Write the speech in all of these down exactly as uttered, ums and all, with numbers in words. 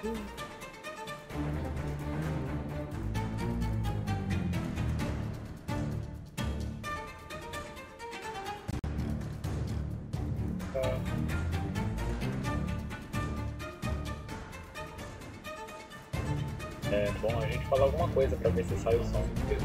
É bom a gente falar alguma coisa pra ver se sai o som.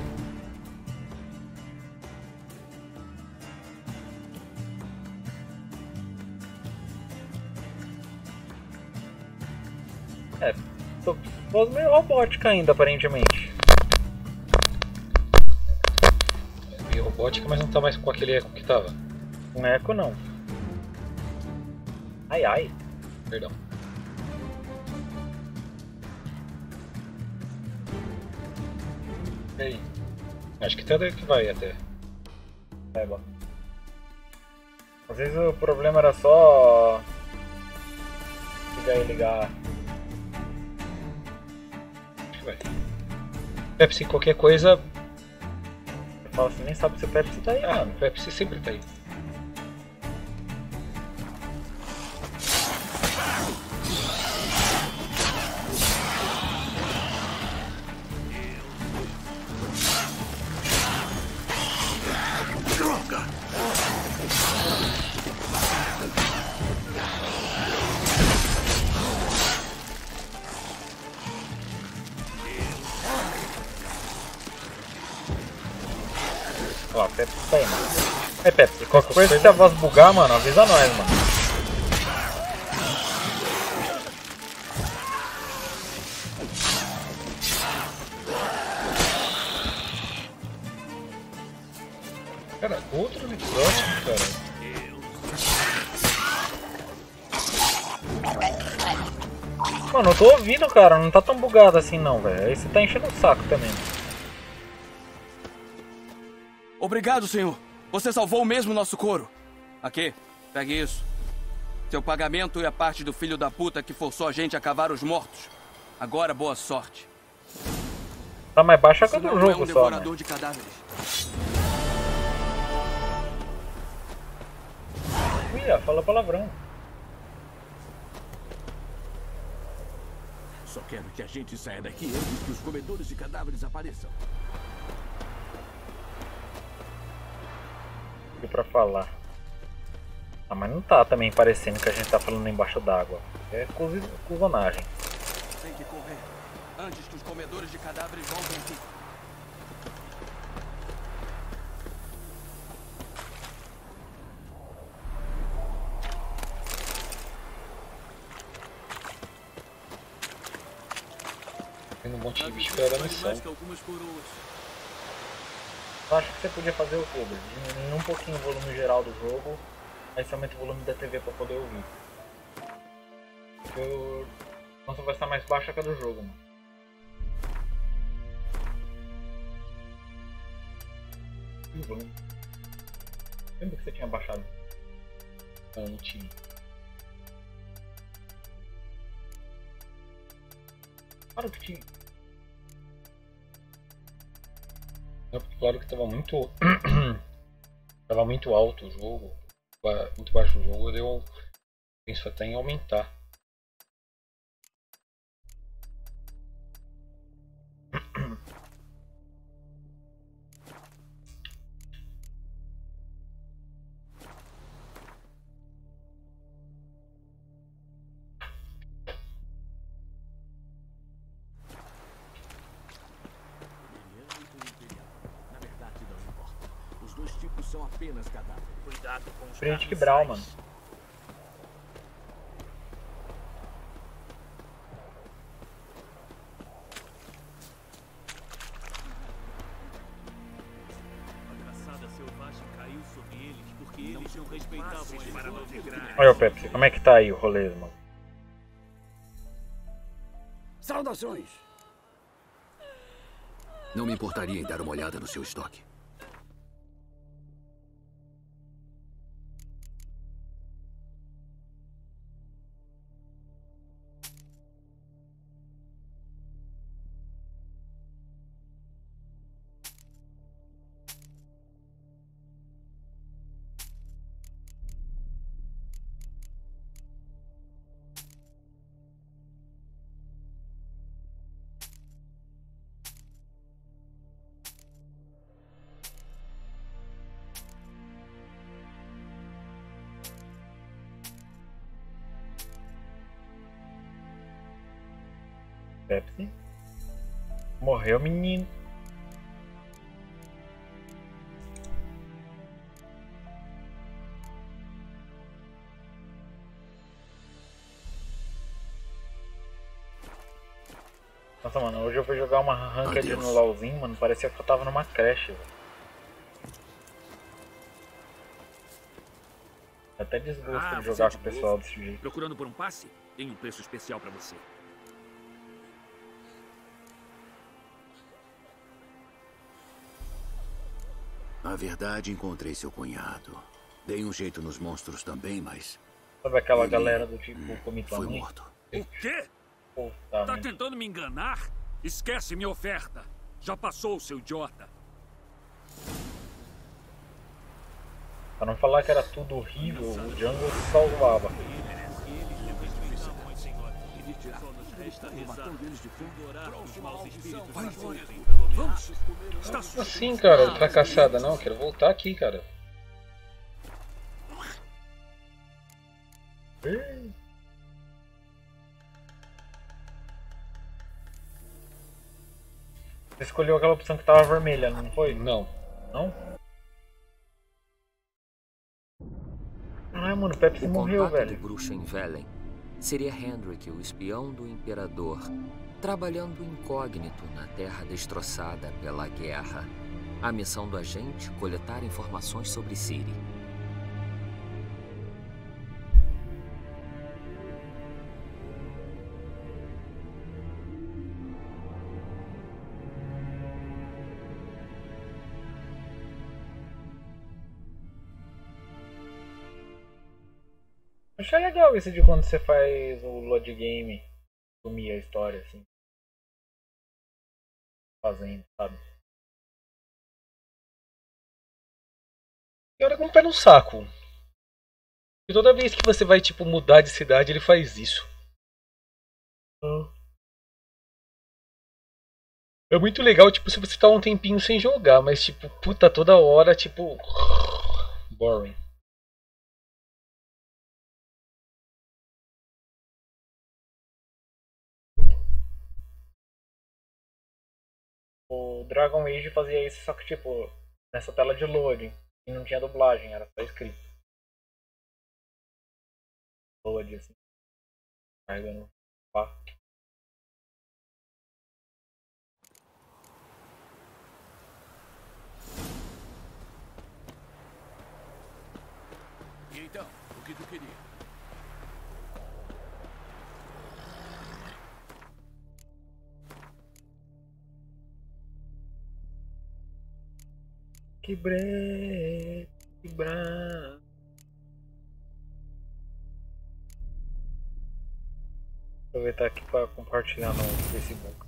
É, tô, tô meio robótica ainda, aparentemente. É meio robótica, mas não tá mais com aquele eco que tava. Com eco não. Ai ai. Perdão. E aí? Acho que até que vai até. É bom. Às vezes o problema era só ligar e ligar. Acho que vai. Pepsi, qualquer coisa. Eu falo assim, nem sabe se o Pepsi tá aí, Ah, mano. Pepsi sempre tá aí. Ó, a Pepsi tá aí, mano. É Pepsi, qualquer coisa que a voz bugar, mano, avisa nós, mano. Cara, outro negócio, cara. Mano, eu tô ouvindo, cara, não tá tão bugado assim não, velho. Aí você tá enchendo o saco também. Obrigado, senhor. Você salvou mesmo nosso couro. Aqui, pegue isso. Seu pagamento e a parte do filho da puta que forçou a gente a cavar os mortos. Agora, boa sorte. Tá mais baixa que a do Senão jogo é um só, devorador né? de cadáveres. Ih, fala palavrão. Só quero que a gente saia daqui antes que os comedores de cadáveres apareçam. O que pra falar? Ah, mas não tá também parecendo que a gente tá falando embaixo d'água. É cuzonagem. Tem que correr antes que os comedores de cadáveres voltem aqui. Tem um monte de bicho pela missão. Eu acho que você podia fazer o quê? Diminuir um pouquinho o volume geral do jogo, aí você aumenta o volume da T V pra poder ouvir. Porque o nossa vai estar mais baixa que a do jogo, mano. E o volume? Lembra que você tinha baixado? Não, não tinha. Claro que tinha. Claro que tava muito. Tava muito alto o jogo. Muito baixo o jogo. Eu penso até em aumentar. São apenas cadáveres. Cuidado com os Frente que Brau, mano. A caçada selvagem caiu sobre eles porque eles não respeitavam os Maranogras. Olha o Pepsi, como é que tá aí o rolê, mano? Saudações! Não me importaria em dar uma olhada no seu estoque. Pepsi. Morreu, menino. Nossa, mano, hoje eu fui jogar uma ranked no LOLzinho, mano, parecia que eu tava numa creche, velho. Até desgosto Ah, de você jogar de com o pessoal novo? desse jeito. Procurando por um passe? Tem um preço especial pra você. Na verdade, encontrei seu cunhado. Dei um jeito nos monstros também, mas... Sabe aquela ele, galera do tipo hum, comi tua foi mãe? morto. O quê? Puta Tá merda. tentando me enganar? Esquece minha oferta. Já passou, seu idiota. Pra não falar que era tudo horrível, o Jungle se salvava. Assim, cara, pra caçada não, quero voltar aqui, cara. Você escolheu aquela opção que tava vermelha, não foi? Não. Não? Ai, mano, o Pepsi O morreu, contato velho. do bruxo em Velen seria Hendrik, o espião do Imperador, trabalhando incógnito na terra destroçada pela guerra. A missão do agente, coletar informações sobre Ciri. Achei legal esse de quando você faz o load game, sumir a história, assim. Fazendo, sabe? E olha como pé no saco. E toda vez que você vai, tipo, mudar de cidade, ele faz isso. É muito legal, tipo, se você tá um tempinho sem jogar, mas, tipo, puta, toda hora, tipo... boring. O Dragon Age fazia isso, só que tipo, nessa tela de loading. E não tinha dublagem, era só escrito. Load assim. Carregando. Pá. E então, o que tu queria? Que bre... que branco. Aproveitar aqui para compartilhar no Facebook.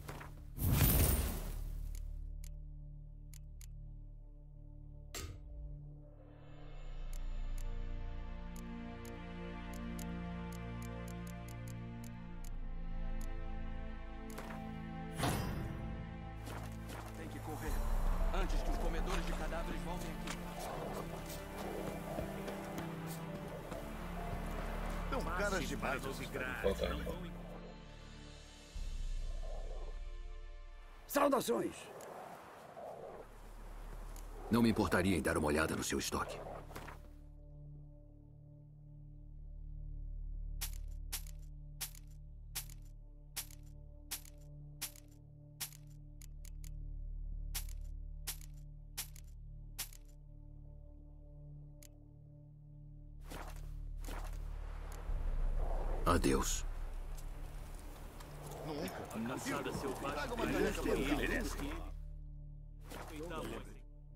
Tem que correr antes que os comedores de cadáveres voltem aqui. São caras demais. Para novidades, Voltar. não vão encontrar. Saudações! Não me importaria em dar uma olhada no seu estoque. Adeus. Caçada selvagem merece por ele. Merece. Respeitá-lo, assim.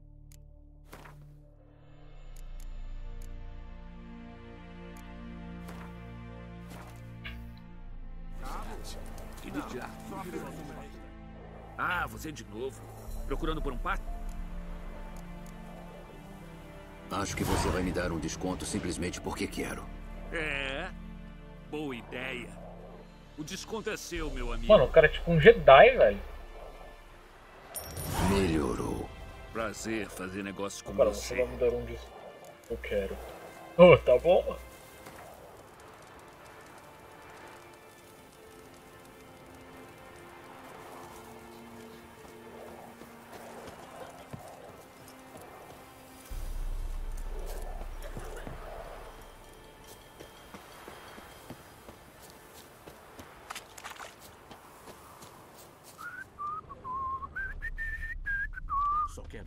Ah, você de novo. Procurando por um passe? Acho que você vai me dar um desconto simplesmente porque quero. É. Boa ideia. O desconto é seu, meu amigo. Mano, o cara é tipo um Jedi, velho. Melhorou. Prazer fazer negócio com Agora você você. vai me dar um desconto. Eu quero. Oh, tá bom.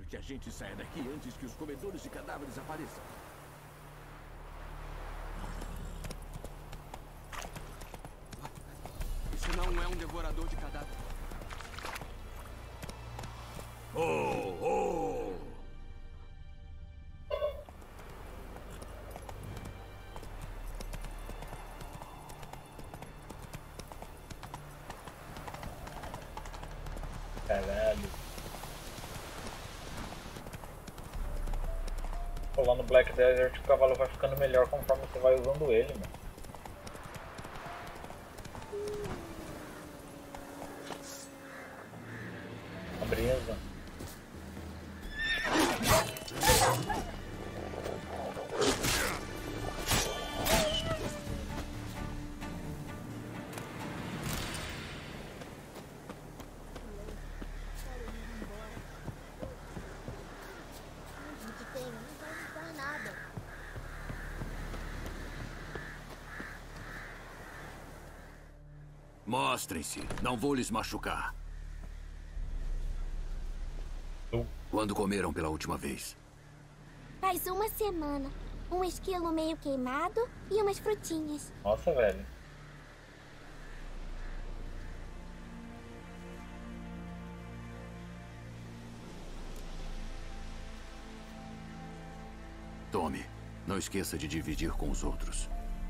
que a gente saia daqui antes que os comedores de cadáveres apareçam. Isso não é um devorador de cadáveres. Oh, oh! Caralho. Pô, lá no Black Desert o cavalo vai ficando melhor conforme você vai usando ele, mano. A brisa. Mostrem-se. Não vou lhes machucar. Quando comeram pela última vez? Faz uma semana. Um esquilo meio queimado e umas frutinhas. Nossa, velho. Tome. Não esqueça de dividir com os outros.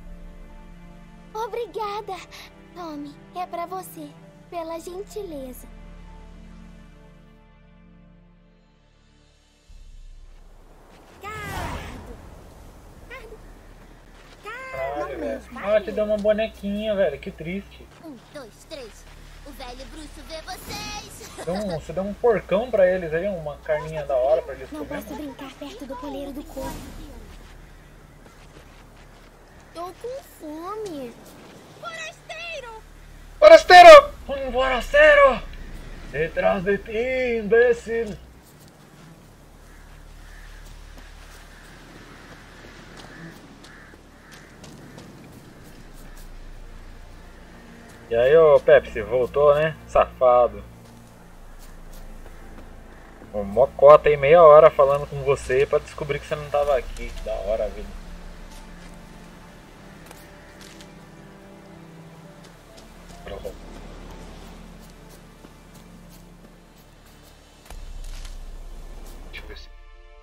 Obrigada. Tome, é pra você. Pela gentileza. Caralho, velho. Ah, te deu uma bonequinha, velho. Que triste. Um, dois, três. O velho bruxo vê vocês. Então, você deu um porcão pra eles aí, uma carninha da hora pra eles Não comerem. posso brincar perto do poleiro do corpo. Tô com fome. Forasteiro! Forasteiro! Um forasteiro! Detrás de ti, imbécil! E aí, ô Pepsi, voltou, né? Safado. O mocota aí meia hora falando com você pra descobrir que você não tava aqui. Da hora, vida. Deixa eu ver se...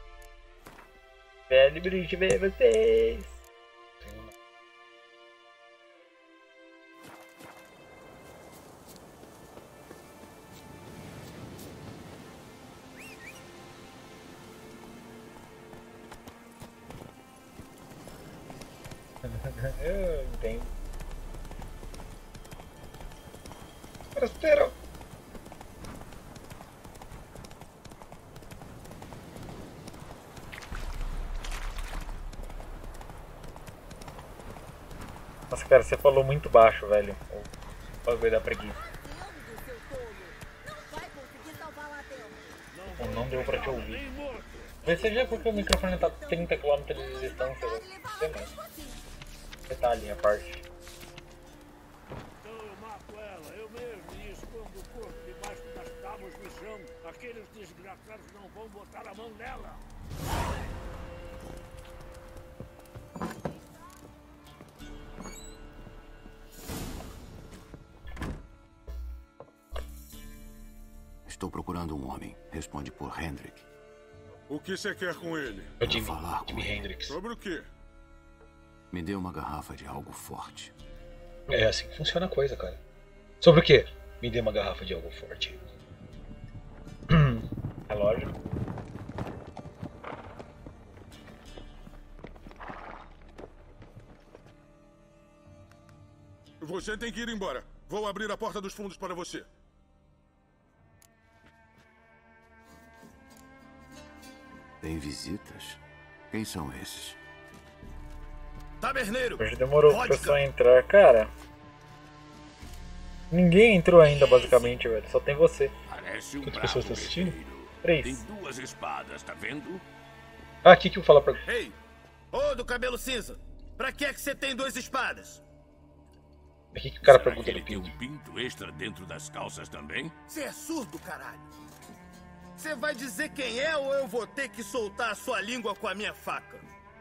Velho bruxo, ver vocês! Tem uma... Eu entendo. Forasteiro! Nossa, cara, você falou muito baixo, velho. O bagulho da preguiça. Ou não deu pra te ouvir. Vê se já porque o microfone tá a trinta quilômetros de distância. Sei lá. Detalhe a parte. Então eu mato ela, eu mesmo, e escondo o corpo debaixo das tábuas no chão. Aqueles desgraçados não vão botar a mão nela. Estou procurando um homem. Responde por Hendrik. O que você quer com ele? É o Jimi, falar com Jimi ele. Hendrix. Sobre o quê? Me dê uma garrafa de algo forte. É assim que funciona a coisa, cara. Sobre o quê? Me dê uma garrafa de algo forte. É lógico. Você tem que ir embora. Vou abrir a porta dos fundos para você. Tem visitas? Quem são esses? Taberneiro! Hoje demorou pro pessoal entrar, cara. Ninguém entrou ainda, basicamente, velho. Só tem você. Parece um Quantas bravo pessoas estão assistindo? guerreiro. Três. Tem duas espadas, tá vendo? Ah, aqui que eu vou falar pra... Ei! Ô, do cabelo cinza! Pra que é que você tem duas espadas? Aqui que o cara Será pergunta que do ele tem pinto. um pinto extra dentro das calças também? Você é surdo, caralho! Você vai dizer quem é ou eu vou ter que soltar a sua língua com a minha faca?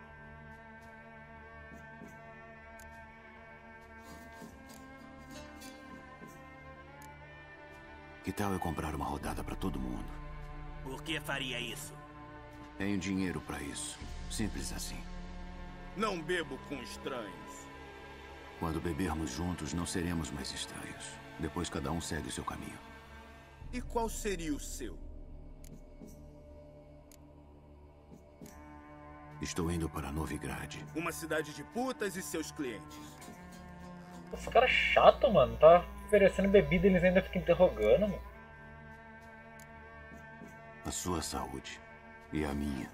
Que tal eu comprar uma rodada para todo mundo? Por que faria isso? Tenho dinheiro para isso. Simples assim. Não bebo com estranhos. Quando bebermos juntos, não seremos mais estranhos. Depois cada um segue o seu caminho. E qual seria o seu? Estou indo para Novigrad. Uma cidade de putas e seus clientes. Esse cara é chato, mano. Tá oferecendo bebida e eles ainda ficam interrogando, mano. A sua saúde. E a minha.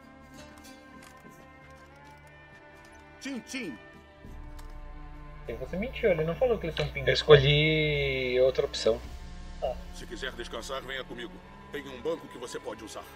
Tchim-tchim. Você mentiu, ele não falou que eles são pingos. Eu escolhi outra opção. Ah. Se quiser descansar, venha comigo. Tem um banco que você pode usar.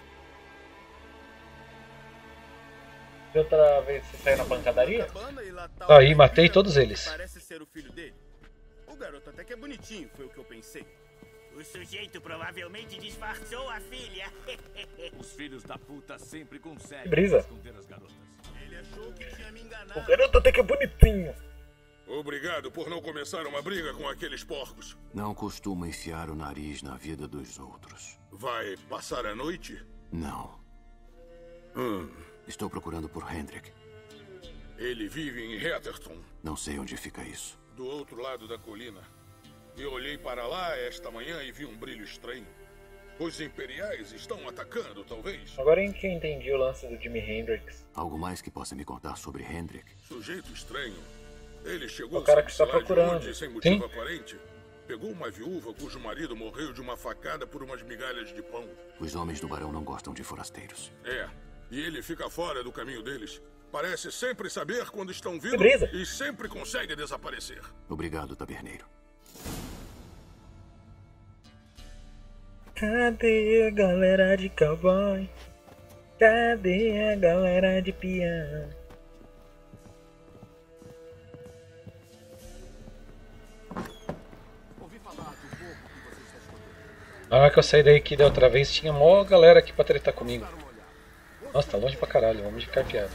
E outra vez você saiu na pancadaria? Aí, matei todos eles. Parece ser o filho dele. O garoto até que é bonitinho, foi o que eu pensei. O sujeito provavelmente disfarçou a filha. Os filhos da puta sempre conseguem Brisa. esconder as garotas. Ele achou que tinha me enganado. O garoto até que é bonitinho. Obrigado por não começar uma briga com aqueles porcos. Não costumo enfiar o nariz na vida dos outros. Vai passar a noite? Não. Hum. Estou procurando por Hendrik. Ele vive em Heatherton, Não sei onde fica isso. do outro lado da colina. Eu olhei para lá esta manhã e vi um brilho estranho. Os Imperiais estão atacando, talvez? Agora em que eu entendi o lance do Jimi Hendrix. Algo mais que possa me contar sobre Hendrik? Sujeito estranho. Ele chegou O cara sem que está sabe de procurando. onde, sem motivo Sim. aparente. Pegou uma viúva cujo marido morreu de uma facada por umas migalhas de pão. Os homens do barão não gostam de forasteiros. É, e ele fica fora do caminho deles. Parece sempre saber quando estão vindo brisa. e sempre consegue desaparecer. Obrigado, taberneiro. Cadê a galera de cowboy? Cadê a galera de peão? Na hora que eu saí daqui da outra vez, tinha mó galera aqui pra tretar comigo. Nossa, tá longe pra caralho, vamos de carpeado.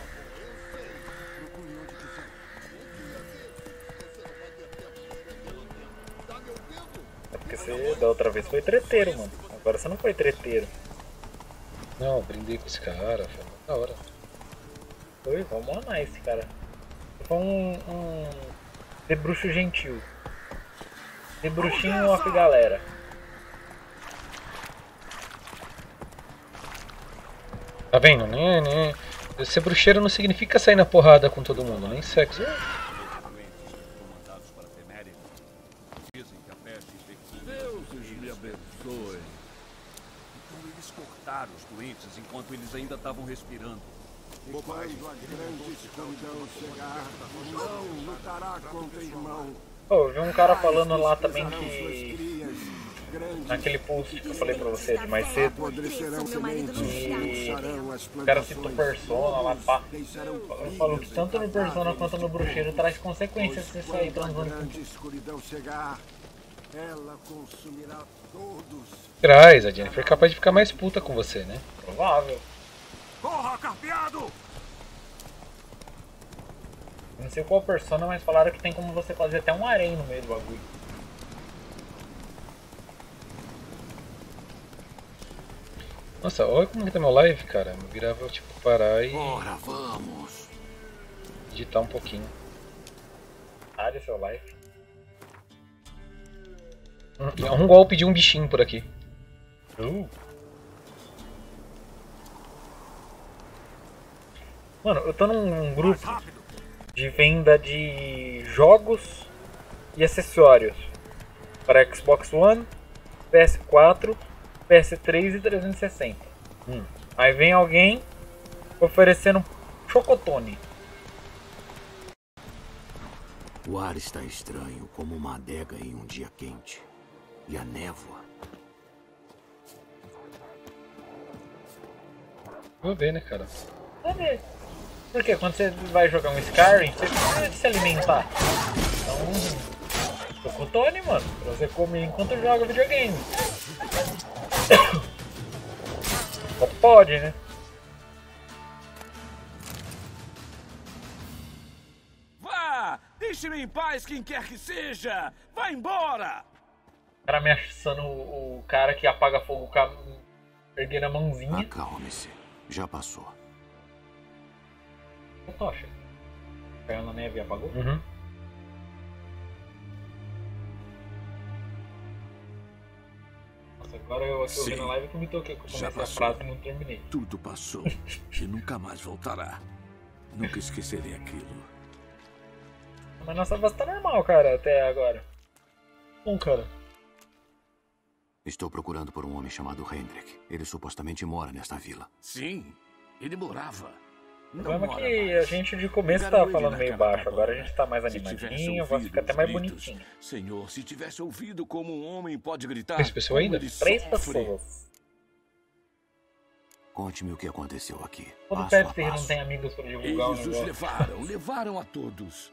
É porque você da outra vez foi treteiro, mano. Agora você não foi treteiro. Não, eu brindei com esse cara, foi muito da hora. Foi, vamos amar esse cara. Foi um, um de bruxo gentil. De bruxinho off galera. Tá vendo? Nem, nem... Ser bruxeiro não significa sair na porrada com todo mundo, nem sexo. Deuses me abençoem. Então eles cortaram os doentes enquanto eles ainda estavam respirando. Bobagem. Quando a grande escuridão chegar, não lutará contra irmão. Oh, eu vi um cara falando lá também que... Naquele post que eu falei pra você de mais cedo. E o cara citou Persona lá, pá. Ele falou que tanto no Persona quanto no Bruxeiro traz consequências se você sair transando com ela consumirá todos. Traz, a Jennifer é capaz de ficar mais puta com você, né? Provável. Corra, carpeado! Não sei qual Persona, mas falaram que tem como você fazer até um harém no meio do bagulho. Nossa, olha como que tá meu live, cara. Eu virava, tipo, parar e... Bora, vamos! Digitar um pouquinho. Área seu live. Um, um golpe de um bichinho por aqui. Uh. Mano, eu tô num grupo de venda de jogos e acessórios para Xbox One, P S quatro, P S três e trezentos e sessenta. Hum. Aí vem alguém oferecendo chocotone. O ar está estranho, como uma adega em um dia quente. E a névoa. Vou ver, né, cara? Vou ver. Porque quando você vai jogar um Skyrim, você precisa de se alimentar. Então, chocotone, mano, pra você comer enquanto joga videogame. Só pode, né? Vá! Deixe-me em paz, quem quer que seja! Vá embora! O cara ameaçando o, o cara que apaga fogo com a... erguendo a mãozinha. Acalme-se. Já passou. O tocha. Caiu na neve e apagou? Uhum. Nossa, agora eu aqui ouvindo a live que me toquei que eu comecei a frase e não terminei. Tudo passou e nunca mais voltará. Nunca esquecerei aquilo. Mas nossa voz tá normal, cara, até agora. Bom, cara. Estou procurando por um homem chamado Hendrik. Ele supostamente mora nesta vila. Sim, ele morava. O problema é que a gente de começo tava falando meio baixo, agora a gente tá mais animadinho, a voz fica até mais bonitinha. Senhor, se tivesse ouvido como um homem pode gritar... Três pessoas ainda? Três pessoas. Conte-me o que aconteceu aqui. Todo Passo a Pepsi não passo. tem amigos pra divulgar o Eles os negócio. levaram, levaram a todos.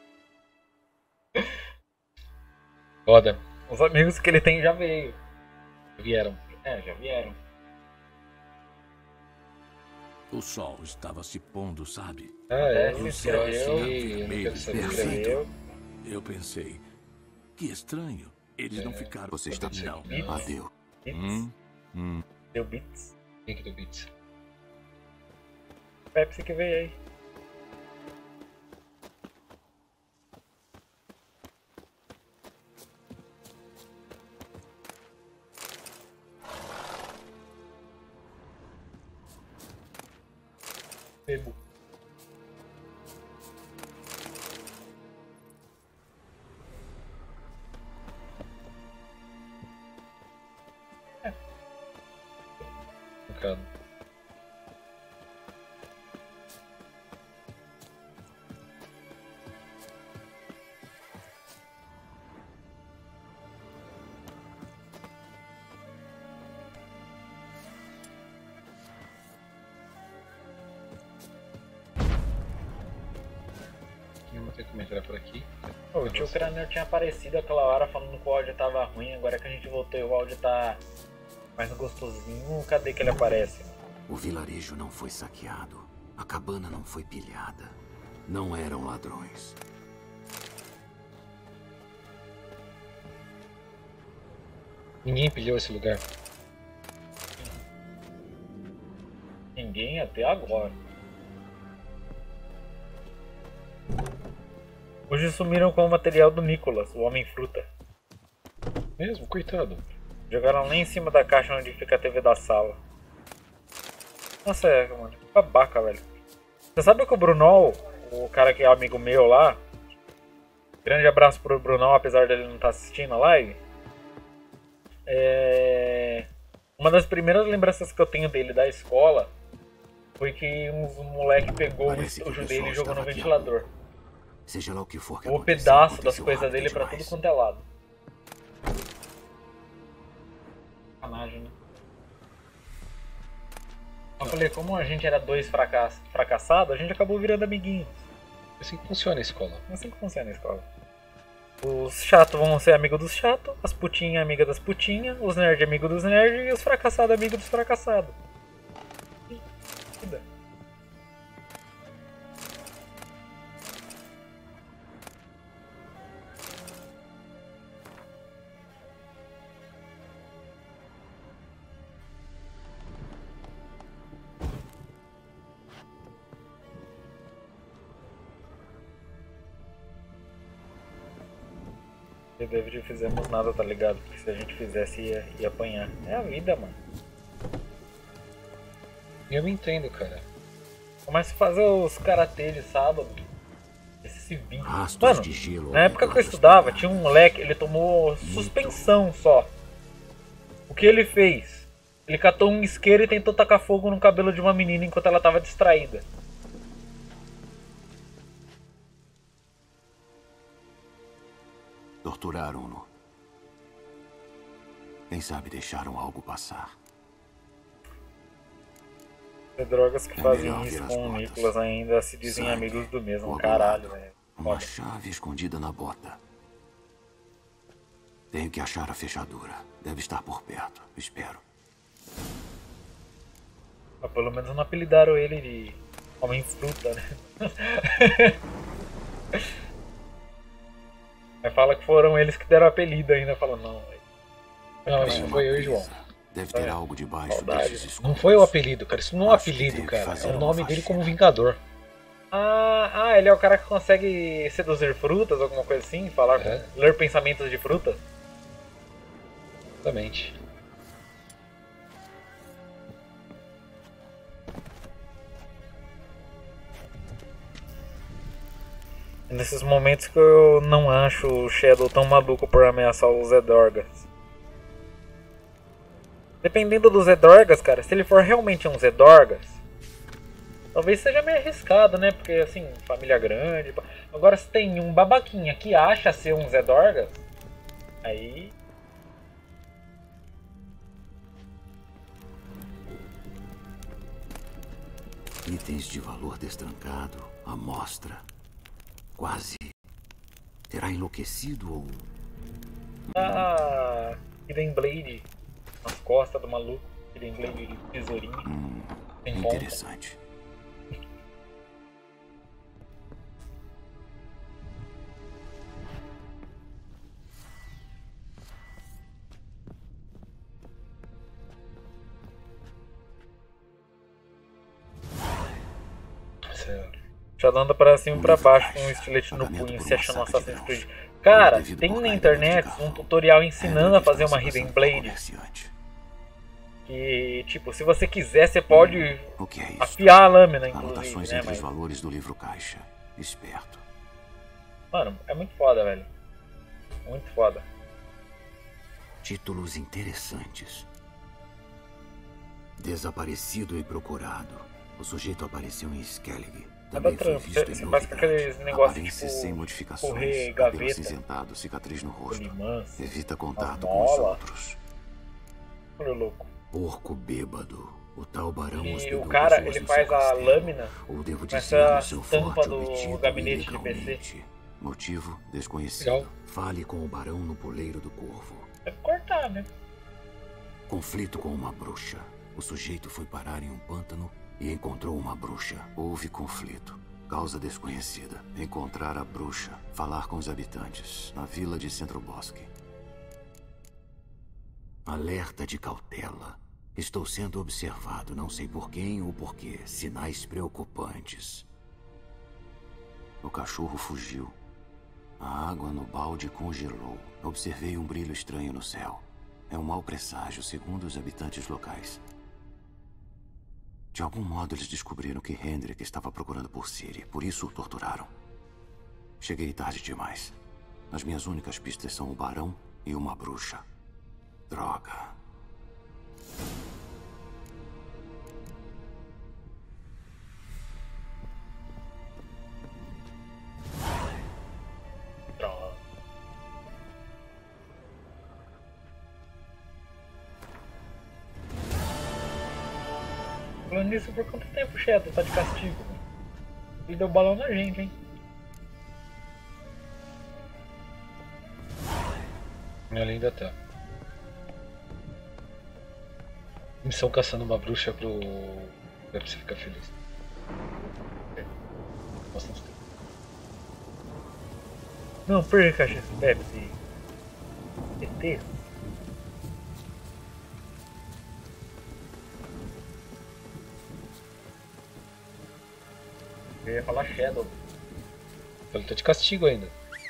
Foda. Os amigos que ele tem já veio. Vieram. É, já vieram. O sol estava se pondo, sabe? Ah, é. Ele O céu escreveu, estava eu não vermelho. quero saber. escreveu. Eu pensei, que estranho. Eles não ficaram... Você está Não. bem. Adeus. Hum, hum. Deu bits. Quem que deu beats? Pepsi que veio aí. Bebo. Brincando. Não tem como entrar por aqui. Pô, o tio Cranner tinha aparecido aquela hora falando que o áudio tava ruim, agora que a gente voltou e o áudio tá mais gostosinho, cadê que ele aparece? O vilarejo não foi saqueado. A cabana não foi pilhada. Não eram ladrões. Ninguém pilhou esse lugar. Ninguém até agora. Hoje sumiram com o material do Nicholas, o Homem-Fruta. Mesmo? Coitado. Jogaram lá em cima da caixa onde fica a T V da sala. Nossa, é, mano, que babaca, velho. Você sabe que o Brunol, o cara que é amigo meu lá, grande abraço pro Brunol, apesar dele não estar assistindo a live. É... Uma das primeiras lembranças que eu tenho dele da escola foi que uns moleque pegou Parece o que o estojo dele e pessoal jogou no estava aqui ventilador. Seja lá o que for que O aconteceu, pedaço das aconteceu coisas rápido dele pra demais. tudo quanto é lado. Sacanagem, né? Eu falei, como a gente era dois fracass... fracassados, a gente acabou virando amiguinhos. É assim que funciona a escola. É assim que funciona a escola. Os chatos vão ser amigos dos chatos, as putinhas amigas das putinhas, os nerds amigos dos nerds e os fracassados amigos dos fracassados. E... Vida. E David fizemos nada, tá ligado? Porque se a gente fizesse ia, ia apanhar. É a vida, mano. E eu me entendo, cara. Começa a fazer os karatê de sábado. Esse vídeo. Rastros Mano, de gelo na ao época que redor eu das estudava, tinha um moleque, ele tomou suspensão só. O que ele fez? Ele catou um isqueiro e tentou tacar fogo no cabelo de uma menina enquanto ela tava distraída. Torturaram-no. Quem sabe deixaram algo passar. Tem drogas que É fazem melhor isso ver as com o botas. Nicholas ainda se dizem Sangue, amigos do mesmo. coagulado, Caralho, velho. Uma Foda. chave escondida na bota. Tenho que achar a fechadura. Deve estar por perto. Espero. Mas pelo menos não apelidaram ele de Homem-Fruta, né? Aí fala que foram eles que deram apelido ainda, fala não. Não, isso foi eu e João. Deve ter é. algo debaixo Saudade. desses Não foi o apelido, cara. Isso não é um apelido, cara. É o nome dele como Vingador. Ah, ah, ele é o cara que consegue seduzir frutas, alguma coisa assim? Falar, É. com, ler pensamentos de frutas? Exatamente. É nesses momentos que eu não acho o Shadow tão maluco por ameaçar os Zedorgas. Dependendo dos Zedorgas, cara, se ele for realmente um Zedorgas, talvez seja meio arriscado, né? Porque, assim, família grande... Agora, se tem um babaquinha que acha ser um Zedorgas, aí... Itens de valor destrancado, amostra. Quase. Terá enlouquecido ou... Ah, Hidden Blade nas costas do maluco. Hidden Blade de tesourinho. Hum, Sem ponta. interessante. Já anda pra cima e pra baixo com um estilete no punho, se achando um Assassin's Creed. Cara, tem na internet um tutorial ensinando a fazer uma Hidden Blade. Que, tipo, se você quiser, você pode afiar a lâmina, inclusive, Anotações né? entre Mas... os valores do livro caixa. Esperto. Mano, é muito foda, velho. Muito foda. Títulos interessantes. Desaparecido e procurado. O sujeito apareceu em Skellig. É da Também foi trampa. visto Você, em você faz com Novigrad. aqueles negócios Aparência tipo sem modificações. correr Cabelo gaveta, acinzentado, cicatriz no rosto. limãs, Evita as contato com os molas. outros. Olha o louco. Porco bêbado. O tal barão E hospedou o cara, pessoas ele no faz seu a castelo. lâmina Ou devo com dizer, essa no seu tampa forte do obtido gabinete de P C. ilegalmente. Motivo desconhecido. Legal. Fale com o barão no poleiro do Corvo. Deve cortar, né? Conflito com uma bruxa. O sujeito foi parar em um pântano e encontrou uma bruxa. Houve conflito. Causa desconhecida. Encontrar a bruxa. Falar com os habitantes. Na vila de Centro Bosque. Alerta de cautela. Estou sendo observado, não sei por quem ou por quê. Sinais preocupantes. O cachorro fugiu. A água no balde congelou. Observei um brilho estranho no céu. É um mau presságio, segundo os habitantes locais. De algum modo, eles descobriram que Hendrik estava procurando por Ciri. Por isso o torturaram. Cheguei tarde demais. As minhas únicas pistas são o barão e uma bruxa. Droga. Droga. Falando nisso, por quanto tempo o Shadow tá de castigo? Ele deu balão na gente, hein? Ele ainda tá. Missão caçando uma bruxa pro... pra você ficar feliz. Bastante tempo. Não perca esse Pepsi. E T. Eu ia falar Shadow. Ele tá de castigo ainda.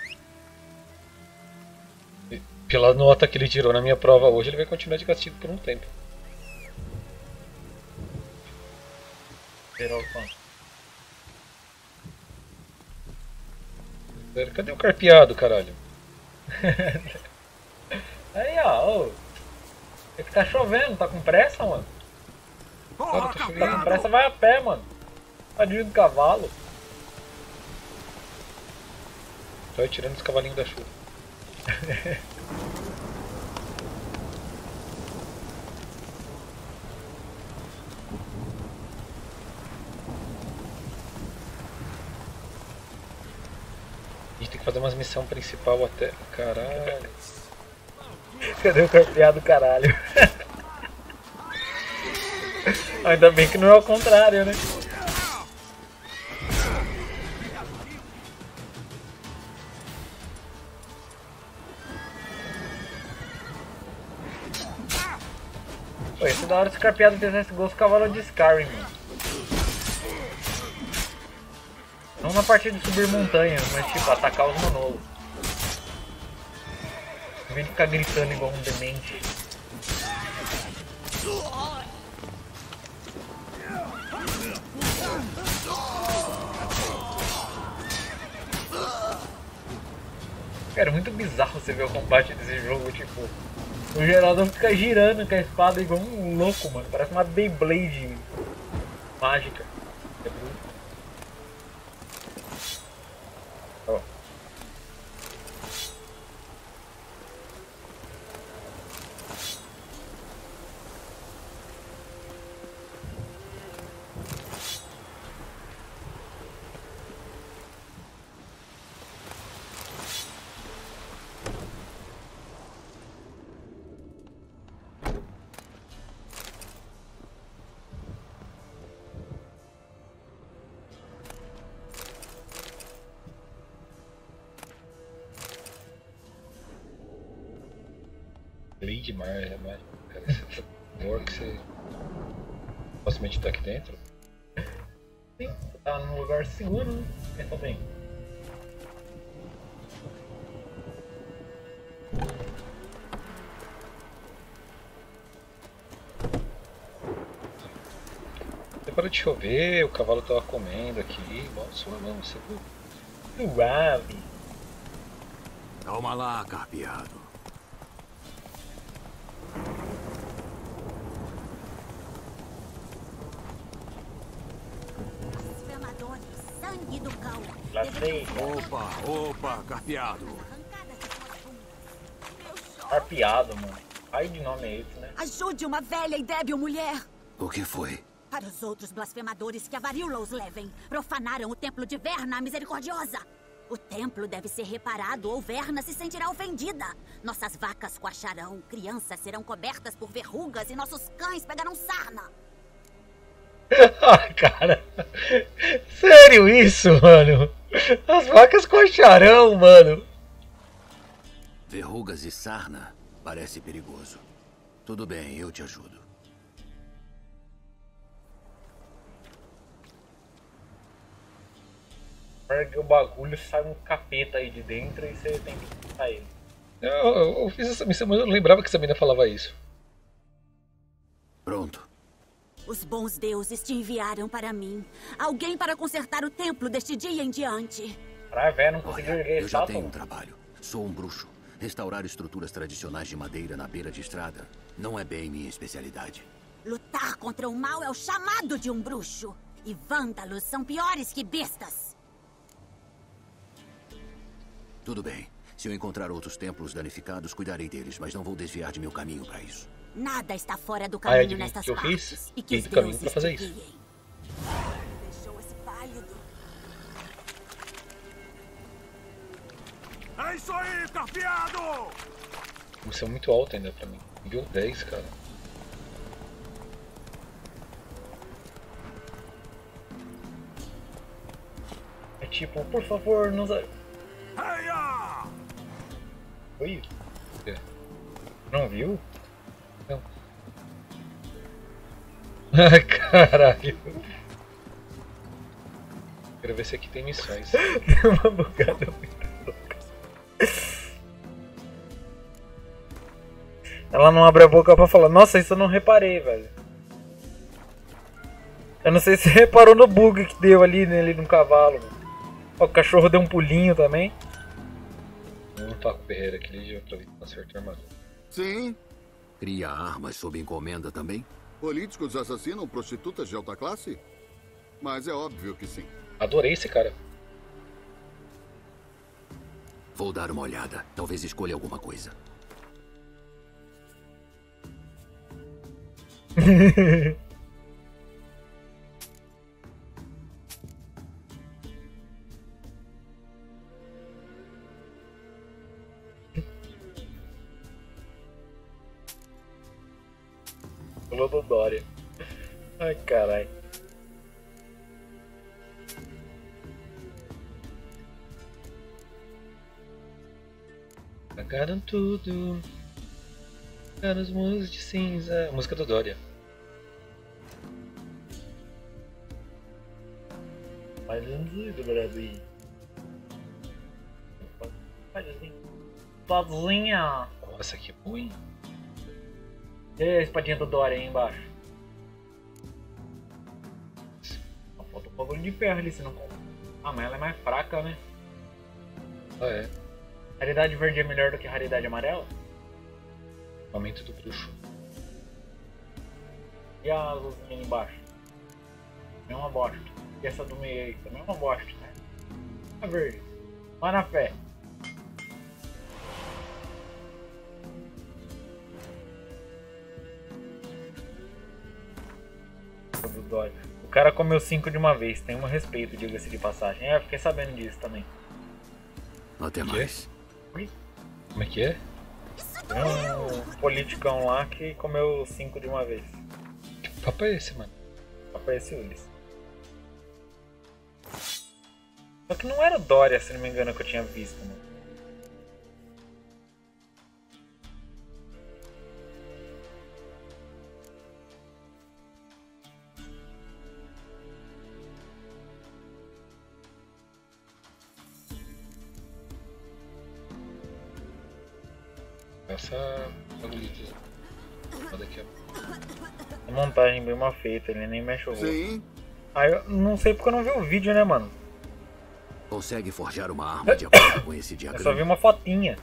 E pela nota que ele tirou na minha prova hoje, ele vai continuar de castigo por um tempo. Geral fã. Cadê o carpeado, caralho? Aí, ó, ô. Tem que ficar chovendo, tá com pressa, mano? Cara, tá Tá chovendo. com pressa, vai a pé, mano. Tadinho do cavalo. Vai tirando os cavalinhos da chuva. A gente tem que fazer umas missões principal até... Caralho. Cadê o carpeado, caralho? Ainda bem que não é ao contrário, né? Pô, isso é da hora se o carpeado fizesse igual os cavalos de Skyrim, mano. Não na parte de subir montanhas, mas tipo, atacar os monolos. Em vez de ficar gritando igual um demente. Cara, é muito bizarro você ver o combate desse jogo, tipo... O Geraldão fica girando com a espada igual um louco, mano. Parece uma Beyblade mágica. É bruto. Ó. Blade Mar, é mais. Cara, que você. Facilmente tá aqui dentro. Sim, você tá num lugar seguro, né? Pensa bem. Para de chover, o cavalo tava comendo aqui. Nossa, não, você viu? Suave. Calma lá, carpeado. Sangue do cão. Opa, opa, carpeado. Carpeado, mano. Ai de nome é esse, né? Ajude uma velha e débil mulher. O que foi? Para os outros blasfemadores que a varíola os levem. Profanaram o templo de Verna, a misericordiosa. O templo deve ser reparado ou Verna se sentirá ofendida. Nossas vacas coacharão, crianças serão cobertas por verrugas e nossos cães pegarão sarna. Ah, cara. Sério isso, mano? As vacas coacharão, mano. Verrugas e sarna parece perigoso. Tudo bem, eu te ajudo. Porque o bagulho sai um capeta aí de dentro e você tem que sair. Eu, eu, eu fiz essa missão, mas eu não lembrava que essa menina falava isso. Pronto. Os bons deuses te enviaram para mim. Alguém para consertar o templo deste dia em diante. Pra ver, não conseguiu erguer Eu já tenho um trabalho. Sou um bruxo. Restaurar estruturas tradicionais de madeira na beira de estrada não é bem minha especialidade. Lutar contra o mal é o chamado de um bruxo. E vândalos são piores que bestas. Tudo bem. Se eu encontrar outros templos danificados, cuidarei deles, mas não vou desviar de meu caminho para isso. Nada está fora do Ah, caminho adivinha nestas que eu partes. fiz? E que Fiz os o caminho deuses pra fazer te isso. guiem. Deixou esse pálido. É isso aí, carpeado! Missão muito alta ainda pra mim. Nível dez, cara. É tipo, por favor, nos... Heia! Oi? É. Não viu? Não. Ai, caralho. Quero ver se aqui tem missões. Deu uma bugada muito louca. Ela não abre a boca pra falar, nossa, isso eu não reparei, velho. Eu não sei se você reparou no bug que deu ali nele no cavalo. Ó, o cachorro deu um pulinho também. Um taco ferreira aqui, ele já aproveita pra acertar a armadura. Sim. Cria armas sob encomenda também? Políticos assassinam prostitutas de alta classe? Mas é óbvio que sim. Adorei esse cara. Vou dar uma olhada. Talvez escolha alguma coisa. Falou do Dória. Ai, caralho. Apagaram tudo. Apagaram os muros de cinza. A música do Dória. Mais um do Brasil. Sozinha. Nossa, que ruim. E a espadinha do Dória aí embaixo? Falta um bagulho de ferro ali, se não compra. Ah, mas ela é mais fraca, né? Ah, é. Raridade verde é melhor do que raridade amarela? Aumento do bruxo. E a luzinha ali embaixo? Também é uma bosta. E essa do meio aí? Também é uma bosta, né? A verde. Vai na fé. O cara comeu cinco de uma vez, tem um respeito, diga-se de passagem. É, eu fiquei sabendo disso também. Até mais. Ui? Como é que é? Tem um politicão lá que comeu cinco de uma vez. Que papo é esse, mano? Que papo é esse, Ulisses? Só que não era o Dória, se não me engano, que eu tinha visto, mano. Essa bagulhita. Olha aqui, ó. A montagem bem mal feita, ele nem mexe o rosto. Sim. Ah, eu não sei porque eu não vi o vídeo, né, mano? Consegue forjar uma arma de acordo com esse Eu diagrama? só vi uma fotinha.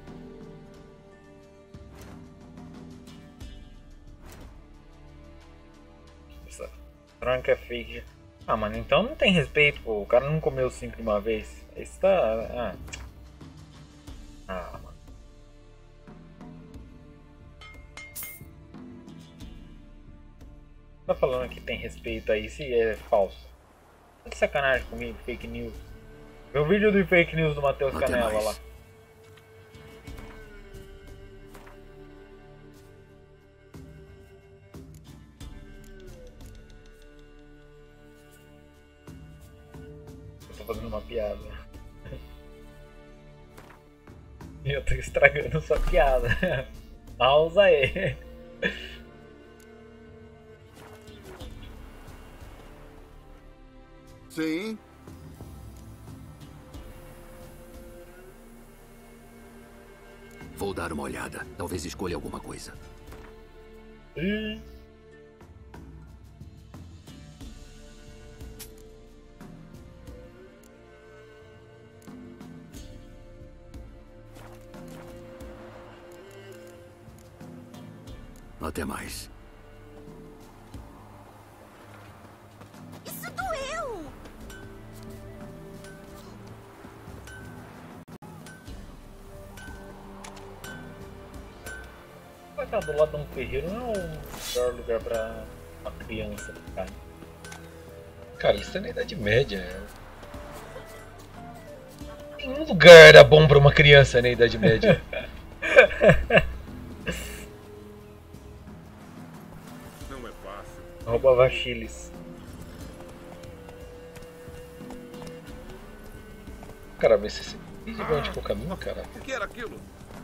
Essa tranca é fake. Ah, mano, então não tem respeito, pô. O cara não comeu cinco de uma vez. Isso tá... Ah, ah mano. Tá falando que tem respeito aí se é falso. Tá de sacanagem comigo, fake news. Vê o vídeo do fake news do Matheus Canela lá. Eu tô fazendo uma piada. Eu tô estragando sua piada. Pausa aí. Sim. Vou dar uma olhada. Talvez escolha alguma coisa. Ih. Até mais. Isso doeu! Vai estar do lado de um ferreiro não é o melhor lugar pra uma criança ficar. Cara, isso é na Idade Média. Nenhum lugar era bom pra uma criança na Idade Média. Não é fácil. Roubava chiles. Cara, mas você entende pra onde que é o caminho, cara? O que era aquilo?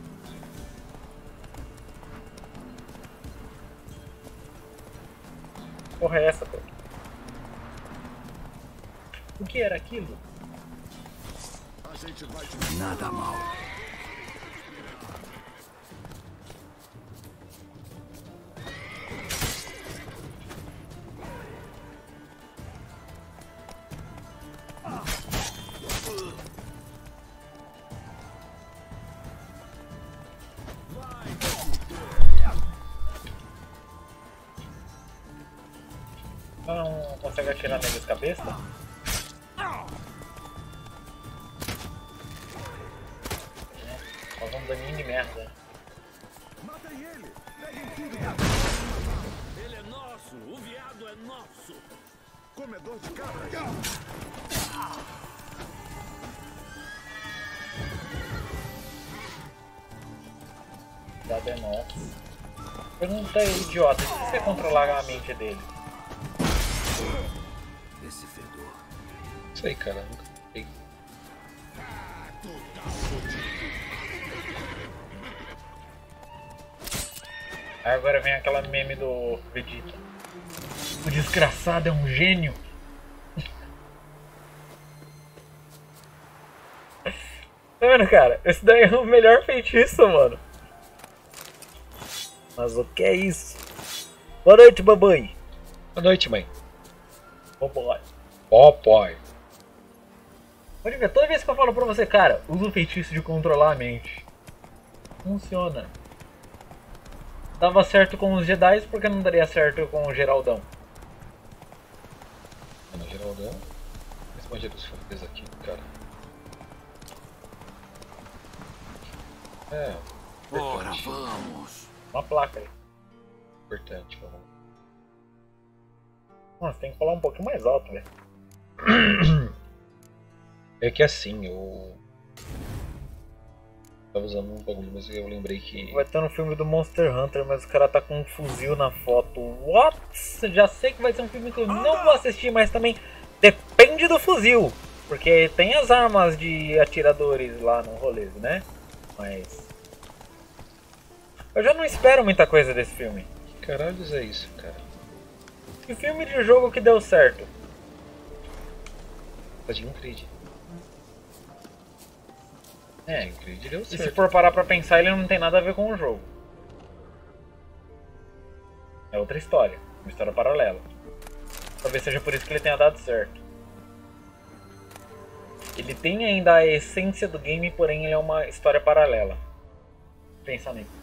Porra é essa, pô? O que era aquilo? Nada mal. Não consegue atirar nele de cabeça? Faz um daninho de merda. Matem ele! Peguem tudo! Ele é nosso! O viado é nosso! Comedor de cabras! Dado é nosso. Pergunta aí, idiota, se você controlar a mente dele? Esse fedor. Isso aí, cara. Nunca peguei. Aí agora vem aquela meme do Vegeta. O desgraçado é um gênio. Tá vendo, cara? Esse daí é o melhor feitiço, mano. Mas o que é isso? Boa noite, babai. Boa noite, mãe. Papai. Papai. Pode ver, toda vez que eu falo pra você, cara, usa o feitiço de controlar a mente. Funciona. Dava certo com os Jedi, porque não daria certo com o Geraldão? Mano, o Geraldão. Esse magia dos fofes aqui, cara. É. Ora, vamos. Uma placa aí. Importante, vamos. Nossa, tem que falar um pouquinho mais alto, velho. É que assim, eu tava usando um bagulho, mas eu lembrei que... Vai estar no filme do Monster Hunter, mas o cara tá com um fuzil na foto. What? Já sei que vai ser um filme que eu não vou assistir, mas também depende do fuzil. Porque tem as armas de atiradores lá no rolê, né? Mas... eu já não espero muita coisa desse filme. Que caralho é isso, cara? Que filme de jogo que deu certo? Assassin's Creed. É, Creed deu e certo. se for parar pra pensar, ele não tem nada a ver com o jogo. É outra história, uma história paralela. Talvez seja por isso que ele tenha dado certo. Ele tem ainda a essência do game, porém ele é uma história paralela. Pensa nisso.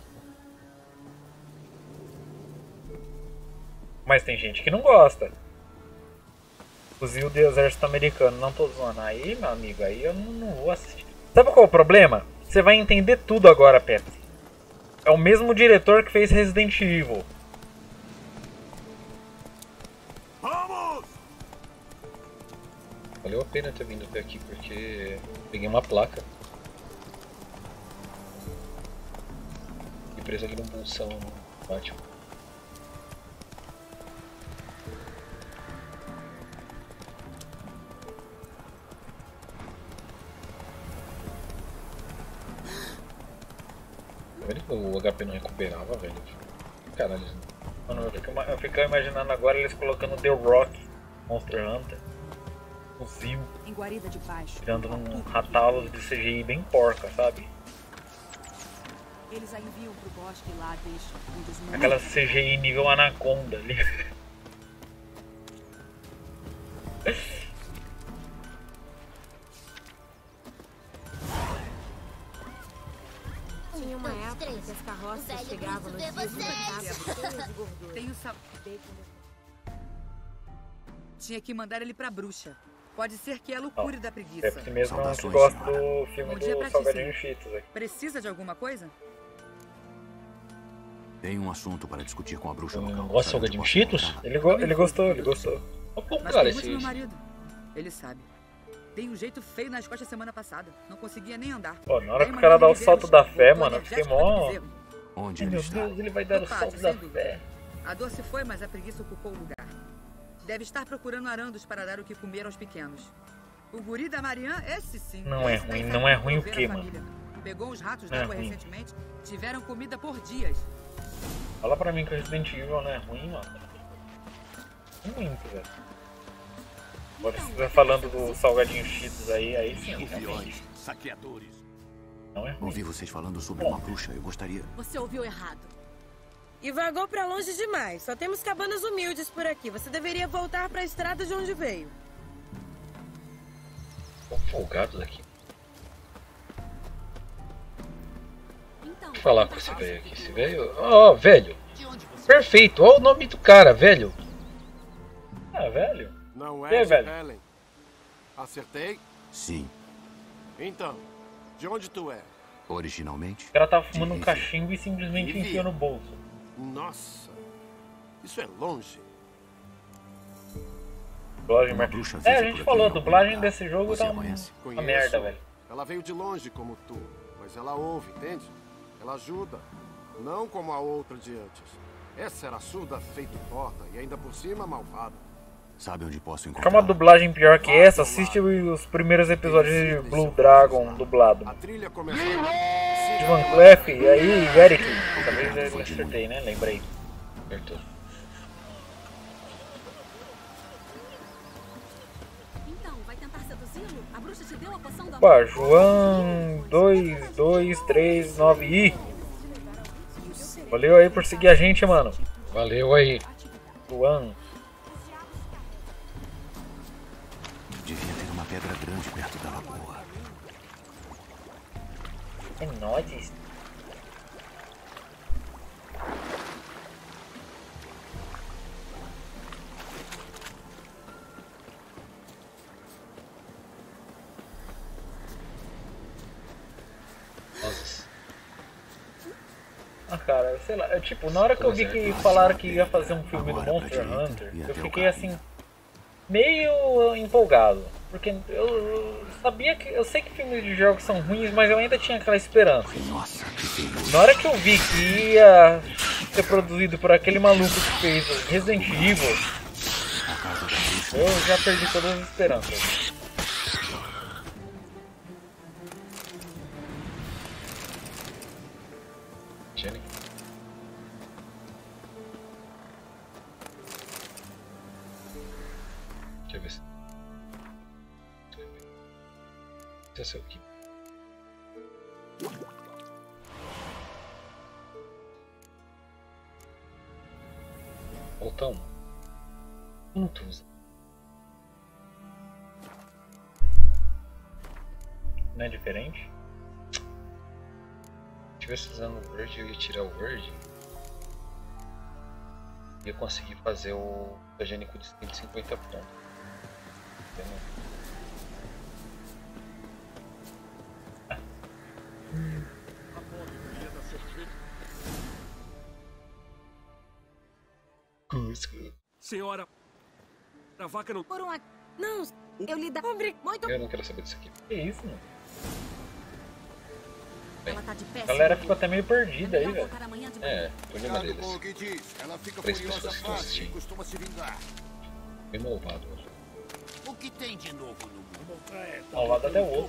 Mas tem gente que não gosta. Fuzil do exército americano, não tô zoando. Aí, meu amigo, aí eu não, não vou assistir. Sabe qual é o problema? Você vai entender tudo agora, Pepsi. É o mesmo diretor que fez Resident Evil. Vamos! Valeu a pena ter vindo até aqui, porque peguei uma placa. E preso aqui num bolsão no Batman. O H P não recuperava, velho. Caralho. Mano, eu fico, eu fico imaginando agora eles colocando The Rock, Monster Hunter, fuzil, em guarida de baixo, tirando num ratálos de C G I bem porca, sabe? Eles a enviam pro bosque e lá deixam um desmonte. Aquela C G I nível Anaconda ali. Tinha uma época que as carroças chegavam nos dias de mercado cheias de gordura. Tem o sal... Tinha que mandar ele pra bruxa. Pode ser que é a loucura oh, da preguiça. Pepsi mesmo não que gosta do filme um do Salgadinho Cheetos aqui. Precisa de alguma coisa? Tem um assunto para discutir com a bruxa hum, local. Gosta de Salgadinho Cheetos? Ele, go ele gostou, ele gostou. Oh, Mas cara, esse... meu marido. Ele sabe. Dei um jeito feio nas costas semana passada. Não conseguia nem andar. Pô, na hora que o cara dá o salto da fé, mano, eu fiquei mó... Onde Ai, meu Deus, ele vai dar o salto da fé. A dor se foi, mas a preguiça ocupou o lugar. Deve estar procurando arandos para dar o que comer aos pequenos. O guri da Marianne, esse sim. Não é ruim, não é ruim o quê, mano? Pegou uns ratos d'água recentemente, tiveram comida por dias. Fala pra mim que o Resident Evil não é ruim, mano. É ruim, velho. Agora se estiver falando do Salgadinho Cheetos aí, aí sim. Rufiões, saqueadores. Não é ruim. Ouvi vocês falando sobre uma bruxa, eu gostaria... Você ouviu errado. E vagou pra longe demais. Só temos cabanas humildes por aqui. Você deveria voltar pra estrada de onde veio. Tô folgado daqui. Então, vou falar com esse velho aqui. Esse velho... Ó, oh, velho. Perfeito. Olha o nome do cara, velho. Ah, velho? Não é, é, velho? Helen. Acertei? Sim. Então, de onde tu é? Originalmente? O cara tava fumando um cachimbo e simplesmente Rivia. enfiou no bolso. Nossa, isso é longe. Dublagem mar... É, a gente falou, a dublagem desse jogo Você tá uma, uma merda, velho. Ela veio de longe como tu, mas ela ouve, entende? Ela ajuda, não como a outra de antes. Essa era surda feito torta e ainda por cima malvada. Sabe onde posso Quer encontrar? uma dublagem pior que essa? Assiste os primeiros episódios de Blue Dragon dublado. A trilha começou. Van Cleef, e aí, Eric. Talvez eu acertei, né? Lembrei. Acertou. Opa, João dois dois três nove i. Valeu aí por seguir a gente, mano. Valeu aí. João. Devia ter uma pedra grande perto da lagoa. É nóis. Ah, cara, sei lá, é, tipo, na hora que eu vi que falaram que ia fazer um filme do Monster Hunter, eu fiquei assim, meio empolgado. Porque eu, eu sabia que. Eu sei que filmes de jogos são ruins, mas eu ainda tinha aquela esperança. Na hora que eu vi que ia ser produzido por aquele maluco que fez Resident Evil, eu já perdi todas as esperanças. Deixa eu ver se. Esse é o que. Botão. Pontos. Não é diferente? Se tivesse usando o Word, eu ia tirar o Word. E ia conseguir fazer o higiênico de cento e cinquenta pontos. Entendeu? Senhora, a vaca não... Por um... Não, eu lhe dá... Muito... Eu não quero saber disso aqui. Que isso, mano? Ela tá de pé. A galera ficou até meio perdida aí, velho. É, problema deles. Com o que diz. Ela fica Três furiosa pessoas que estão fácil e assistindo. costuma se vingar. Bem malvado. O que tem de novo no mundo? Malvado até o outro.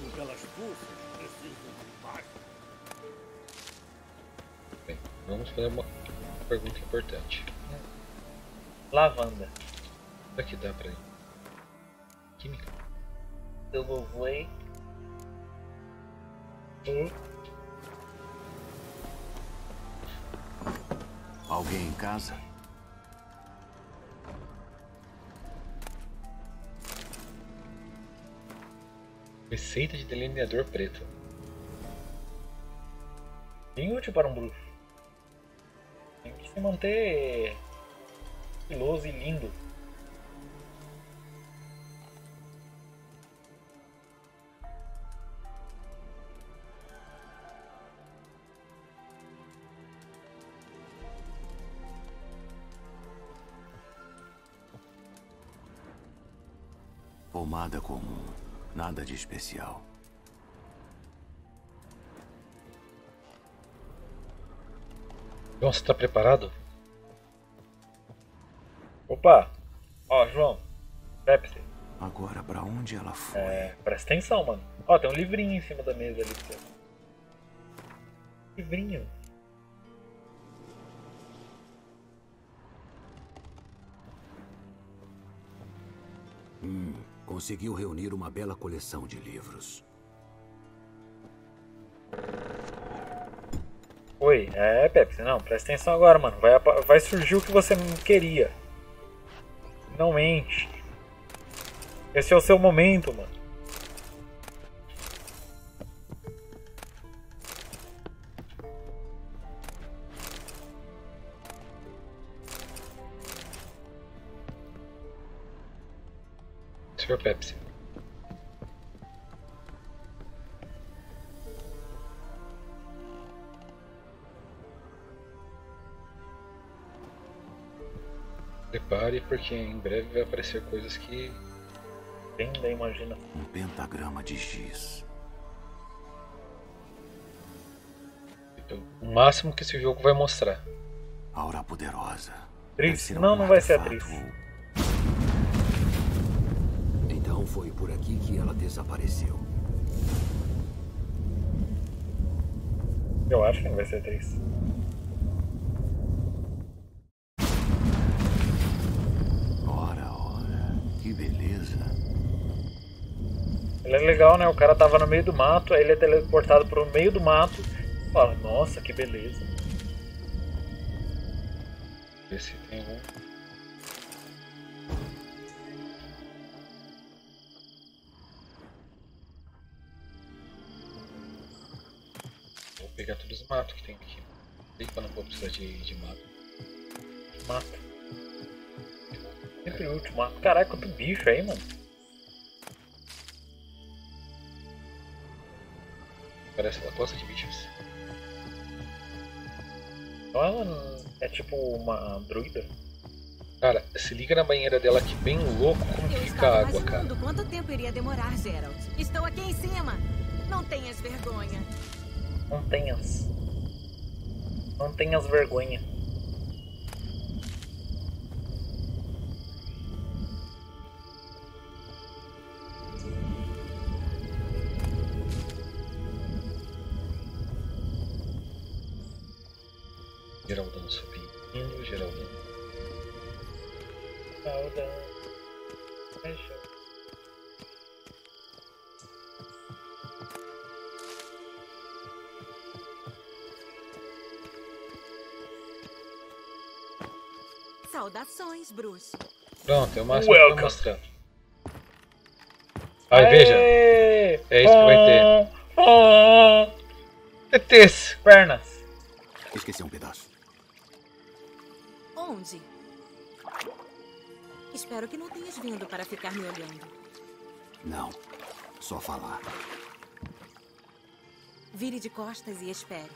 Bem, vamos fazer uma pergunta importante. Lavanda. Será que dá pra ir? Química? Eu vou voei. Hum. Alguém em casa? Receita de delineador preto. Bem útil para um bruxo. Tem que se manter estiloso e lindo. Pomada comum, nada de especial. João, você tá preparado? Opa! Ó, João. Pepsi. Agora, pra onde ela foi? É, presta atenção, mano. Ó, tem um livrinho em cima da mesa ali. Pô. Livrinho. Hum, conseguiu reunir uma bela coleção de livros. Oi, é, Pepsi, não, presta atenção agora, mano. Vai, vai surgir o que você queria. Finalmente. Esse é o seu momento, mano. senhor Pepsi. Prepare, porque em breve vai aparecer coisas que... Bem da imaginação. Um pentagrama de giz. O máximo que esse jogo vai mostrar. Aura poderosa. Atriz? Não, não vai ser atriz. desapareceu. Eu acho que não vai ser três. Ora, ora, que beleza. Ele é legal, né? O cara tava no meio do mato, aí ele é teleportado pro meio do mato. Fala, nossa, que beleza. Ver se tem algum. Vou pegar todos os matos que tem aqui. Sei que eu não vou precisar de, de mato. Mato. Sempre o último mato. Caralho, quanto bicho aí, mano. Parece uma costa de bichos. Então ela é tipo uma druida. Cara, se liga na banheira dela aqui, bem louco como Eu fica estava a água, imaginando cara. quanto tempo iria demorar, Geralt. Estou aqui em cima. Não tenhas vergonha. Não tenhas. Não tenhas vergonha. Geraldão subindo, Geraldão. Geraldão. Fecha. Saudações, bruxo. Pronto, é o máximo que eu tô mostrando. Aí, veja. É isso que vai ter. T T's. Pernas. Esqueci um pedaço. Onde? Espero que não tenhas vindo para ficar me olhando. Não, só falar. Vire de costas e espere.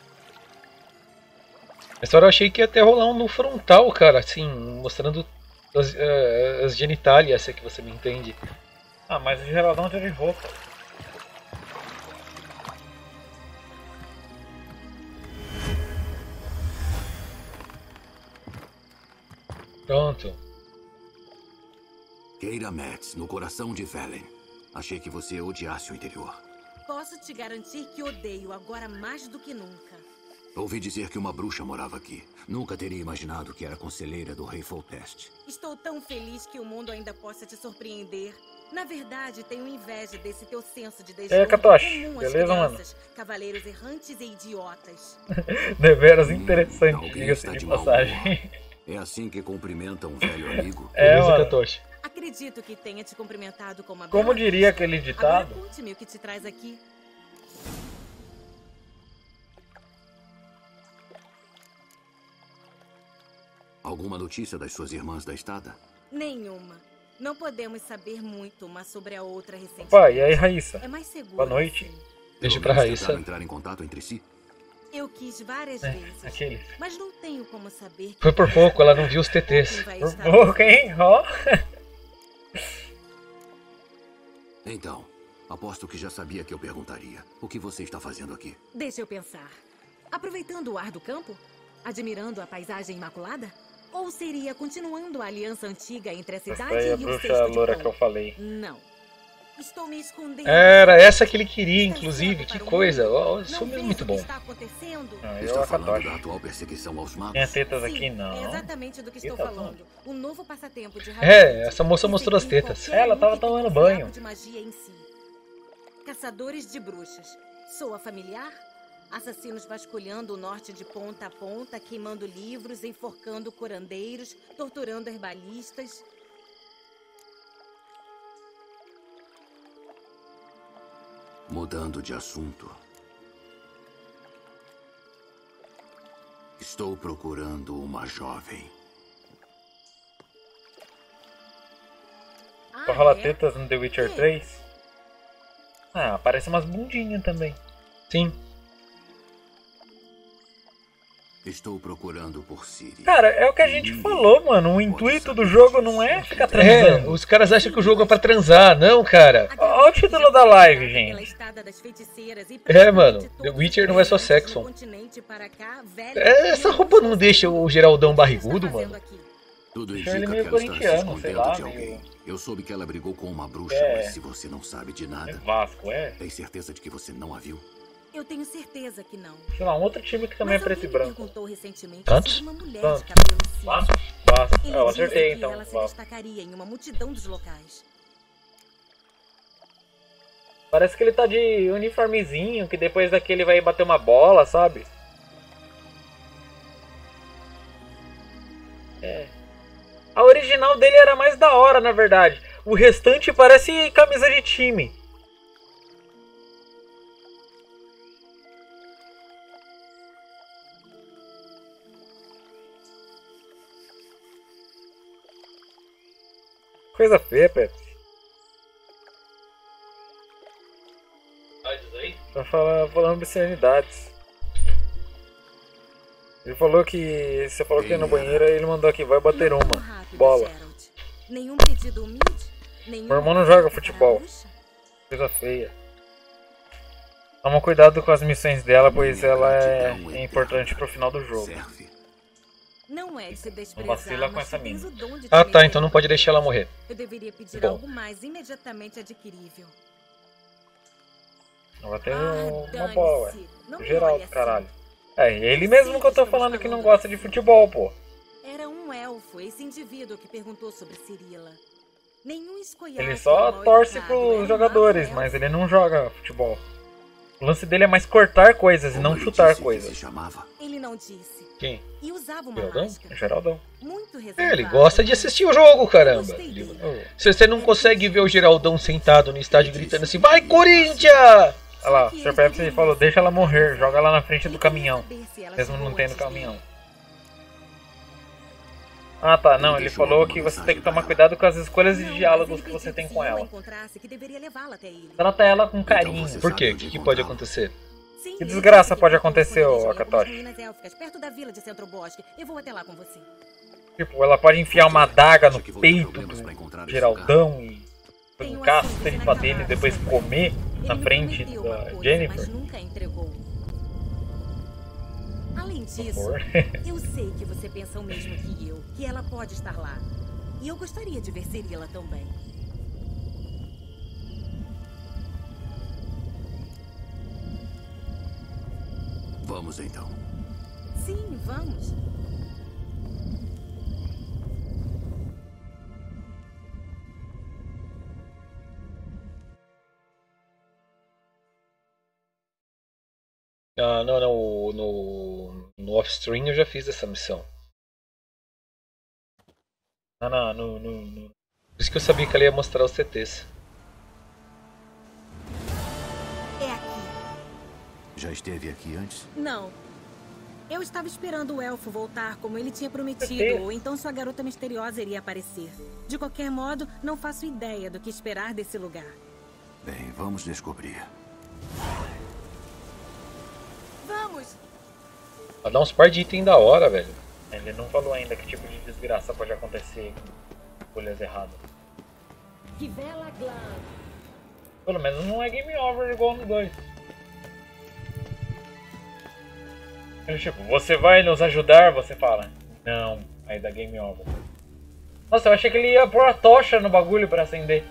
Essa hora eu achei que ia até rolar um no frontal, cara, assim, mostrando as, uh, as genitálias, se é que você me entende. Ah, mas o Geraldão tá de roupa. Pronto. Keira Metz, no coração de Velen. Achei que você odiasse o interior. Posso te garantir que odeio agora mais do que nunca. Ouvi dizer que uma bruxa morava aqui. Nunca teria imaginado que era conselheira do rei Foltest. Estou tão feliz que o mundo ainda possa te surpreender. Na verdade, tenho inveja desse teu senso de desdém É, Katoshi, comum às beleza, crianças, cavaleiros errantes e idiotas. Deveras interessante, Alguém diga-se está de de mau passagem. humor. É assim que cumprimenta um velho amigo? É, Beleza, mano. Katoshi. Acredito que tenha te cumprimentado como a Como Bela diria Vista. aquele ditado? Agora conte-me o que te traz aqui. Alguma notícia das suas irmãs da estada? Nenhuma. Não podemos saber muito uma sobre a outra recentemente. Opa, e aí, Raíssa? É mais seguro. Boa noite. assim. Beijo Pelo pra menos Raíssa. tentaram entrar em contato entre si? Eu quis várias É, vezes, aquele. mas não tenho como saber. Foi por pouco, ela não viu os T T's. Vai Por estar pouco, hein? Ó. Então, aposto que já sabia que eu perguntaria. O que você está fazendo aqui? Deixa eu pensar. Aproveitando o ar do campo? Admirando a paisagem imaculada? Ou seria continuando a aliança antiga entre a Essa cidade aí é a e o bruxa cesto de loura pão? que eu falei. Não. Estou me escondendo. Era essa que ele queria, inclusive. Que coisa. Ó, isso mesmo é muito bom. Está acontecendo? Não, eu Está a falando Katoshi. da atual perseguição aos magos? Tem tetas Sim, aqui? Não. é exatamente do que estou Eita, falando. O novo passatempo de É, essa moça mostrou as Conseguir tetas. qualquer Ela um tava que tenha tomando um banho. fiapo de magia em si. Caçadores de bruxas. Soa familiar? Assassinos vasculhando o norte de ponta a ponta, queimando livros, enforcando curandeiros, torturando herbalistas. Mudando de assunto. Estou procurando uma jovem. Pra rolar tetas no The Witcher três? Ah, aparece umas bundinhas também. Sim. Estou procurando por Ciri. Cara, é o que a gente falou, mano. O intuito do jogo não é ficar É, transando. os caras acham que o jogo é pra transar. Não, cara. Olha o título da live, gente. É, mano. The Witcher não é só sexo. É, essa roupa não deixa o Geraldão barrigudo, mano. Tudo Deixa ele indica meio que ela está se corintiano, sei escondendo lá, de meio... alguém. Eu soube que ela brigou com uma bruxa, É. mas se você não sabe de nada... É Vasco, é? Tem certeza de que você não a viu? Eu tenho certeza que não. Sei lá, um outro time que também Mas é preto e alguém me branco. perguntou recentemente Santos? sobre uma mulher Santos. de cabelo cinza. Vasco? Vasco. Ele É, eu disse acertei que então. ela se Vasco. destacaria em uma multidão dos locais. Parece que ele tá de uniformezinho, que depois daquele vai bater uma bola, sabe? É. A original dele era mais da hora, na verdade. O restante parece camisa de time. Coisa feia, Pepe. Tá falando, falando obscenidades. Ele falou que... Você falou que ia no banheiro, aí ele mandou aqui, vai bater uma. Bola. Nenhum pedido humilde? Nenhum Meu irmão não joga futebol. Coisa feia. Toma cuidado com as missões dela, pois ela é, é importante pro final do jogo. Não é de se Não desprezar, vacila com mas essa tu tens mina. o dom de te Ah, tá, meter. então não pode deixar ela morrer. Eu deveria pedir Bom. algo mais imediatamente adquirível. Ela tem Ah, uma dane-se. bola, ué. Não me Geraldo, olhe assim. caralho. É, ele mesmo que eu tô falando que não gosta de futebol, pô. Era um elfo, esse indivíduo que perguntou sobre Cirila. Nenhum escoiato Ele só mal torce educado era pros um jogadores, mago mas ele não joga futebol. O lance dele é mais cortar coisas e não chutar coisas. elfo. Ele não disse. Quem? E usava uma Geraldão? máscara. Geraldão. Muito É, reservada. ele gosta de assistir o jogo, caramba. Gostei dele. Se você não consegue ver o Geraldão sentado no estádio gritando assim, vai Corinthians! Olha lá, o senhor Pepsi falou, deixa ela morrer, joga ela na frente do caminhão. Mesmo não tendo caminhão. Ah tá, não, ele falou que você tem que tomar cuidado com as escolhas de diálogos que você tem com ela. encontrasse que deveria levá-la até ele. Trata ela com carinho. Por quê? O que, que pode acontecer? Sim, Que ele desgraça disse que pode encontrou acontecer, ô algumas Akatoshi? ruínas élficas, perto da vila de Centro Bosque. Eu vou até lá com você. Tipo, ela pode enfiar uma adaga no peito do Geraldão e arrancar as tripas dele e depois comer na frente da Mas Jennifer. nunca entregou. Além disso, Por favor. eu sei que você pensa o mesmo que eu, que ela pode estar lá. E eu gostaria de ver Cirila também. Vamos então. Sim, vamos. Ah, não, não. No, no off-stream eu já fiz essa missão. Não, não, no, no, no... Por isso que eu sabia que ela ia mostrar os C Ts. É aqui. Já esteve aqui antes? Não. Eu estava esperando o elfo voltar como ele tinha prometido, Certeza. ou então sua garota misteriosa iria aparecer. De qualquer modo, não faço ideia do que esperar desse lugar. Bem, vamos descobrir. Vamos! Vai dar uns par de item da hora, velho. Ele não falou ainda que tipo de desgraça pode acontecer com escolhas erradas. Rivela Glam. Pelo menos não é game over igual no dois. Ele, tipo, você vai nos ajudar? Você fala, não. Aí dá game over. Nossa, eu achei que ele ia pôr a tocha no bagulho pra acender.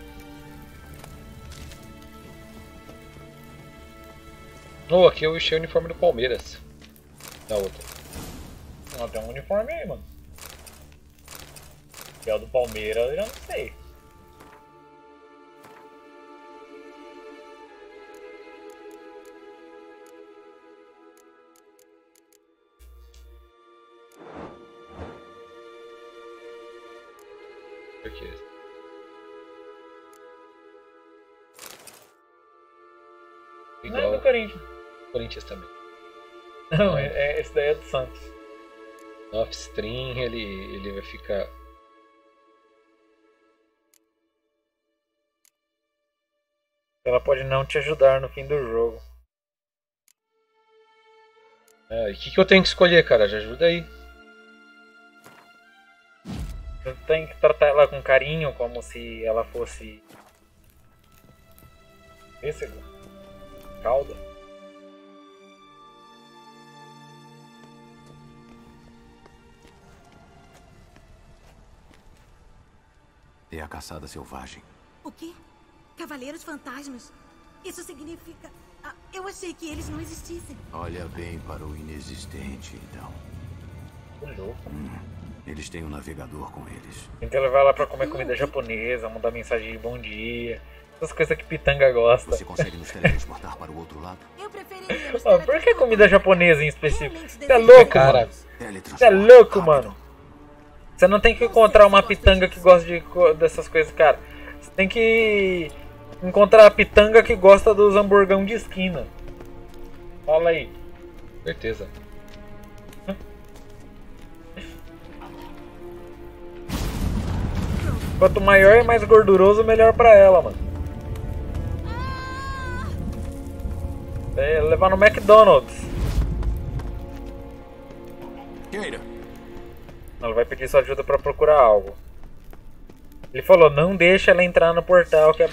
Oh, aqui eu achei o uniforme do Palmeiras. Na outra. Não, tem um uniforme aí, mano. Que é o do Palmeiras, eu já não sei. Por que? Não é do Corinthians. Corinthians também. Não, é, é, esse daí é do Santos. No off-stream ele, ele vai ficar... Ela pode não te ajudar no fim do jogo. Ah, e o que, que eu tenho que escolher, cara? Já ajuda aí. Você tem que tratar ela com carinho, como se ela fosse... Pêssego? Calda? é a caçada selvagem. O quê? Cavaleiros fantasmas? Isso significa... Ah, eu achei que eles não existissem. Olha bem para o inexistente, então. Hum, eles têm um navegador com eles. Tem que levar lá pra comer comida japonesa, mandar mensagem de bom dia. Essas coisas que pitanga gosta. Você consegue nos teletransportar para o outro lado? Eu preferiria nos Oh, por que comida japonesa em específico? Você é louco, cara. Você é louco, mano. Você não tem que encontrar uma pitanga que gosta de, dessas coisas, cara. Você tem que encontrar a pitanga que gosta dos hamburgão de esquina. Fala aí. Certeza. Quanto maior e mais gorduroso, melhor pra ela, mano. É, levar no McDonald's. Keira. Ela vai pedir sua ajuda pra procurar algo. Ele falou, não deixa ela entrar no portal que é...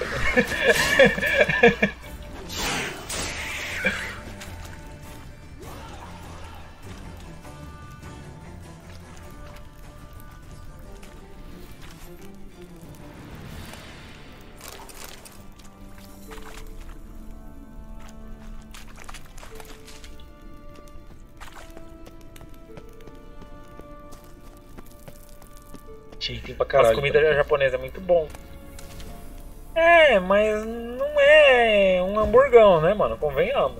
Pra caralho, as comidas japonesas é muito bom. É, mas não é um hamburgão, né, mano? Convenhamos.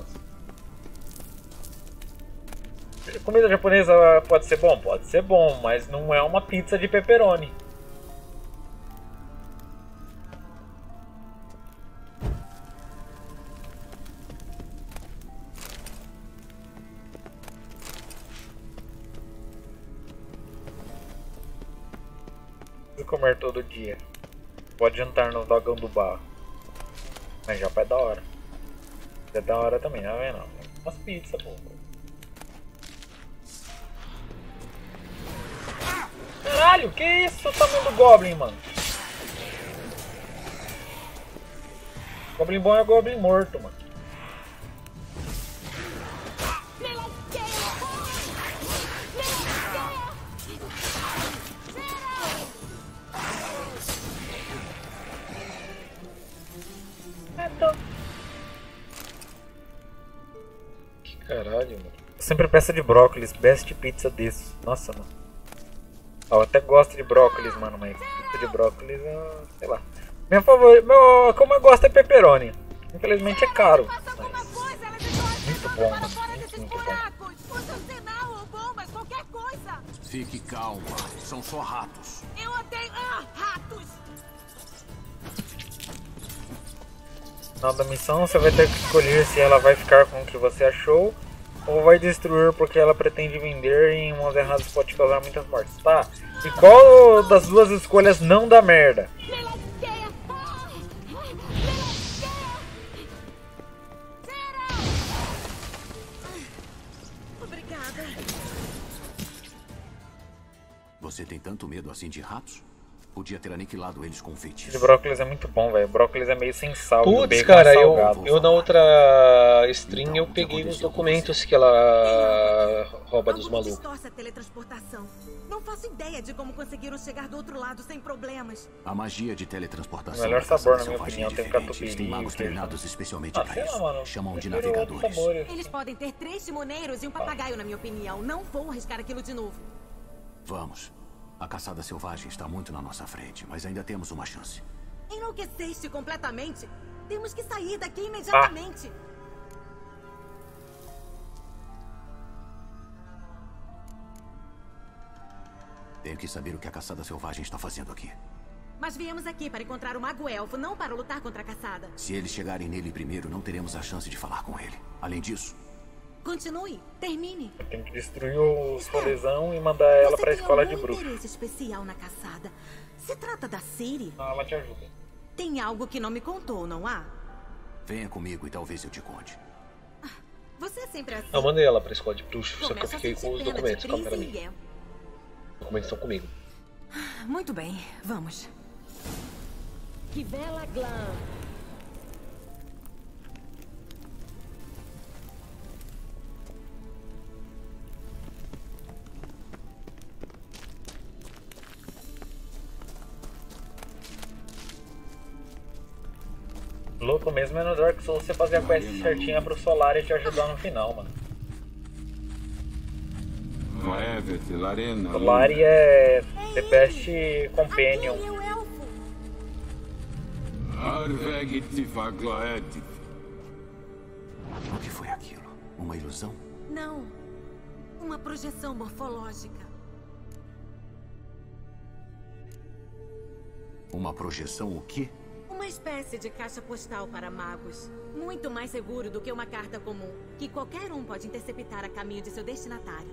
Comida japonesa pode ser bom? Pode ser bom, mas não é uma pizza de pepperoni. Comer todo dia. Pode jantar no vagão do bar. Mas já é da hora. É da hora também, não é não? Umas pizzas, pô. Caralho, que isso? O tamanho do Goblin, mano. Goblin bom é Goblin morto, mano. Que caralho, mano. Sempre peça de brócolis, best pizza desses. Nossa, mano. Eu até gosto de brócolis, mano, mas pizza de brócolis, eu, sei lá. Meu favorito, meu, como eu gosto é pepperoni. Infelizmente é caro. Mas muito bom, mano. Muito, muito bom. Fique calma, são só ratos. Eu odeio ah, ratos. No final da missão você vai ter que escolher se ela vai ficar com o que você achou ou vai destruir porque ela pretende vender e em mãos erradas pode causar muitas mortes. Tá, e qual das duas escolhas não dá merda? Obrigada. Você tem tanto medo assim de ratos? Podia ter aniquilado eles com feitiço. De brócolis é muito bom, velho. Brócolis é meio sem sal. Putz, cara, eu, eu na outra stream eu peguei os documentos que ela rouba dos malucos. Distorce a teletransportação. Não faço ideia de como conseguiram chegar do outro lado sem problemas. A magia de teletransportação. O melhor sabor, na minha opinião, tem catupiry. Tem magos treinados especialmente ah, para isso. Lá, chamam de navegadores. Eles podem ter três timoneiros e um papagaio, na minha opinião. Não vou arriscar aquilo de novo. Vamos. A caçada selvagem está muito na nossa frente, mas ainda temos uma chance. Enlouqueceste completamente? Temos que sair daqui imediatamente. Ah. Tenho que saber o que a caçada selvagem está fazendo aqui. Mas viemos aqui para encontrar o Mago Elfo, não para lutar contra a caçada. Se eles chegarem nele primeiro, não teremos a chance de falar com ele. Além disso... Continue, termine. Tem que destruir os folezão e mandar ela para a escola de bruxo. Você tem interesse especial na caçada. Se trata da Ciri? Ah, ela te ajuda. Tem algo que não me contou, não há? Venha comigo e talvez eu te conte. Você é sempre assim. Eu mandei ela para a escola de bruxo, só que eu fiquei com os documentos. Calma, pra mim. Os documentos estão comigo. Muito bem, vamos. Que bela glam. Louco mesmo é no Dark Souls você fazer a quest certinha pro Solari te ajudar no final, mano. Solari é the best companion. O que foi aquilo? Uma ilusão? Não. Uma projeção morfológica. Uma projeção o quê? Uma espécie de caixa postal para magos. Muito mais seguro do que uma carta comum, que qualquer um pode interceptar a caminho de seu destinatário.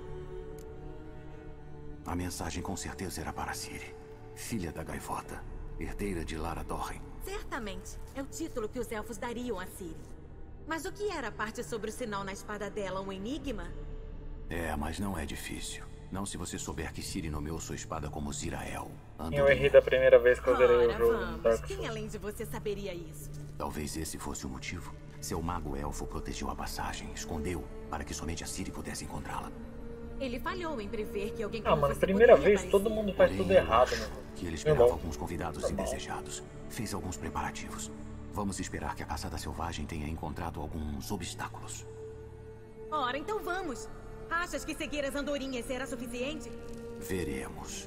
A mensagem com certeza era para Ciri, filha da gaivota, herdeira de Lara Dorren. Certamente. É o título que os elfos dariam a Ciri. Mas o que era a parte sobre o sinal na espada dela, um enigma? É, mas não é difícil. Não se você souber que Ciri nomeou sua espada como Zirael. Eu errei da primeira vez que eu zerei o jogo. Vamos. Dark Souls. Quem além de você saberia isso? Talvez esse fosse o motivo. Seu mago elfo protegeu a passagem, escondeu, para que somente a Ciri pudesse encontrá-la. Ele falhou em prever que alguém Ah, como mano, você primeira poderia vez todo mundo faz tudo errado, né? Que ele esperava alguns convidados indesejados. Fez alguns preparativos. Vamos esperar que a caçada selvagem tenha encontrado alguns obstáculos. Ora, então vamos. Achas que seguir as andorinhas será suficiente? Veremos.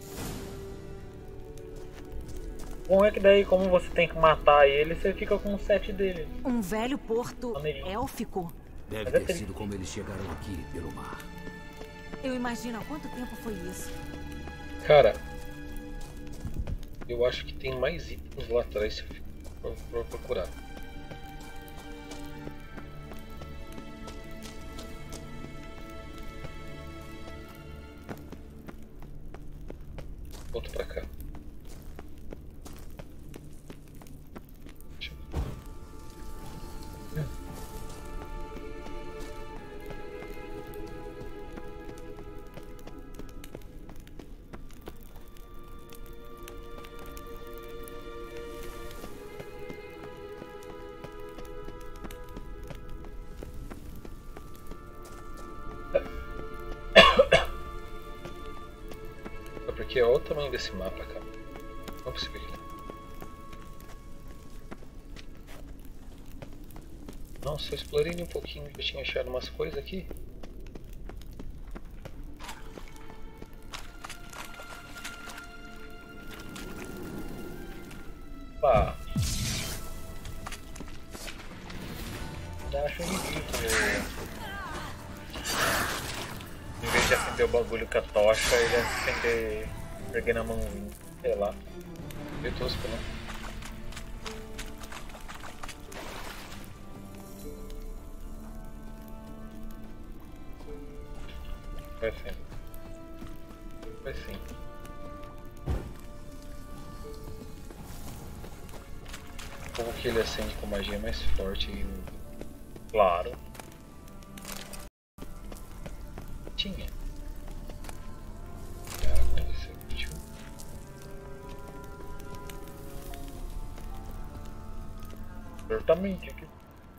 Bom, é que daí, como você tem que matar ele, você fica com o set dele. Um velho porto élfico. Deve ter sido como eles chegaram aqui, pelo mar. Eu imagino há quanto tempo foi isso. Cara, eu acho que tem mais itens lá atrás se eu for procurar. Volto pra cá. Porque olha o tamanho desse mapa, cara. Não é possível. Nossa, eu explorei um pouquinho, eu tinha achado umas coisas aqui. Pá. Eu acho ridículo. Em vez de acender o bagulho com a tocha, ele acender erguendo a mãozinha, sei lá. Eu tosco, né? Vai sim. Vai sim. Como que ele acende com magia mais forte e... Claro. Tinha. Ah, deve ser útil. Certamente aqui.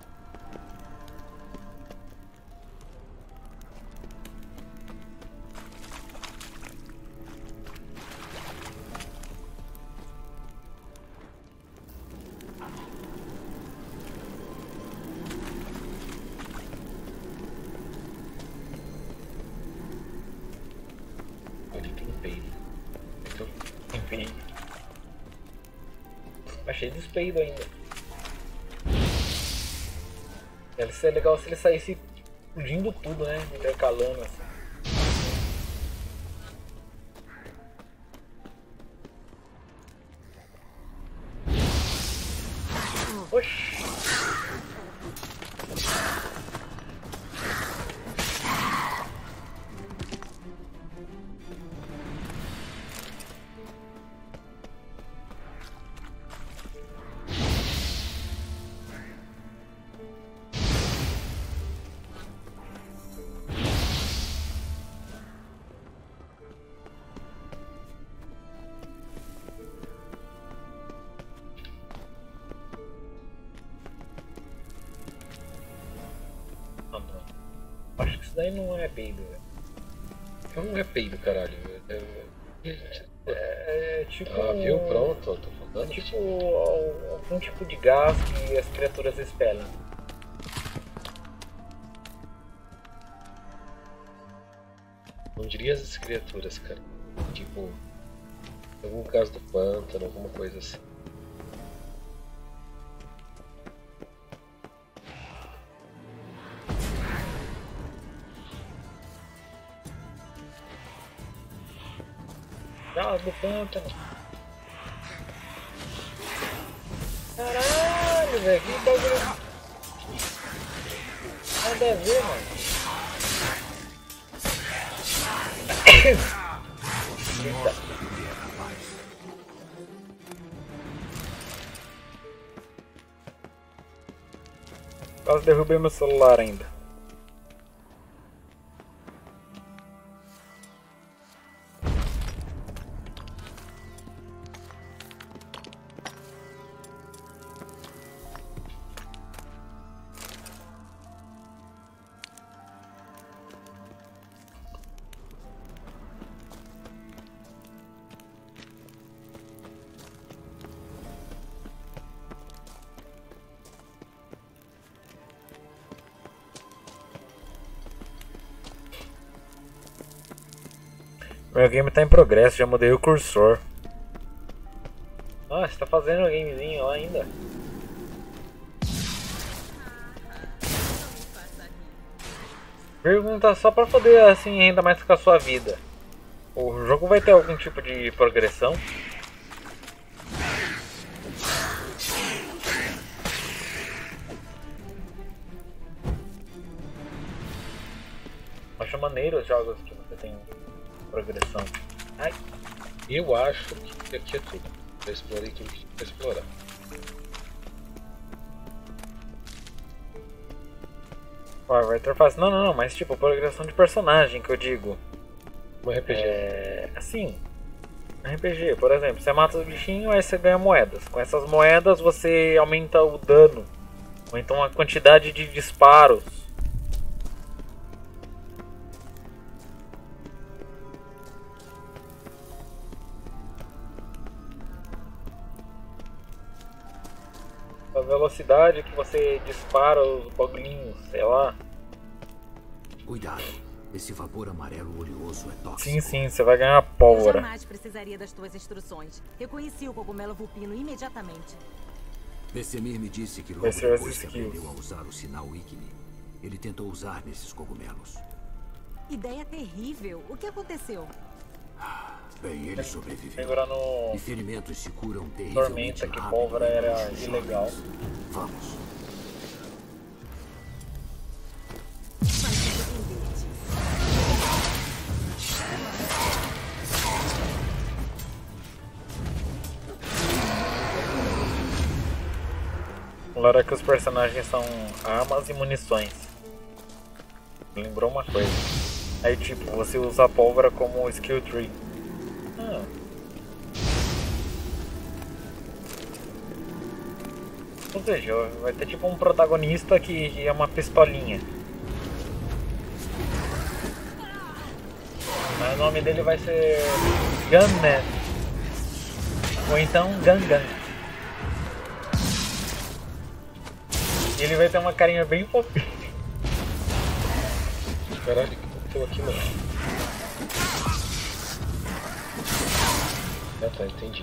Cheio de peido ainda. Deve ser legal se ele saísse explodindo tudo, né? Intercalando assim. Oxi. Acho que isso daí não é peido, velho. Não é peido, caralho. É, é, É, é tipo... Ah, viu? Pronto, eu tô É falando. tipo algum tipo de gás que as criaturas expelam. Não diria as criaturas, cara. Tipo, algum caso do pântano, alguma coisa assim. Gás do pântano. Caralho, velho, que bagulho. Nada a ver, mano. Eita. Quase derrubei meu celular ainda. Meu game tá em progresso, já mudei o cursor. Ah, você tá fazendo o gamezinho lá ainda? Pergunta só pra poder assim ainda mais com a sua vida. O jogo vai ter algum tipo de progressão? Acho maneiro os jogos que você tem progressão. Ai. Eu acho que aqui é tudo. Eu explorei tudo que tinha pra explorar. Ah, vai ter fácil. Não, não, não, mas tipo, progressão de personagem que eu digo. Um R P G. É. Assim. R P G, por exemplo, você mata os bichinhos, aí você ganha moedas. Com essas moedas você aumenta o dano. Ou então a quantidade de disparos. A velocidade que você dispara os bagulhinhos, sei lá. Cuidado, esse vapor amarelo oleoso é tóxico. Sim, sim, você vai ganhar Eu pólvora. jamais precisaria das tuas instruções. Reconheci o cogumelo vulpino imediatamente. Vesemir me disse que logo Vai ser depois esses que skills. aprendeu a usar o sinal Igni, ele tentou usar nesses cogumelos. Ideia terrível. O que aconteceu? Bem, ele sobreviveu. Segurando E ferimentos se curam terrivelmente Tormenta, que rápido pólvora em era doses ilegal. jovens. Vamos. Agora que os personagens são armas e munições. Lembrou uma coisa. Aí tipo, você usa a pólvora como skill tree. Ah. Ou seja, vai ter tipo um protagonista que é uma pistolinha. Mas o nome dele vai ser Gunman. Ou então Gangan. E ele vai ter uma carinha bem fofinha. Caralho, o que aconteceu aqui, mano? Ah tá, entendi.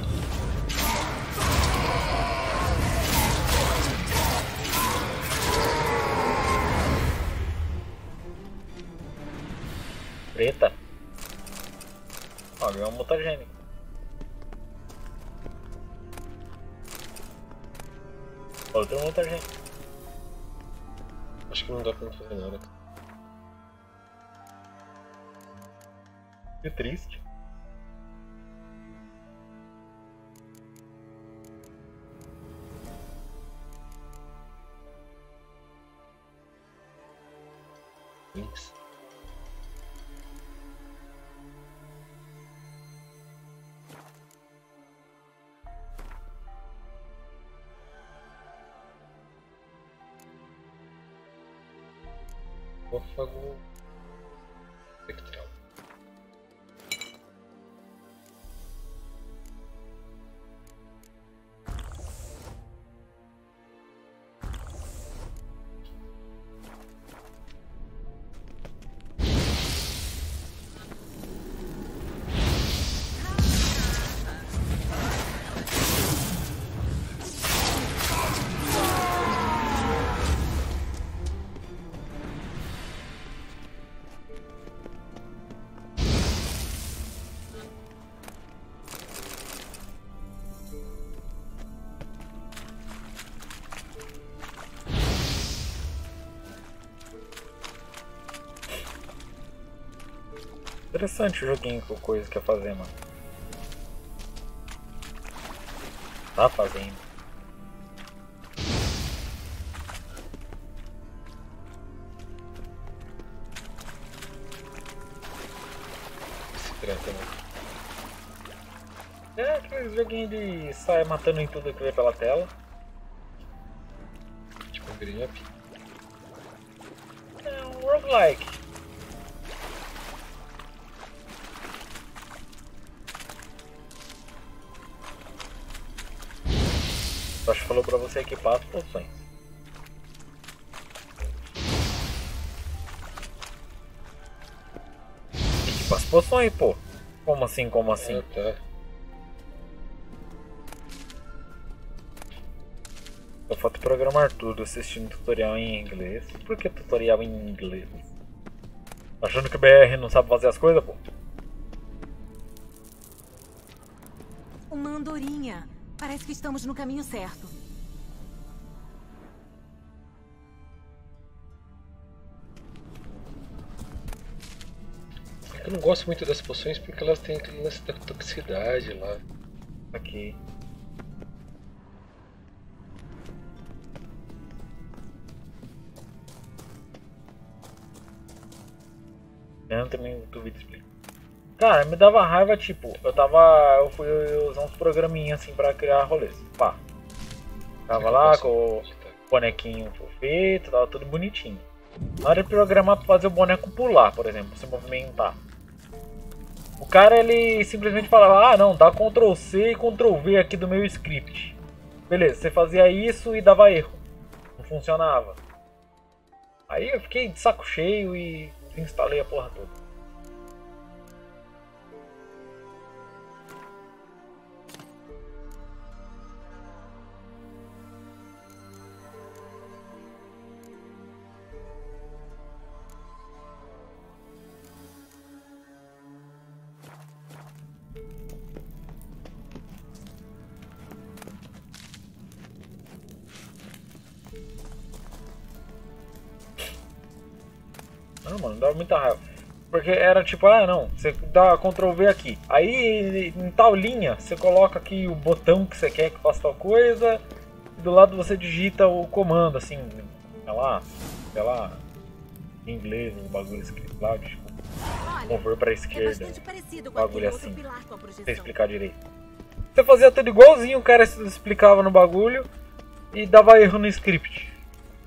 Preta. Ó, ganhou um mutagênico. Outro mutagênico. Acho que não dá pra fazer nada. Que triste. Links. Fósfago espectral. Interessante o joguinho que o Coisa quer fazer, mano. Tá fazendo. Se trata, né? É aquele joguinho de sair matando em tudo que vê pela tela. Tipo um beat'em up. É um roguelike. Eu acho que falou pra você equipar as poções. Equipa as poções, pô. Como assim, como assim? É, tá. Só falta programar tudo assistindo tutorial em inglês. Por que tutorial em inglês? Achando que o B R não sabe fazer as coisas, pô? Uma andorinha. Parece que estamos no caminho certo. Eu não gosto muito das poções porque elas têm aquele lance da toxicidade lá. Aqui. Eu também duvido explicar. Cara, me dava raiva, tipo, eu tava. Eu fui usar uns programinhas assim pra criar rolês. Pá. Tava lá com o bonequinho feito, tava tudo bonitinho. Na hora de programar pra fazer o boneco pular, por exemplo, se movimentar. O cara ele simplesmente falava, ah não, dá control C e control V aqui do meu script. Beleza, você fazia isso e dava erro. Não funcionava. Aí eu fiquei de saco cheio e instalei a porra toda. Não, mano, dava muita raiva. Porque era tipo, ah não, você dá control V aqui. Aí em tal linha, você coloca aqui o botão que você quer que faça tal coisa. E do lado você digita o comando, assim, sei lá, sei lá, em inglês, o bagulho escrito lá, tipo, mover pra esquerda. É bagulho assim, sem explicar direito. Você fazia tudo igualzinho, o cara explicava no bagulho e dava erro no script.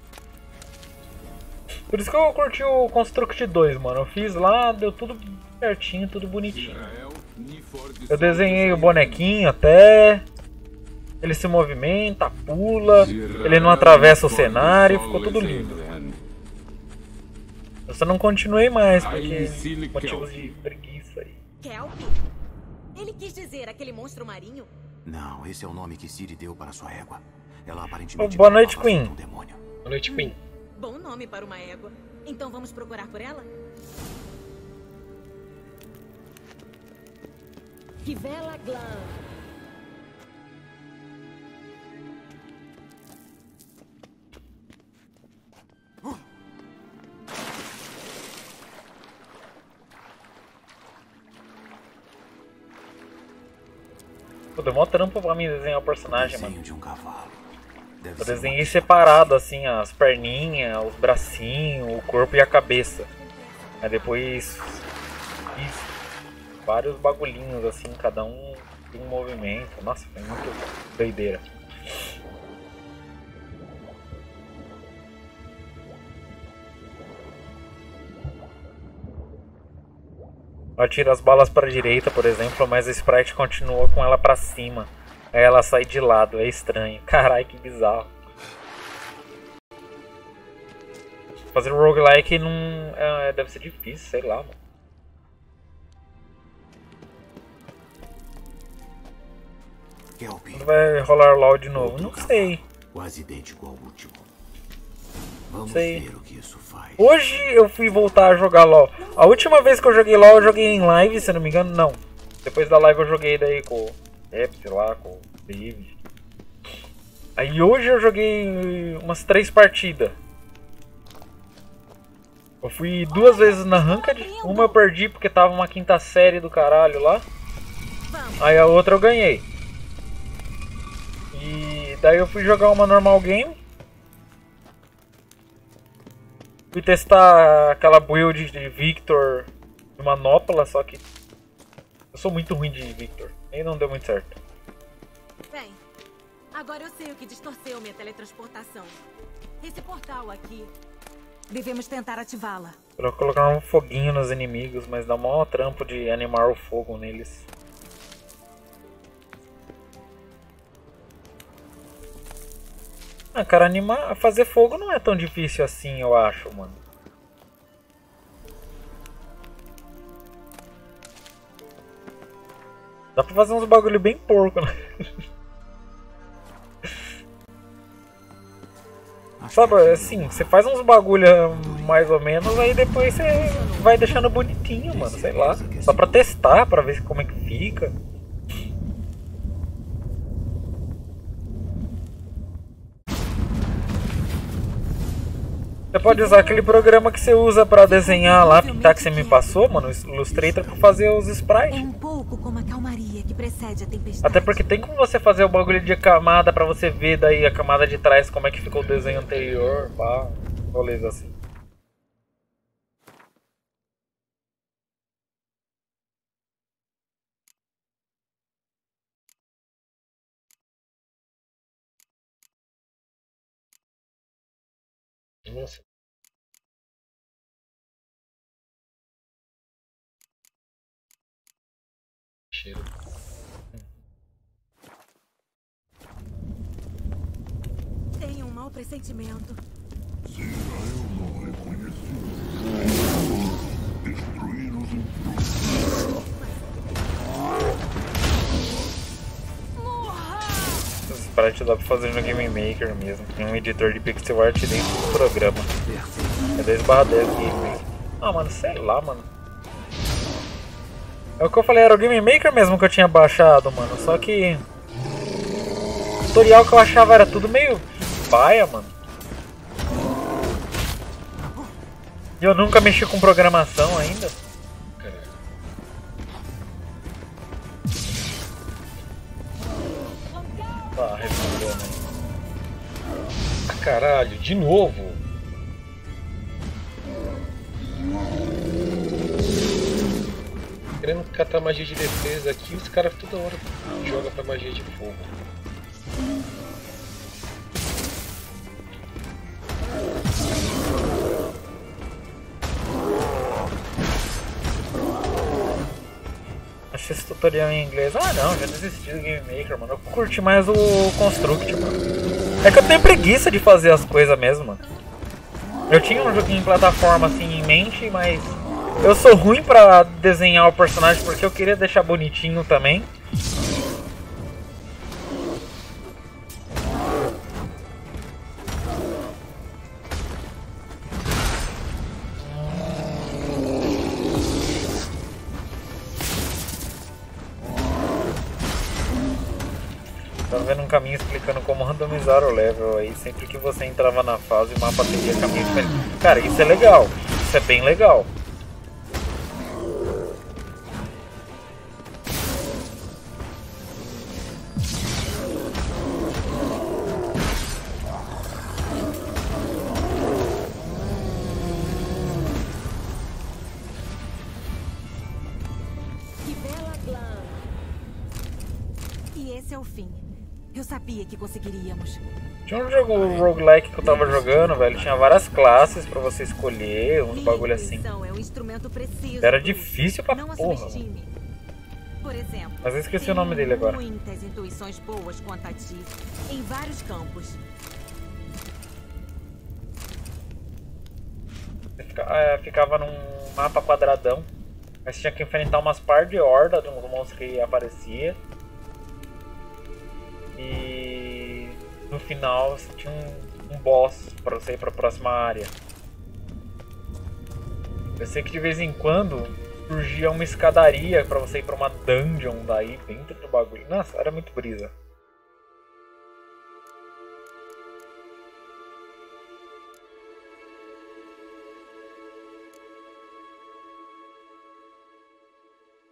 Por isso que eu curti o Construct dois, mano. Eu fiz lá, deu tudo certinho, tudo bonitinho. Eu desenhei o bonequinho até. Ele se movimenta, pula, ele não atravessa o cenário, ficou tudo lindo. Eu só não continuei mais, porque motivos de preguiça aí. Kelp? Ele quis dizer aquele monstro marinho? Não, esse é o nome que Ciri deu para sua égua. Ela aparentemente... Oh, boa noite, Queen. Um demônio. Boa noite, Queen. Bom nome para uma égua. Então vamos procurar por ela? Rivela Glam. Pô, deu mó trampo pra mim desenhar o personagem, mano. De um cavalo. Eu desenhei separado, assim, as perninhas, os bracinhos, o corpo e a cabeça. Aí depois fiz vários bagulhinhos, assim, cada um tem um movimento. Nossa, foi muito doideira. Ela tira as balas para a direita, por exemplo, mas a sprite continua com ela para cima. Aí ela sai de lado, é estranho. Caralho, que bizarro. Fazer roguelike não é, deve ser difícil, sei lá, mano. Quando vai rolar LOL de novo? Não sei. Quase idêntico ao último. Vamos sei. ver o que isso faz. Hoje eu fui voltar a jogar LOL. A última vez que eu joguei LOL, eu joguei em live, se não me engano, não. Depois da live eu joguei daí com é, sei lá, com o David. Aí hoje eu joguei umas três partidas. Eu fui duas vezes na Ranked, uma eu perdi porque tava uma quinta série do caralho lá. Aí a outra eu ganhei. E daí eu fui jogar uma normal game. Fui testar aquela build de Victor de Manopla, só que eu sou muito ruim de Victor. E não deu muito certo. Bem, agora eu sei o que distorceu minha teletransportação. Esse portal aqui. Devemos tentar ativá-la. Eu colocar um foguinho nos inimigos, mas dá maior trampo de animar o fogo neles. Ah, cara, animar, fazer fogo não é tão difícil assim, eu acho, mano. Dá pra fazer uns bagulho bem porco, né? Sabe, assim, você faz uns bagulho mais ou menos, aí depois você vai deixando bonitinho, mano, sei lá. Só pra testar, pra ver como é que fica. Você pode usar aquele programa que você usa pra desenhar lá, pintar, que você me passou, mano, o Illustrator, pra fazer os sprites. É um pouco como a calmaria que precede a tempestade. Até porque tem como você fazer o bagulho de camada pra você ver daí a camada de trás, como é que ficou o desenho anterior, pá, rolês assim. Nossa. Cheiro. Tenho um mau pressentimento. Se eu não reconheci destruir os Esse sprite dá pra fazer no Game Maker mesmo. Tem um editor de pixel art dentro do programa. É dez barra dez Game. Ah, mano, sei lá, mano. É o que eu falei, era o Game Maker mesmo que eu tinha baixado, mano. Só que o tutorial que eu achava era tudo meio paia, mano. E eu nunca mexi com programação ainda. Tá, respondeu, né? Ah, caralho, de novo. Querendo catar magia de defesa aqui, os caras toda hora jogam pra magia de fogo. Achei esse tutorial em inglês. Ah não, já desisti do Game Maker, mano. Eu curti mais o Construct, mano. É que eu tenho preguiça de fazer as coisas mesmo, mano. Eu tinha um joguinho em plataforma assim em mente, mas eu sou ruim pra desenhar o personagem porque eu queria deixar bonitinho também. Tava vendo um caminho explicando como randomizar o level aí. Sempre que você entrava na fase, o mapa teria caminho diferente. Cara, isso é legal. Isso é bem legal. Que bela glam. E esse é o fim. Eu sabia que conseguiríamos. Tinha um jogo roguelike que eu tava jogando, velho. Tinha várias classes pra você escolher, uns bagulho assim. É um instrumento preciso. Era difícil pra Não a porra, subestime. Por exemplo, mas eu esqueci o nome dele agora. muitas intuições boas quanto a ti, em vários campos. Você fica- é, ficava num mapa quadradão. Aí você tinha que enfrentar umas par de horda de uns monstros que aparecia. E no final você tinha um, um boss pra você ir pra próxima área. Eu sei que de vez em quando surgia uma escadaria pra você ir pra uma dungeon daí dentro do bagulho. Nossa, era muito brisa.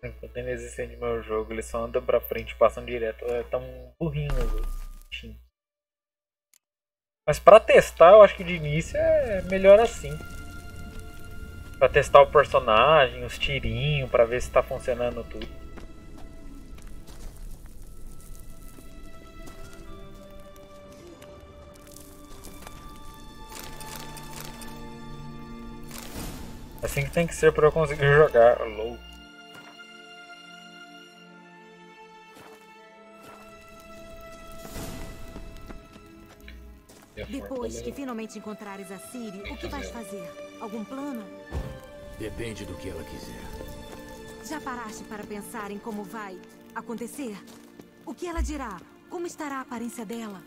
Enquanto inexistente no meu jogo, eles só andam pra frente, passam direto. É tão burrinho o Mas pra testar, eu acho que de início é melhor assim. Pra testar o personagem, os tirinhos, pra ver se tá funcionando tudo. Assim que tem que ser pra eu conseguir jogar. LOL. Depois que finalmente encontrares a Ciri, o que vais fazer? Algum plano? Depende do que ela quiser. Já paraste para pensar em como vai acontecer? O que ela dirá? Como estará a aparência dela?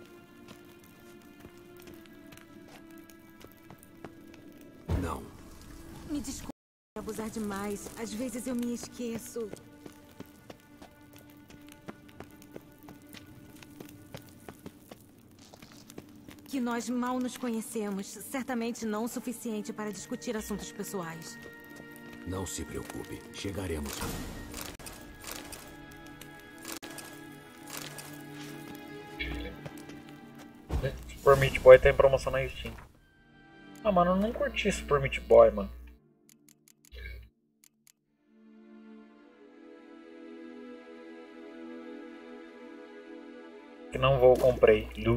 Não. Me desculpe por abusar demais. Às vezes eu me esqueço. Que nós mal nos conhecemos. Certamente não o suficiente para discutir assuntos pessoais. Não se preocupe. Chegaremos lá. Super Meat Boy tá em promoção na Steam. Ah, mano, eu não curti Super Meat Boy, mano. Que não vou, comprei. Lu.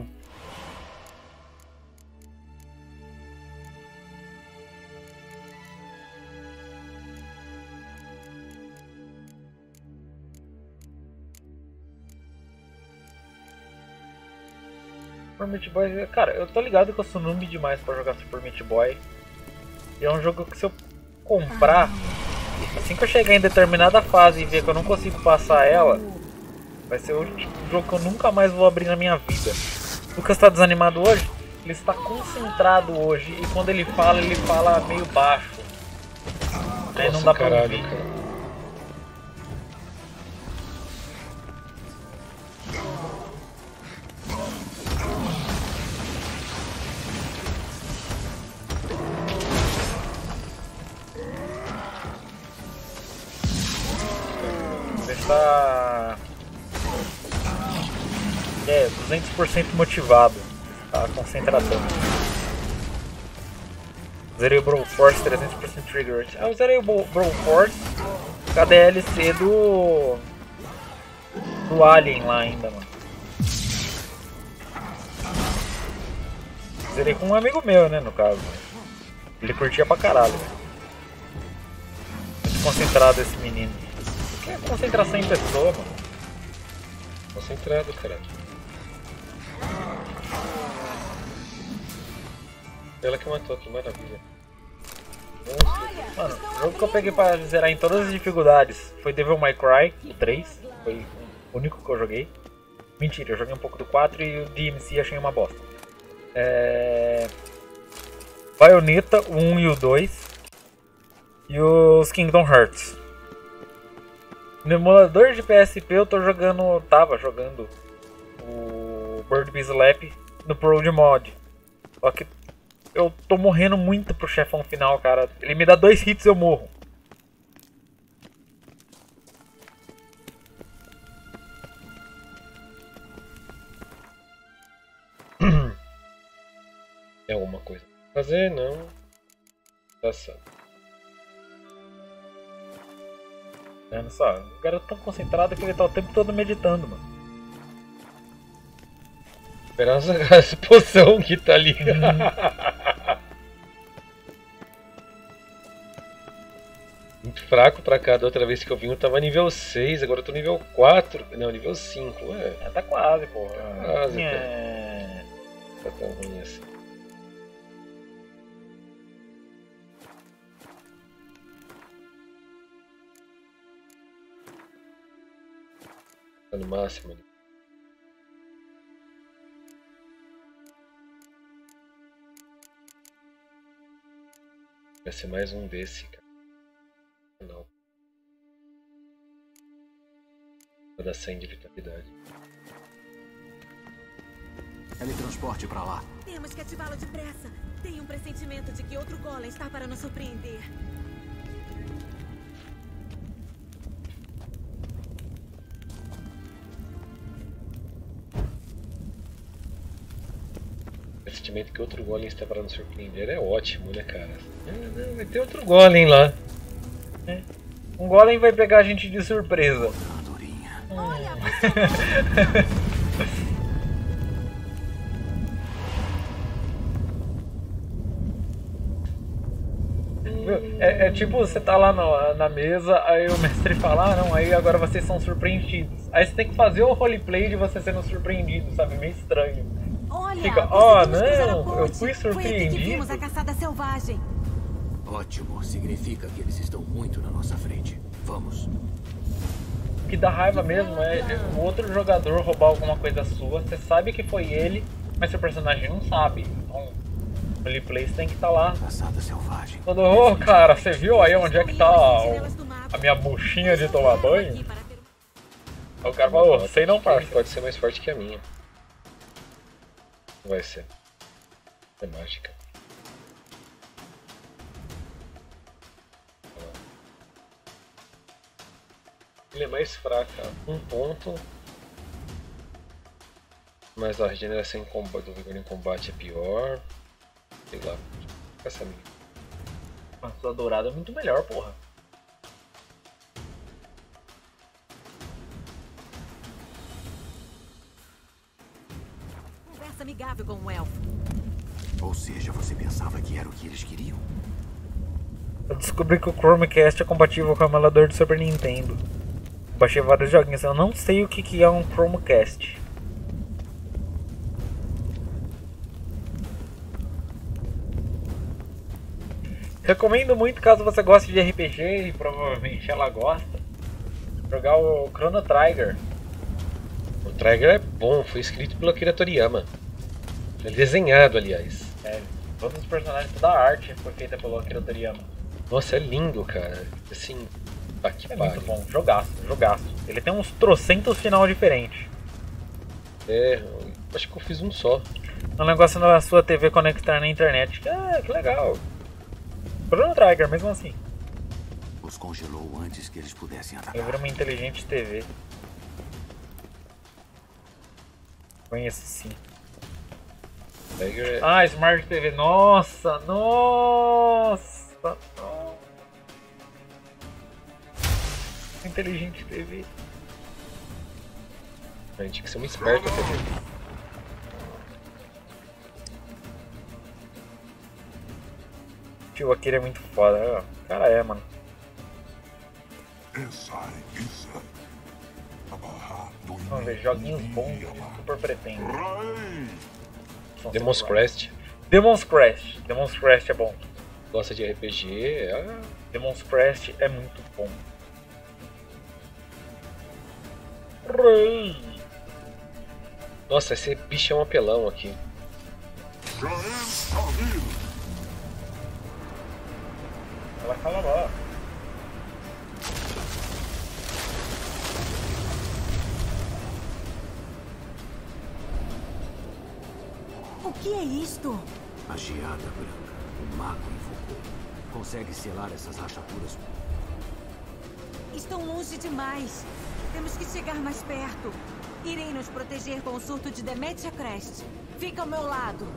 Super Meat Boy, cara, eu tô ligado que eu sou noob demais pra jogar Super Meat Boy. E é um jogo que se eu comprar, assim que eu chegar em determinada fase e ver que eu não consigo passar ela, vai ser o jogo que eu nunca mais vou abrir na minha vida. O Lucas tá desanimado hoje? Ele está concentrado hoje e quando ele fala, ele fala meio baixo. Aí não dá pra ouvir. Cara. Tá... É, duzentos por cento motivado. Tá concentradão. Zerei o Brawl Force trezentos por cento trigger. Ah, eu zerei o Brawl Force com a D L C do... do Alien lá ainda, mano. Zerei com um amigo meu, né, no caso. Ele curtia pra caralho. Muito concentrado esse menino. É concentração em pessoa, mano. Concentrado, cara. Ela que matou, que maravilha. Mano, o jogo que eu peguei pra zerar em todas as dificuldades foi Devil May Cry, o três. Foi o único que eu joguei. Mentira, eu joguei um pouco do quatro e o D M C achei uma bosta. É... Bayonetta, o um e o dois. E os Kingdom Hearts. No emulador de P S P eu tô jogando, tava jogando o Bird Bees Lap no Pro de mod. Só que eu tô morrendo muito pro chefão final, cara. Ele me dá dois hits e eu morro. É alguma coisa pra fazer? Não. Tá certo. Olha só, o garoto tão concentrado que ele tá o tempo todo meditando, mano. Esperar essa poção que tá ali. Muito fraco pra cá. Da outra vez que eu vim eu tava nível seis, agora eu tô nível quatro. Não, nível cinco. Ué. É, tá quase, porra. Quase, é... Tá tão ruim assim. Tá no máximo ali. Vai ser mais um desse, cara. Não. Vai dar cem de vitalidade. Teletransporte pra lá. Temos que ativá-lo depressa. Tenho um pressentimento de que outro golem está para nos surpreender. O sentimento que outro golem está para nos surpreender é ótimo, né, cara? É, vai ter outro golem lá. É. Um golem vai pegar a gente de surpresa. Olha, É, é tipo, você tá lá no, na mesa, aí o mestre fala, ah não, aí agora vocês são surpreendidos. Aí você tem que fazer o roleplay de você sendo surpreendido, sabe? Meio estranho. Olha, fica, ó, oh, não, eu fui surpreendido. Foi aqui que vimos a caçada selvagem. Ótimo, significa que eles estão muito na nossa frente. Vamos. O que dá raiva mesmo é o outro jogador roubar alguma coisa sua, você sabe que foi ele, mas seu personagem não sabe. Então, o roleplay tem que estar tá lá. Caçada selvagem. Todo, ô oh, cara, você viu aí onde é que tá o, a minha buchinha de tomar banho? Aí o cara falou, oh, sei não, parça. Pode ser mais forte que a minha. Não vai ser. É mágica. Ele é mais fraca, um ponto. Mas a regeneração em combate, do vigor em combate é pior. Sei lá. Essa minha. A sua dourada é muito melhor, porra. Conversa amigável com o elfo. Ou seja, você pensava que era o que eles queriam? Eu descobri que o Chromecast é compatível com o emulador do Super Nintendo. Baixei vários joguinhos, eu não sei o que, que é um Chromecast. Recomendo muito, caso você goste de R P G, e provavelmente ela gosta, jogar o Chrono Trigger. O Trigger é bom, foi escrito pelo Akira Toriyama. É desenhado, aliás. É, todos os personagens, toda a arte foi feita pelo Akira Toriyama. Nossa, é lindo, cara. Assim, tá que é pariu. Muito bom, jogaço, jogaço. Ele tem uns trocentos final diferentes. É, acho que eu fiz um só. Um negócio na sua T V conectar na internet. Ah, que legal. Chrono Trigger, mesmo assim. Os congelou antes que eles pudessem atacar. Eu viro uma inteligente T V. Conheço sim. Trigger... Ah, Smart T V. Nossa, nossa, nossa. Inteligente T V. A gente tem que ser muito esperto T V. Tio, aquele é muito foda. O cara é, mano. Vamos ver, joguinhos bons que super pretendo. Demon's Crest. Demon's Crest. Demon's Crest é bom. Gosta de R P G? Ah. Demon's Crest é muito bom. Rei. Nossa, esse bicho é um apelão aqui. Ela fala lá. O que é isto? A geada branca. O mago invocou. Consegue selar essas rachaduras? Estão longe demais. Temos que chegar mais perto. Irei nos proteger com o surto de Demetia Crest. Fica ao meu lado.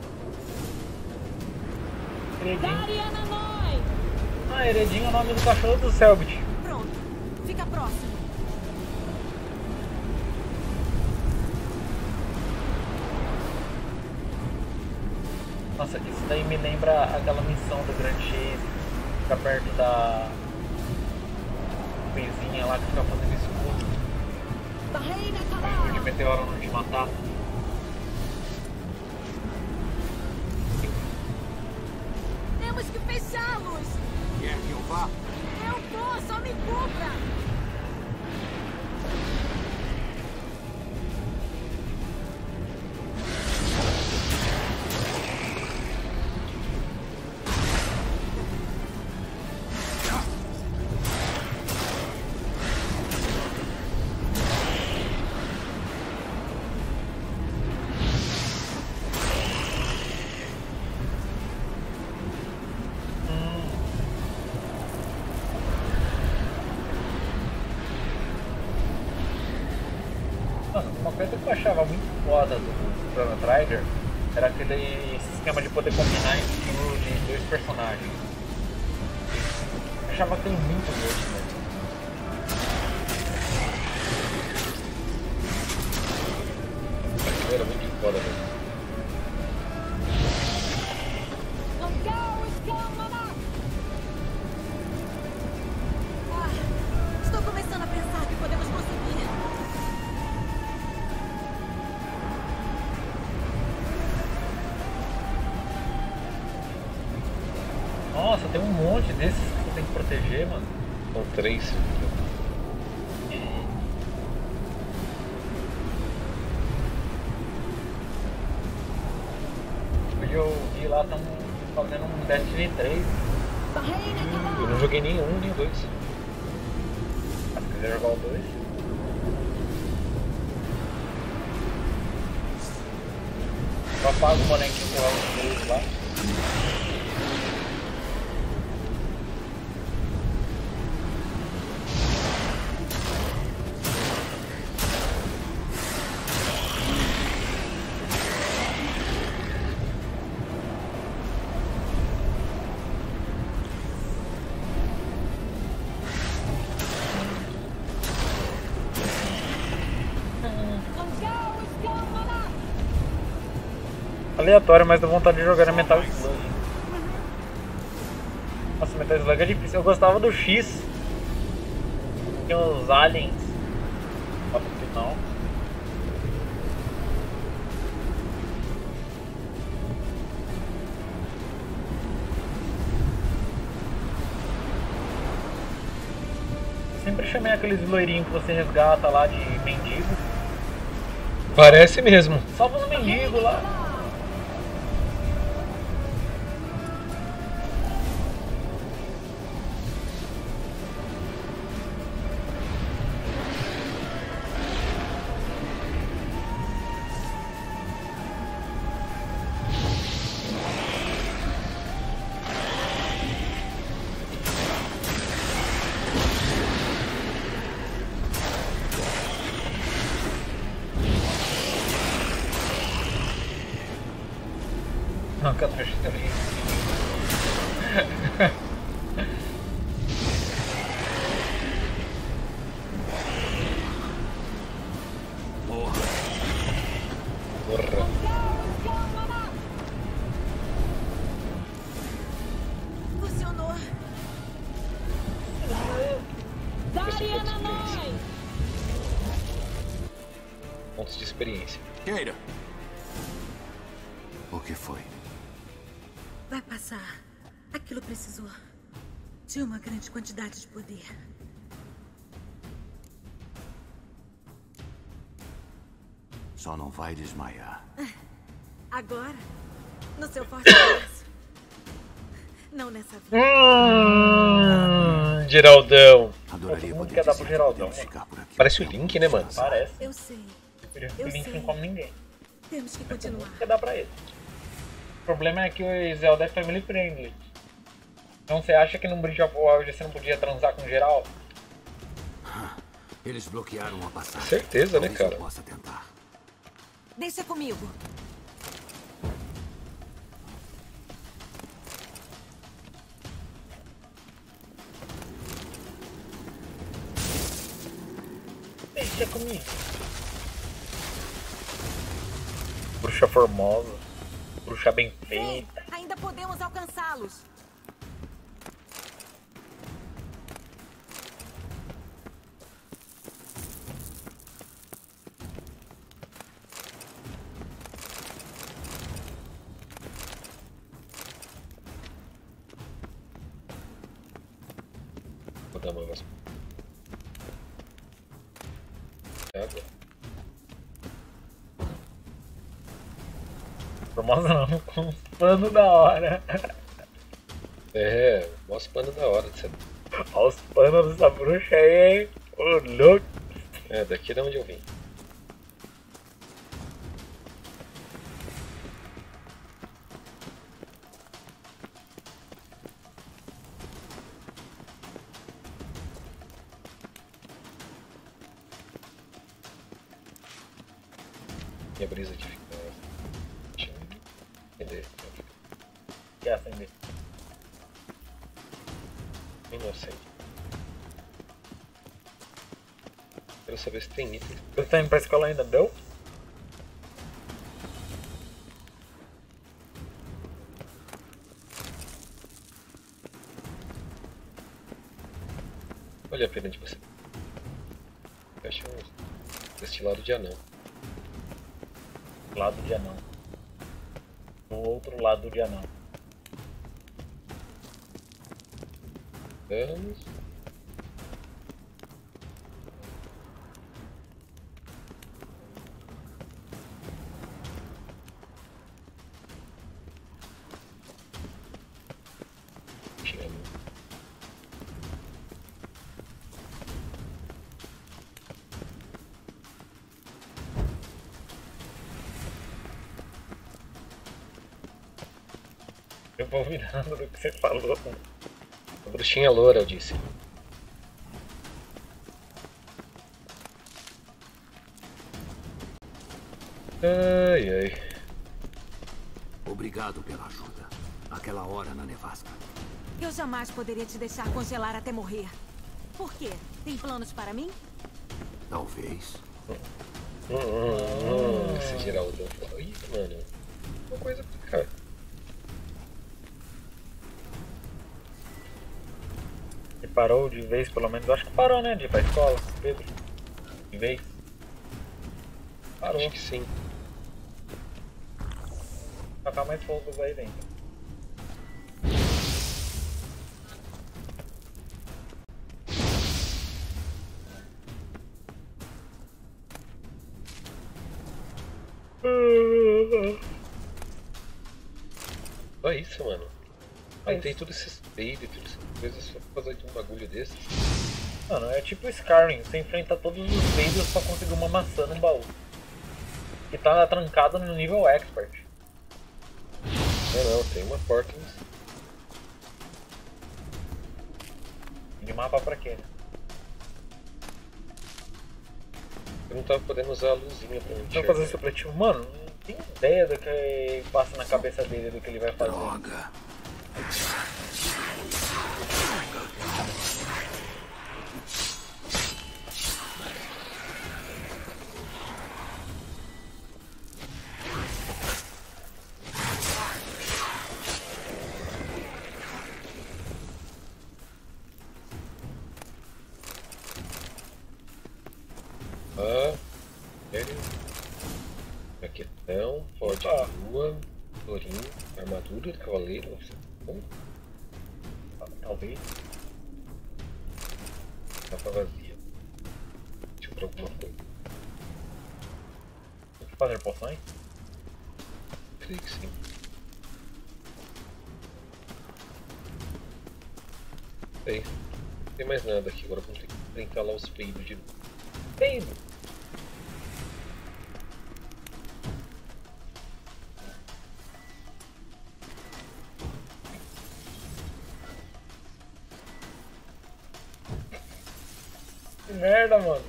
Dariana Noi! Ah, Heredinho é o nome do cachorro do Selbit. Pronto. Fica próximo. Nossa, isso daí me lembra aquela missão do Grand Chase. Fica perto da... coisinha lá que fica fazendo escudo. Aí o meteoro não te matar. Temos que fechá-los! Quer que eu vá? Eu vou, só me cubra! Uma coisa que eu achava muito foda do Chrono Trigger era aquele esquema de poder combinar estilo de dois personagens. Eu achava aquilo muito gosto, velho. Aquilo era muito foda, velho. Ah, estou começando a pensar que podemos conseguir. Nossa, tem um monte desses que você tem que proteger, mano. São três. Hoje eu vi lá, estão fazendo um Destiny três. Eu não joguei nenhum, nem dois. Ah, se quiser jogar o dois. Eu apago o bonequinho com o dois lá. Aleatório, mas dá vontade de jogar na Metal Slug. Nossa, Metal Slug é difícil. Eu gostava do X. Tinha os aliens lá pro final. Sempre chamei aqueles loirinhos que você resgata lá de mendigo. Parece mesmo. Salva os mendigos lá. Não, que eu trouxe também. Porra. Porra. Funcionou. Daria na mãe. Pontos de experiência. Keira. O que foi? Vai passar. Aquilo precisou de uma grande quantidade de poder. Só não vai desmaiar. Agora, no seu forte braço. Não nessa vida. Hum, Geraldão. Adoraria poder quer dar pro Geraldão. Parece o Link, né, mano? Parece. Eu sei. O Link não come ninguém. Temos que continuar. Quer dar pra ele. O problema é que o Zelda é family friendly. Então você acha que no Bridge of Wild você não podia transar com geral? Eles bloquearam a passagem. Certeza, né, cara? Eu possa tentar. Deixa comigo. Deixa comigo. Bruxa formosa. Bruxa bem feita. Ainda podemos alcançá-los. Vou dar uma mais. Água. Formosa não, com uns panos da hora. É, mostra os panos da hora. Você... Olha os panos dessa bruxa aí, hein? Ô, louco. É, daqui de onde eu vim. E a brisa de ficar... Acender. Que é acender? Inocente. Quero saber se tem itens. Você tá indo pra escola ainda, deu? Vale a pena de você. Fecha um destilado de anão. Lado de anão. Do outro lado de anão. Vamos. Eu vou virando do que você falou. A bruxinha loura, eu disse. Ai, ai. Obrigado pela ajuda. Aquela hora na nevasca. Eu jamais poderia te deixar congelar até morrer. Por quê? Tem planos para mim? Talvez. Hum, hum, hum. Esse Geraldo. Ih, mano. Uma coisa pra cá. Você parou de vez, pelo menos. Eu acho que parou, né? De ir pra escola, Pedro. De vez. Parou. Acho que sim. Tacar mais fogos aí dentro. Só isso, mano. Aí tem tudo esses peidos e tudo essas coisas só pra fazer um bagulho desses. Mano, é tipo Skyrim, você enfrenta todos os peidos pra conseguir uma maçã no baú. E tá trancado no nível expert. Não, não, tem uma porta. De mapa pra quê? Eu não tava podendo usar a luzinha pra mim. Vai fazer supletivo? Mano, não tenho ideia do que passa na cabeça dele, do que ele vai fazer. Droga. Ah, ele. Jaquetão, pó de lua, florinho, armadura do cavaleiro. Talvez. Tava vazia. Deixa eu ver alguma coisa. Tem que fazer poções? Creio que sim. Sei. Não tem mais nada aqui. Agora vamos ter que enfrentar lá os peidos de novo. Peido! Que merda, mano.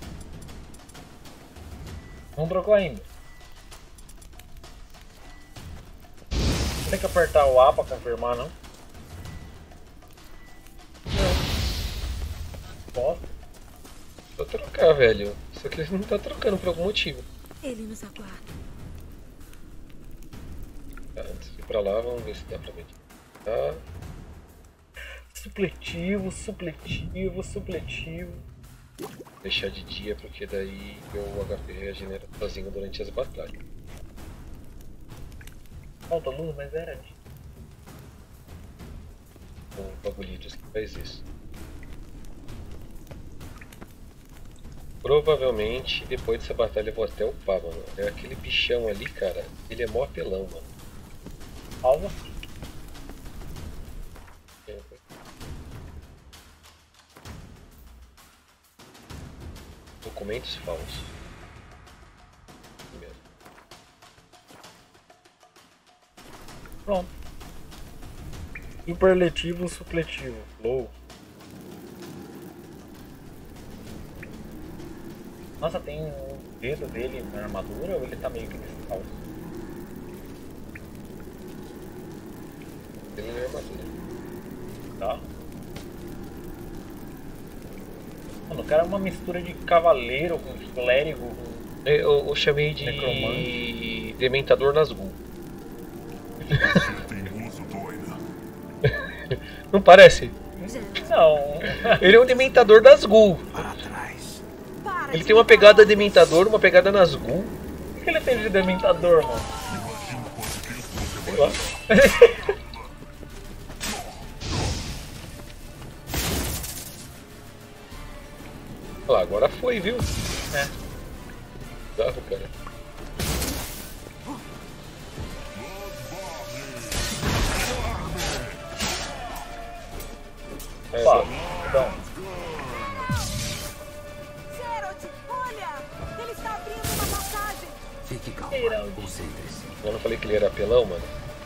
Não trocou ainda. Tem que apertar o A pra confirmar, não? Não. Posso? Vou trocar, velho. Só que ele não tá trocando por algum motivo. Ele nos aguarda. Tá, antes de ir pra lá, vamos ver se dá pra ver. Tá. Supletivo, supletivo, supletivo. Deixar de dia porque daí o H P regenera sozinho durante as batalhas. Falta luz, mas era de... Com bagulhitos que faz isso. Provavelmente depois dessa batalha eu vou até upar, mano. É aquele bichão ali, cara. Ele é mó apelão, mano. Alva? Documentos falsos. Primeiro. Pronto. Superletivo, supletivo. Low. Nossa, tem o dedo dele na armadura ou ele tá meio que descalço? Ele é armadura. Tá? Mano, o cara é uma mistura de cavaleiro com clérigo. Com... Eu, eu chamei de necromante. Dementador Nazgûl. Não parece? Não. Ele é um Dementador Nazgûl. Ele tem uma pegada Dementador, uma pegada Nazgûl. O que ele tem de Dementador, mano? Sei lá. Olha lá, agora foi, viu? É. Bizarro, cara. É, Opa, então. Geralt, olha! Ele está abrindo uma passagem! Fique calmo, concentre-se. Eu não falei que ele era apelão, mano?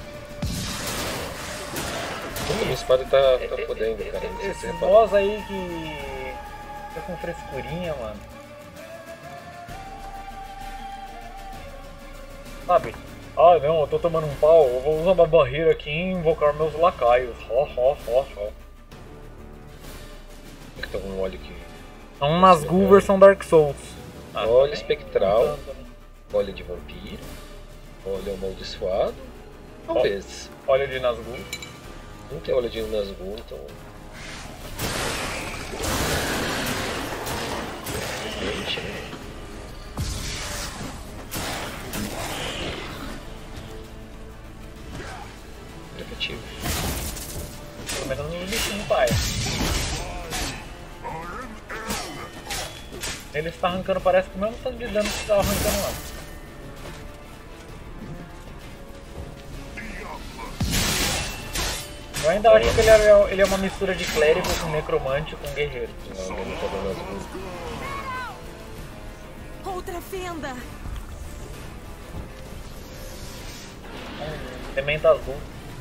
Puta, minha espada tá, tá fodendo, cara. Não sei se Esse você repara. boss aí que tá com frescurinha, mano. Sabe? Ah, não, eu tô tomando um pau. Eu vou usar uma barreira aqui e invocar meus lacaios. Ó, ó, ó, ó. Tem que tomar um óleo aqui. É um Nazgûl versão Dark Souls. Ah, Óleo espectral, óleo de vampiro, óleo amaldiçoado, talvez. Óleo de Nazgûl. Não tem óleo de Nazgûl, então... Gente, né? Repetivo. Pelo menos no bichinho, pai. Ele está arrancando, parece que o mesmo tanto de dano que está arrancando lá. Eu ainda acho que ele é, ele é uma mistura de clérigo com necromante com guerreiro. Não, ele tá dando as Outra fenda! Um Dementa azul.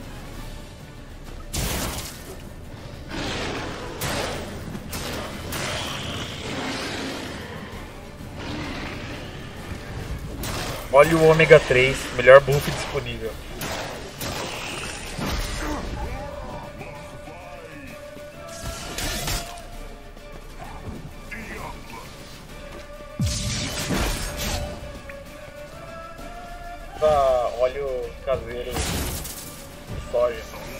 Olha o ômega três, melhor buff disponível. Ah, óleo caseiro de soja.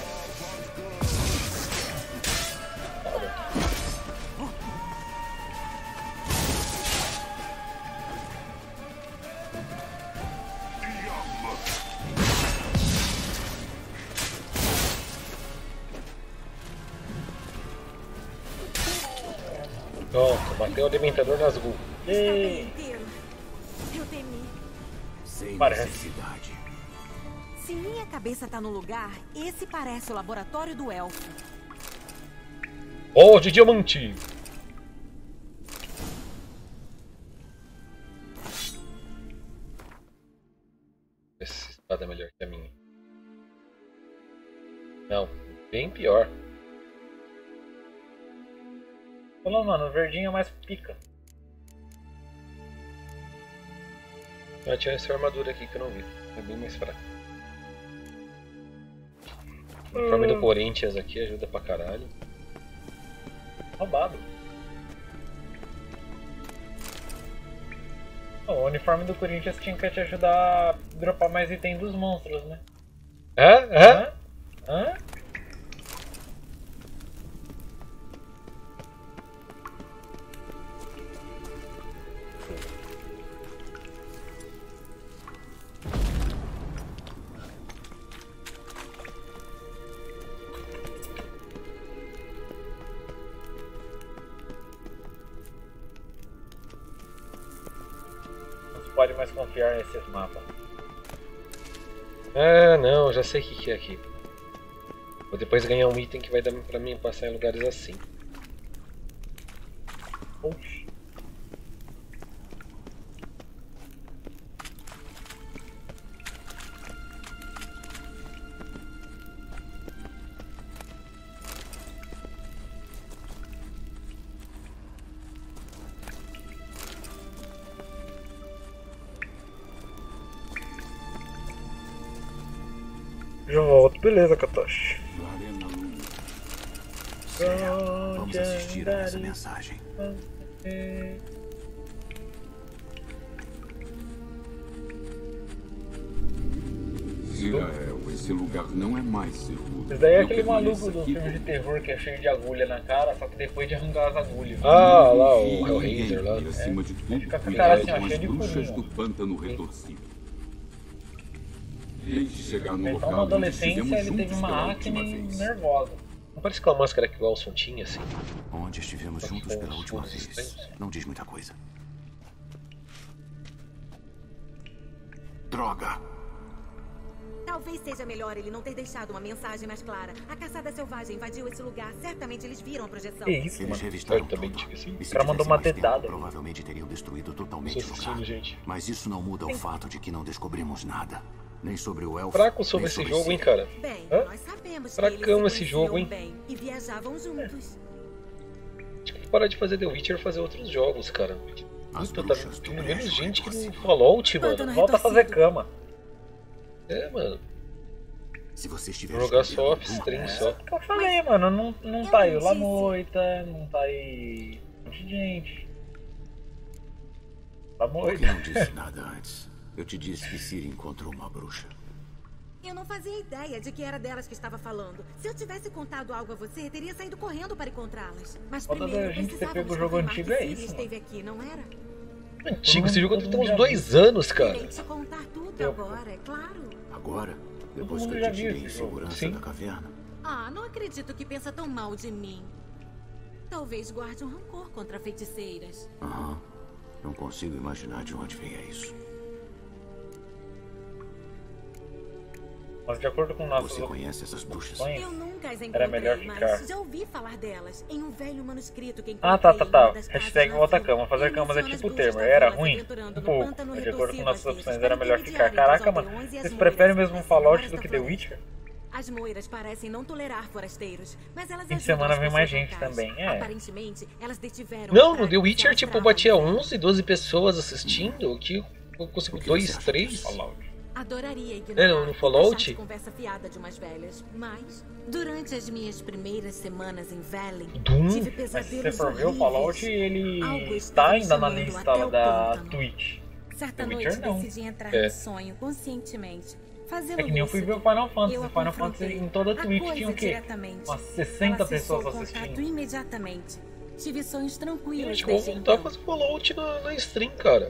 Pronto, bateu o Dementador Nazgûl. E... Eu temi. Sem Parece. necessidade. Se minha cabeça tá no lugar, esse parece o laboratório do elfo. Oh, de diamante! Essa espada é melhor que a minha. Não, bem pior. Falou, mano, o verdinho é mais pica. Ah, tinha essa armadura aqui que eu não vi. É bem mais fraca. O uniforme do Corinthians aqui ajuda pra caralho. Roubado. O uniforme do Corinthians tinha que te ajudar a dropar mais itens dos monstros, né? Hã? Hã? Hã? Pode mais confiar nesses mapas. Ah, não, já sei o que, que é aqui. Vou depois ganhar um item que vai dar pra mim passar em lugares assim. Oxi. Já volto, beleza, Katoshi. Certo, vamos assistir a essa mensagem. Zirael, esse lugar não é mais seguro. Esse daí é Não aquele permaneça maluco do aqui filme de terror que é cheio de agulha na cara, só que depois de arrancar as agulhas. Ah, lá, o Hellraiser lá. E acima de tudo, Fica com a cuidado cara assim, com ó, as cheio de bruxas furinho. do pântano retorcido. Desde chegar no Então na local onde adolescência estivemos ele teve juntos uma pela última acne vez. nervosa. Não parece aquela máscara que o Elson tinha, assim? Onde estivemos juntos pela última vez. Não diz muita coisa. Droga! Talvez seja melhor ele não ter deixado uma mensagem mais clara. A caçada selvagem invadiu esse lugar. Certamente eles viram a projeção. Que isso, Eles mano? revistaram tudo. Certamente que sim. E se O cara mandou uma tivessem mais dedada. tempo, provavelmente teriam destruído totalmente Tô o assistindo, lugar. gente. Mas isso não muda o fato de que não descobrimos nada. Nem sobre o elfo. Fraco sobre nem esse sobre jogo, hein, si. cara? Bem, Hã? nós sabemos que Fracão eles se esse jogo, conheciam hein? bem e viajavam juntos. Acho que vou parar de fazer The Witcher e fazer outros jogos, cara. As Puta, tá bruxas tem do menos Brejo gente que Retorcido. no Fallout, Pântano mano. Volta a fazer cama. É, mano. Se você estiver Vou jogar escondendo só alguma off-stream, coisa, só. Que eu falei, mano, não, não eu tá aí não o disse. Lamoita, não tá aí um monte de gente. Por que Lamoita. não disse nada antes? Eu te disse que Ciri encontrou uma bruxa. Eu não fazia ideia de que era delas que estava falando. Se eu tivesse contado algo a você, teria saído correndo para encontrá-las. Mas Falta primeiro, da gente ter precisávamos pego o jogo confirmar antigo, que é Ciri isso, esteve aqui, não era? Antigo, esse jogo todo deve ter mundo uns já dois anos, cara. Irei te contar tudo Eu- agora, é claro. Agora? Depois que mundo eu já te viu tirei em esse jogo. segurança Sim. da caverna? Ah, não acredito que pensa tão mal de mim. Talvez guarde um rancor contra feiticeiras. Aham. Não consigo imaginar de onde veio isso. Mas de acordo com nossas Você conhece essas bruxas? opções, Eu nunca as era encontrei, melhor ficar. mas já ouvi falar delas em um velho manuscrito que Ah, tá, encontrei tá, em tá. uma das Hashtag casas na volta vila. cama. Fazer Ele camas é menciona tipo o as bruxas termo. da Era vila se ruim? aventurando Um no pouco. pântano De acordo com retorcido nossas às vezes, opções, para era melhor intermediar ficar. entre os Caraca, mano. aldeões e as Vocês moiras preferem que mesmo parecem Fallout horas do da que The floresta. Witcher? As moiras parecem não tolerar forasteiros, mas elas Fim de ajudam semana as vem mais pessoas gente locais. também, é. Aparentemente, elas detiveram Não, a no The praga Witcher, que tipo, alastrava batia o inferno. onze, doze pessoas assistindo. Que eu consigo O que dois, você acha três. disso? Fallout. Adoraria ignorar É, no e Fallout? deixar de conversa fiada de umas velhas, mas durante as minhas primeiras semanas em Velen, Doom? tive Mas se pesadelos você for ver o horríveis. Fallout, ele Algo estava tá me ainda na chamando lista até o da pântano. Twitch. Certa The noite Witcher não. decidi entrar É. no sonho conscientemente. Fazê-lo É que nem eu fui ver o lúcido. Final Fantasy. Eu a Final confrontei. Fantasy em toda a A Twitch coisa tinha o quê? diretamente. Umas sessenta Ela cessou pessoas o contato assistindo. imediatamente. Tive sonhos tranquilos Gente, vou desde voltar a então. fazer Fallout na, na stream, cara.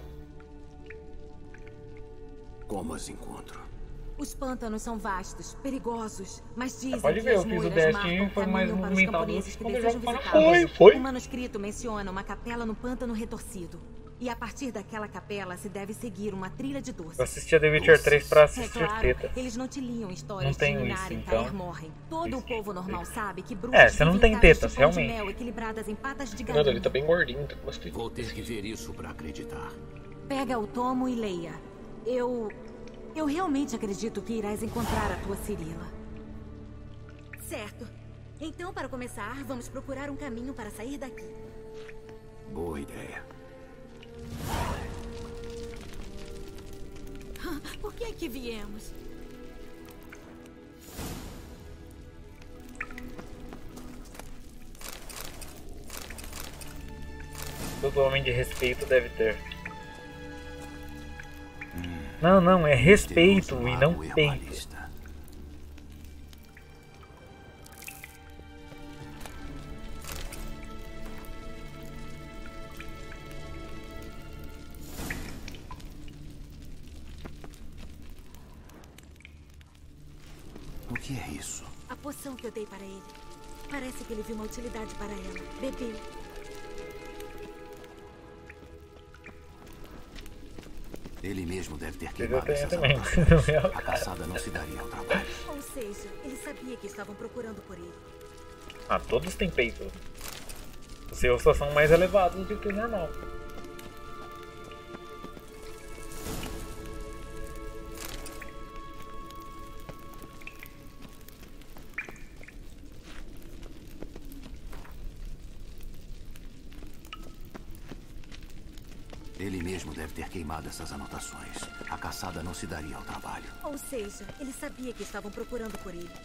Como as encontro? Os pântanos são vastos, perigosos, mas dizem pode que ver, as eu fiz o moiras Destiny, marcam foi mais caminho para os movimentado camponeses que quando eu desejam jogo Final visitá-los. Fantasy. Foi, foi. O manuscrito menciona uma capela no pântano retorcido. E a partir daquela capela se deve seguir uma trilha de doces. Eu assistia The Witcher três pra É assistir claro, teta. eles não te liam histórias Não de tenho minarem, isso, cair, então. morrem. Todo o povo normal sabe que É, bruxas você não vivem tem em casas tetas, de pão de realmente. mel equilibradas em patas de Nada, galinha. ele tá bem gordinho, tá com umas Vou ter que ver isso pra acreditar. Pega o tomo e leia. Eu... Eu realmente acredito que irás encontrar a tua Cirila. Certo. Então, para começar, vamos procurar um caminho para sair daqui. Boa ideia. Ah, por que é que viemos? Todo homem de respeito deve ter. Não, não, é respeito e não peito. O que é isso? A poção que eu dei para ele. Parece que ele viu uma utilidade para ela. Bebeu. Ele mesmo deve ter Eu queimado tenho essas também. anotações. No meu A caso. caçada não se daria ao trabalho. Ou seja, ele sabia que estavam procurando por ele. Ah, todos têm peito. Os seus só são mais elevados do que o normal. Ele mesmo deve ter queimado essas anotações. A caçada não se daria ao trabalho. Ou seja, ele sabia que estavam procurando por ele.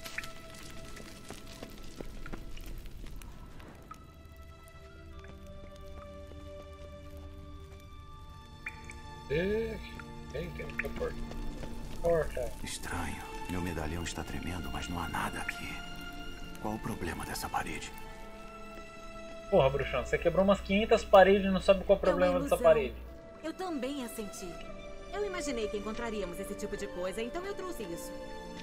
Porta. Estranho. Meu medalhão está tremendo, mas não há nada aqui. Qual o problema dessa parede? Porra, bruxão, você quebrou umas quinhentas paredes e não sabe qual é o problema dessa parede. Eu também a senti. Eu imaginei que encontraríamos esse tipo de coisa, então eu trouxe isso.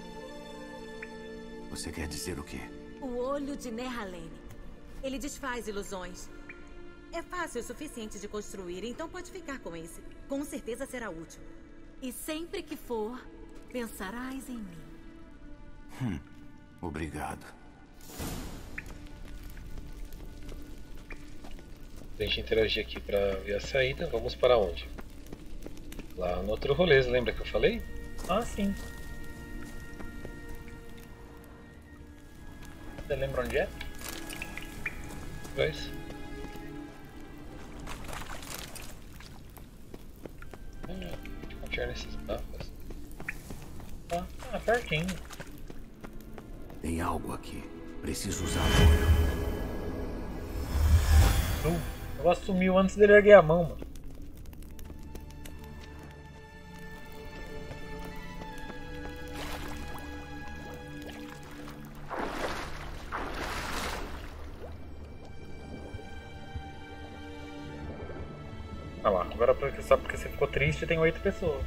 Você quer dizer o quê? O olho de Nehaleni. Ele desfaz ilusões. É fácil o suficiente de construir, então pode ficar com esse. Com certeza será útil. E sempre que for, pensarás em mim. Hum, obrigado. Deixa eu interagir aqui pra ver a saída. Vamos para onde? Lá no outro rolê, lembra que eu falei? Ah, sim. Você lembra onde é? Pois. Confiar nesses mapas. Ah, ah, pertinho. Tem algo aqui. Preciso usar agora. O negócio sumiu antes dele erguer a mão, mano. Olha lá, agora só porque você ficou triste tem oito pessoas.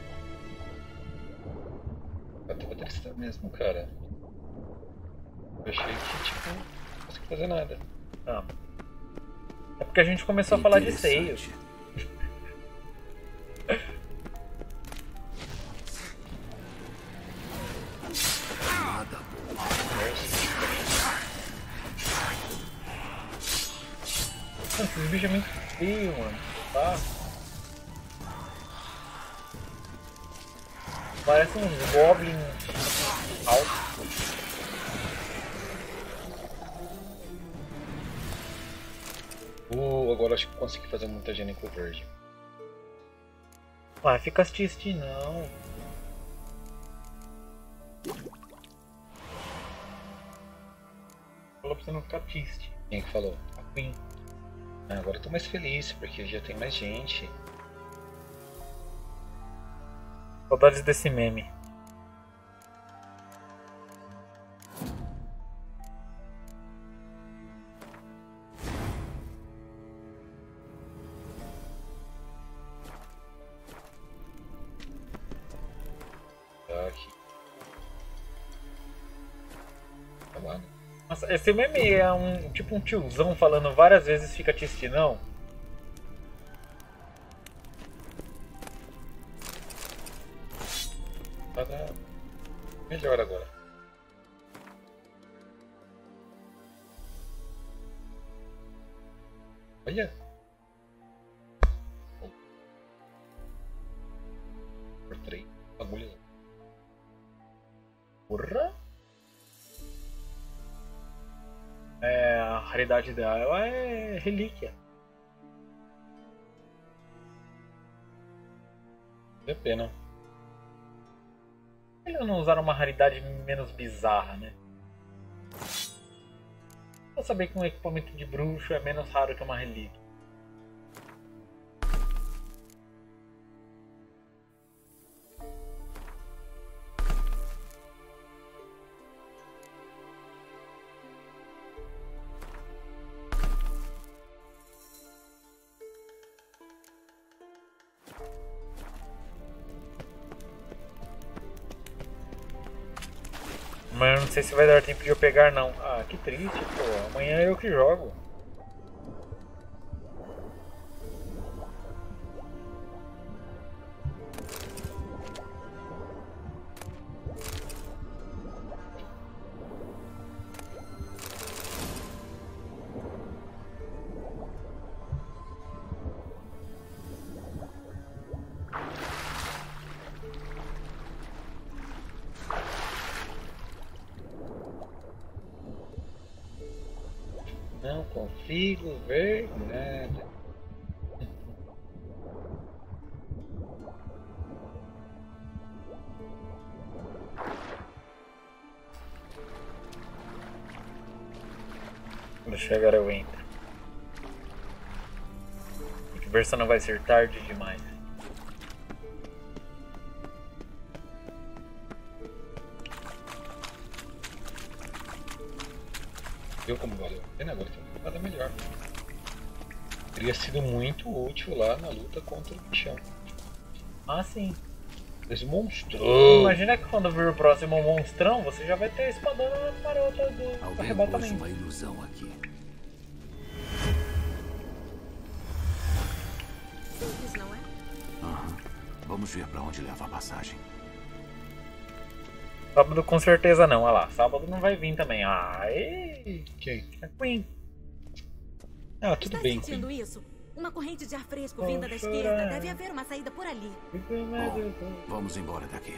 Eu tava triste mesmo, cara. Eu achei que, tipo, não consegui fazer nada. Ah. É porque a gente começou a falar de seios. Esses bichos é muito feio, mano. Tá? Parece uns goblins altos. Uh, agora acho que consegui fazer muita gênico verde. Ah, fica triste não. Falou pra você não ficar triste. Quem que falou? A Queen. Ah, agora eu tô mais feliz, porque já tem mais gente. Saudades desse meme. Nossa, esse meme é um tipo um tiozão falando várias vezes fica triste não? Tá melhor agora. Olha. Por três agulhas. Porra. É, a raridade dela é relíquia. Vale a pena. Eles não usaram uma raridade menos bizarra, né? Vou saber que um equipamento de bruxo é menos raro que uma relíquia. Mas eu não sei se vai dar tempo de eu pegar não. Ah, que triste, pô. Amanhã é eu que jogo. Não consigo ver nada. Quando chegar eu entro. A diversão não vai ser tarde demais. Viu como valeu a pena? Agora tem nada melhor. Teria sido muito útil lá na luta contra o bichão. Ah, sim. Esse monstro. Imagina que quando vir o próximo monstrão, você já vai ter a espadona marota do Alguém pôs arrebatamento. uma ilusão aqui. Simples, não é? Aham. Vamos ver pra onde leva a passagem. Sábado com certeza não, olha lá. Sábado não vai vir também. Ai. Quem? É Queen. Ah, tudo Está bem, sentindo Queen. isso? Uma corrente de ar fresco Vou vinda da chorar. esquerda. Deve haver uma saída por ali. Bom, vamos embora daqui.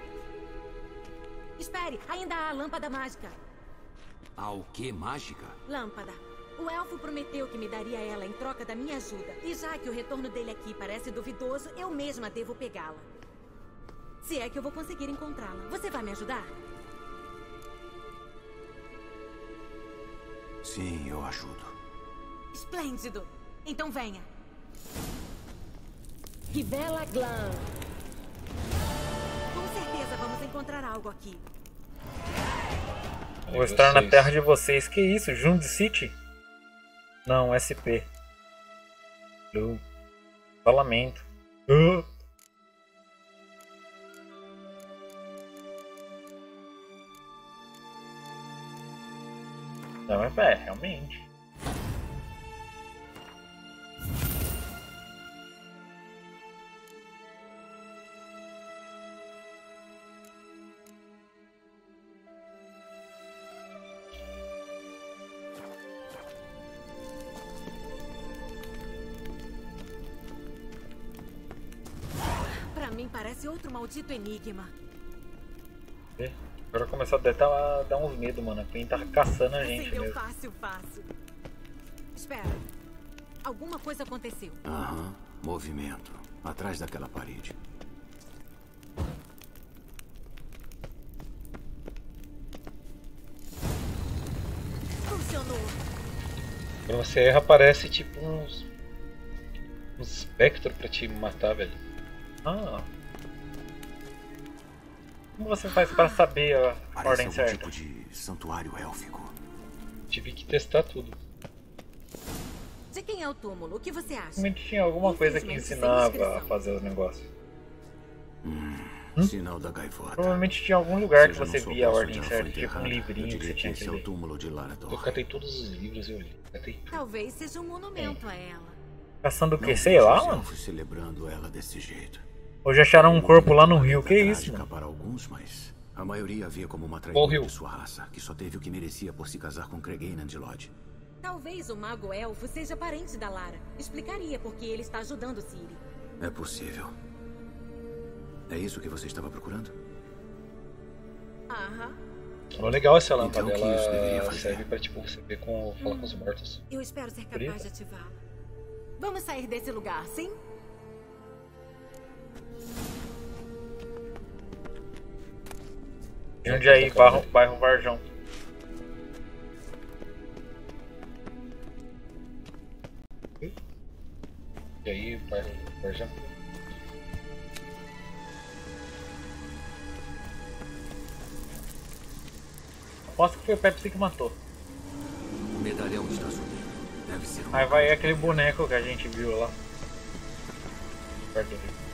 Espere, ainda há a lâmpada mágica. Há o que mágica? Lâmpada. O elfo prometeu que me daria ela em troca da minha ajuda. E já que o retorno dele aqui parece duvidoso, eu mesma devo pegá-la. Se é que eu vou conseguir encontrá-la. Você vai me ajudar? Sim, eu ajudo. Esplêndido. Então venha. Rivela Glam. Com certeza vamos encontrar algo aqui. Vou estar na terra de vocês. Que isso? Jund City? Não, S P. Eu... Só lamento. Uh. Não, mas é, realmente. Pra mim parece outro maldito enigma. Agora começou a dar, dar uns medos, mano. A Queen tá caçando a gente Acendeu mesmo. fácil, fácil. Espera. Alguma coisa aconteceu. Aham. Movimento. Atrás daquela parede. Funcionou. Quando você erra, aparece tipo uns. uns espectros pra te matar, velho. Ah. Como você faz pra saber a Parece ordem algum certa? tipo de santuário élfico. Tive que testar tudo. De quem é o túmulo? O que você acha? Realmente tinha alguma coisa que Infelizmente, sem ensinava inscrição. a fazer os negócios. Hum, Sinal da gaivota. Provavelmente tinha algum lugar que Se eu você não via a soubesse ordem onde ela certa, foi tipo um enterrada, livrinho eu que diria você tinha esse que é o ler. túmulo de Lara Eu Dor. catei todos os livros e eu li. Catei tudo. Talvez seja um monumento a ela. Caçando o Não que? vejo Sei lá, os mano. elfos celebrando ela desse jeito. Hoje acharam um corpo lá no rio, que isso, Trágica mano? para alguns, mas a maioria via como uma Qual traidora rio? de sua raça, que só teve o que merecia por se casar com Creganan de Lodge. Talvez o mago elfo seja parente da Lara. Explicaria por que ele está ajudando Ciri. É possível. É isso que você estava procurando? Aham. Falou legal essa lâmpada, Então, o que isso deveria ela fazer? serve pra tipo, você ver com, falar com os mortos. Eu espero ser Por capaz isso? de ativá-la. Vamos sair desse lugar, sim? Jundiaí, bairro, bairro Varjão. E aí, vai, vai já. Aposto que foi o Pepsi que matou. O medalhão está subindo. Deve ser um... Aí vai aquele boneco que a gente viu lá. Perto do rio.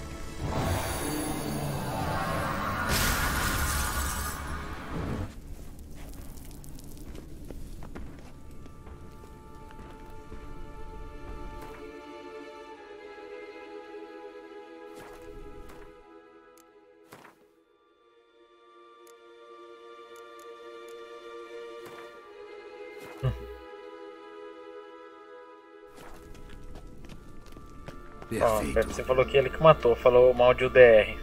Ó, o Pepsi falou que ele que matou, falou mal de U D R.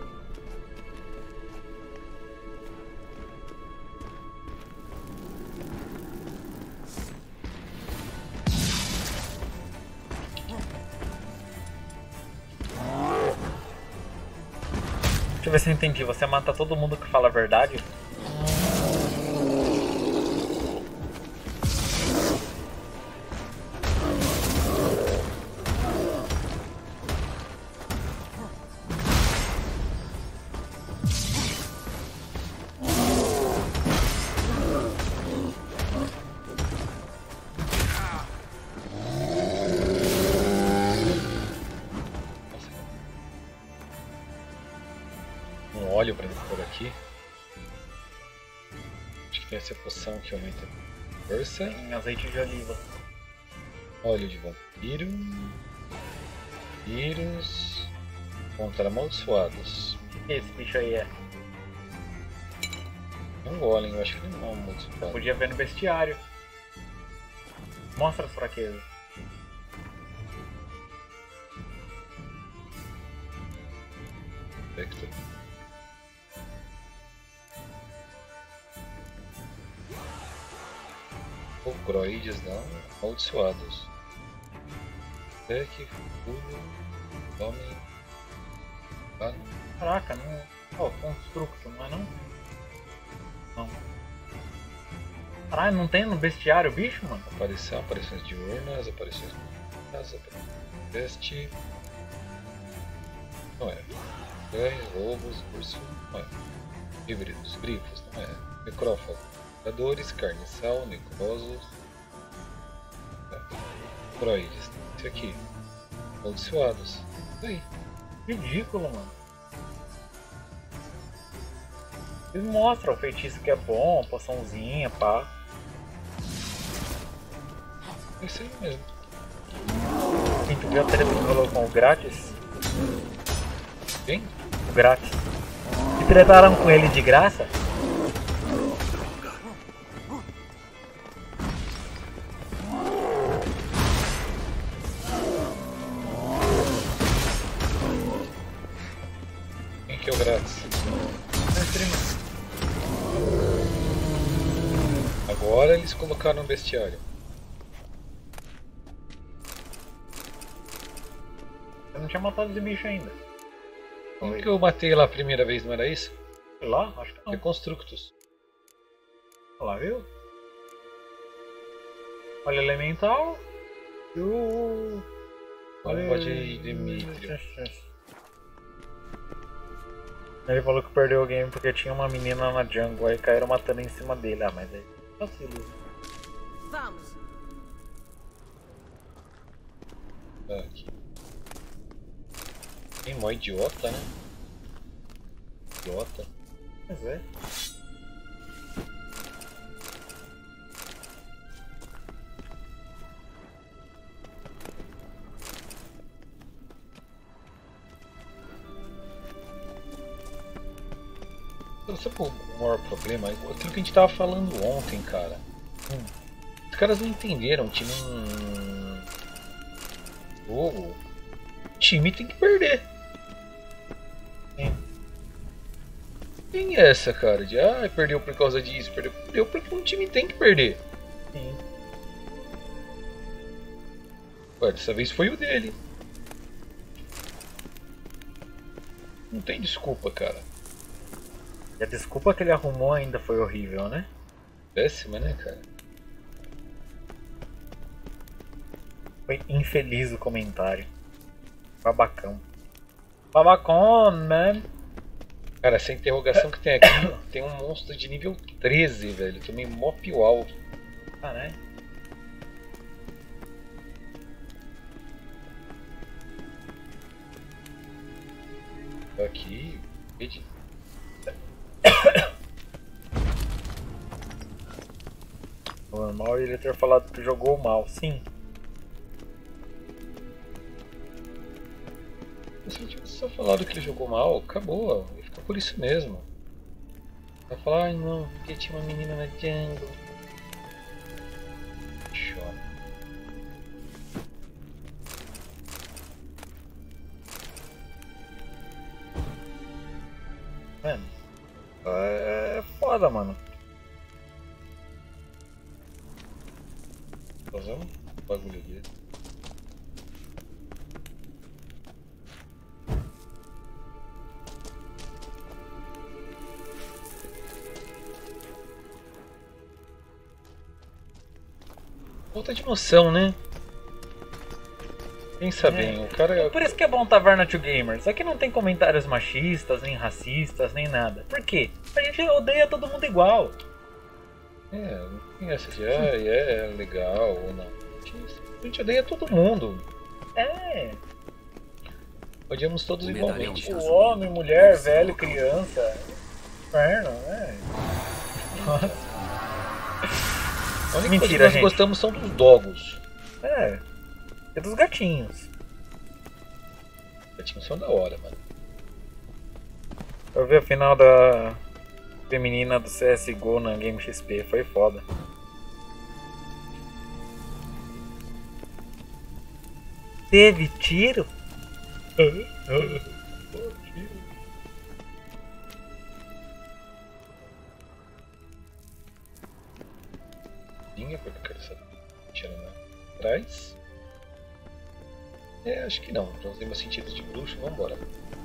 Deixa eu ver se eu entendi. Você mata todo mundo que fala a verdade? um óleo pra pôr aqui. Acho que tem essa poção que aumenta a força. Tem azeite de oliva. Óleo de vampiro. Vírus. Contra amaldiçoados. O que esse bicho aí é? É um golem, eu acho que ele não é um amaldiçoado. Podia ver no bestiário. Mostra as fraquezas. Vector. Ogroides não, amaldiçoados. Ataque, fogo, homem. Ah, Caraca, não. Ó, oh, constructo, não é não? Não. Caralho, não tem no bestiário o bicho, mano? Aparição, aparições diurnas, aparições das veste. Não é. Cães, lobos, urso, não é. Híbridos, grifos, não é. Necrófago, predadores, carniçal, necrosos. Croides, isso aqui. Amaldiçoados. Isso aí. Ridículo, mano. Eles mostram o feitiço que é bom, poçãozinha, pá. É isso aí mesmo. Quem tu viu a treta que rolou com o grátis? Quem? O grátis. Que tretaram com ele de graça? Quem que é o grátis? Agora eles colocaram no bestiário. Eu não tinha matado esse bicho ainda. Como que eu matei lá a primeira vez, não era isso? Sei lá, acho que não. Reconstructus. Olha lá, viu? Olha o elemental. E o... Olha de Demetrio. Ele falou que perdeu o game porque tinha uma menina na jungle, aí caíram matando em cima dele. Ah, mas aí... vacilo. Vamos. Aqui. Tem mó idiota, né? Idiota. Pois é. Sabe o maior problema? Aquilo que a gente tava falando ontem, cara. Hum. Os caras não entenderam que num jogo o time tem que perder. Sim. Tem essa, cara, de ah, perdeu por causa disso, perdeu, perdeu porque um time tem que perder. Sim. Ué, dessa vez foi o dele. Não tem desculpa, cara. E a desculpa que ele arrumou ainda foi horrível, né? Péssima, né, cara? Foi infeliz o comentário. Babacão. Babacão, man. Cara, essa interrogação que tem aqui tem um monstro de nível treze, velho. Tomei mó piual. Ah, né? Aqui. Normal ele ter falado que jogou mal, sim. Se ele tivesse só falado que ele jogou mal, acabou. Ia ficar por isso mesmo. Vai falar, ai não, porque tinha uma menina na jungle. Chora. Mano, é foda, mano. Fazer um bagulho dele. Falta de noção, né? Pensa é. bem, o cara... É por isso que é bom Taverna to Gamers. Aqui não tem comentários machistas, nem racistas, nem nada. Por quê? A gente odeia todo mundo igual. É, não tem essa de, ah, é, é legal ou não. A gente odeia todo mundo. É. Odiamos todos igualmente. O homem, mulher, velho, criança. Inferno, né? A única Mentira, coisa que nós gente. gostamos são dos dogos. É. É dos gatinhos. Os gatinhos são da hora, mano. Eu vi a final da feminina do C S G O na Game X P, foi foda. Teve tiro? Vinha porque eu quero saber. Tirando atrás. É, acho que não. Já usei meus sentidos de bruxo, vambora.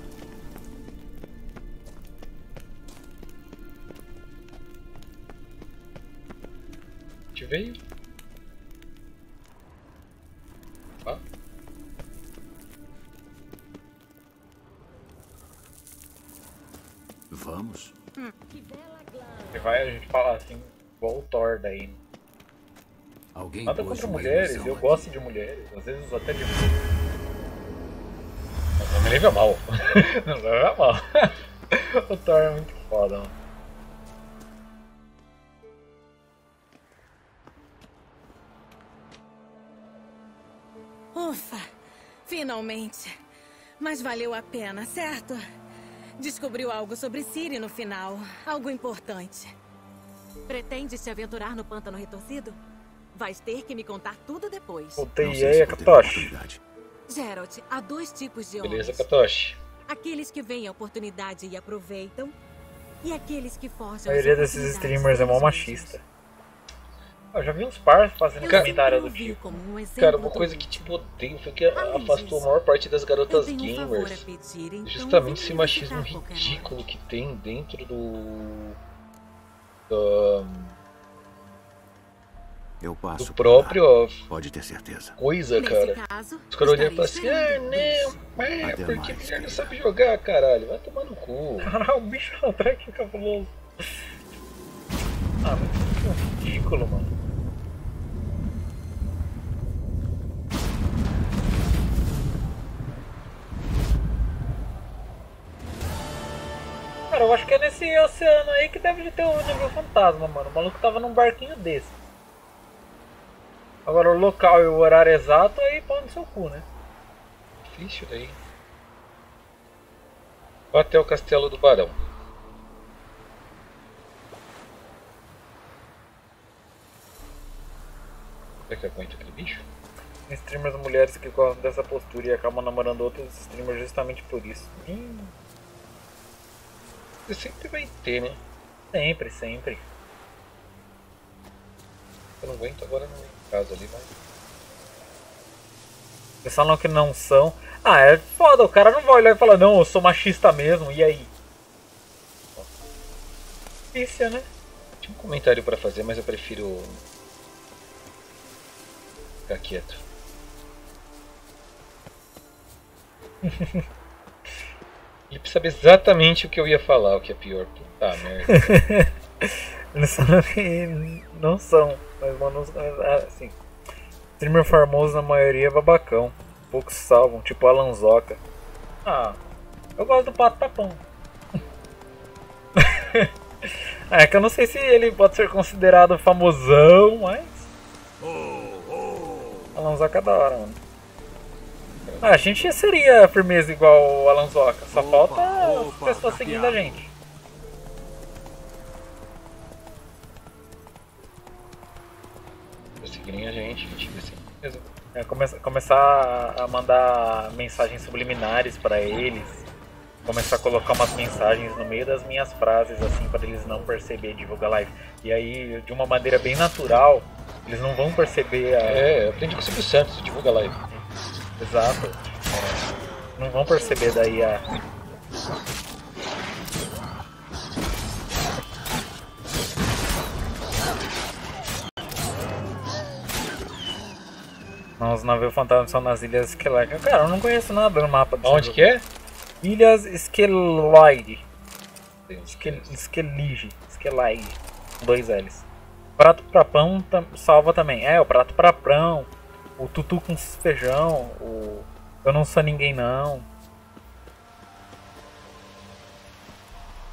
A gente veio. Ah. Vamos. E vai a gente falar assim, igual o Thor daí. Alguém Nada pôs contra uma mulheres, ilusão eu aqui. gosto de mulheres, às vezes até de Não me leva mal. Não me leva mal. O Thor é muito foda, mano. Ufa, finalmente. Mas valeu a pena, certo? Descobriu algo sobre Ciri no final. Algo importante. Pretende se aventurar no pântano retorcido? Vais ter que me contar tudo depois. Voltei e aí, Katoshi. Geralt, há dois tipos de Beleza, homens. Katoshi. Aqueles que veem a oportunidade e aproveitam. E aqueles que A forjam maioria as desses oportunidades streamers é mó pelos machista. Eu já vi uns pars fazendo Eu comentário sempre do o vi tipo. como um exemplo Cara, uma do coisa que tipo odeio foi que afastou disso, a maior parte das garotas eu tenho um favor a gamers. pedir, então Justamente venha esse me machismo visitar qualquer ridículo que tem dentro do. do, Eu passo. do próprio. ó, Pode ter certeza. Coisa, Nesse cara. caso, Os caras olham e estarei falam assim: ah, não, é, Até porque mais, mulher não sabe jogar, caralho. Vai tomar no cu. Caralho, o bicho é um track cabuloso. Ah, muito ridículo, mano. Cara, eu acho que é nesse oceano aí que deve de ter um nível fantasma, mano. O maluco tava num barquinho desse. Agora o local e o horário exato aí pau no seu cu, né? Difícil daí. Vou até o castelo do barão. Será que eu aguento aquele bicho? Tem streamers mulheres que gostam dessa postura e acabam namorando outros streamers justamente por isso. Hum, Você sempre vai ter, né? sempre, sempre. Eu não aguento agora no caso ali, mas. Eles falam que não são. Ah, é foda, o cara não vai olhar e falar, não, eu sou machista mesmo, e aí? Difícil, né? Tinha um comentário pra fazer, mas eu prefiro. Ficar quieto. Ele sabe exatamente o que eu ia falar, o que é pior. Puta merda. Eles falam que não são, mas mandam assim. Streamer famoso na maioria é babacão. Poucos salvam, tipo Alan Zoca. Ah, eu gosto do Pato Tapão. É que eu não sei se ele pode ser considerado famosão, mas. Alan Zoca é da hora, mano. Ah, a gente seria firmeza igual o Alan Zoca, só falta as pessoas seguindo a gente. Pra seguirem a gente, a gente vai ser firmeza. É, come começar a mandar mensagens subliminares pra eles. Começar a colocar umas mensagens no meio das minhas frases, assim, para eles não perceber divulgar live. E aí, de uma maneira bem natural, eles não vão perceber a... É, aprendi com o Silvio Santos, divulga live. Exato. É, não vão perceber daí a... Não, os navios fantasmas são nas Ilhas Esqueleide. Cara, eu não conheço nada no mapa. Onde que é? Ilhas Esqueleide. Esquel Esquelige. Esqueleide. Dois L's. Prato pra pão tam salva também. É, o prato pra pão. O tutu com feijão. O eu não sou ninguém não.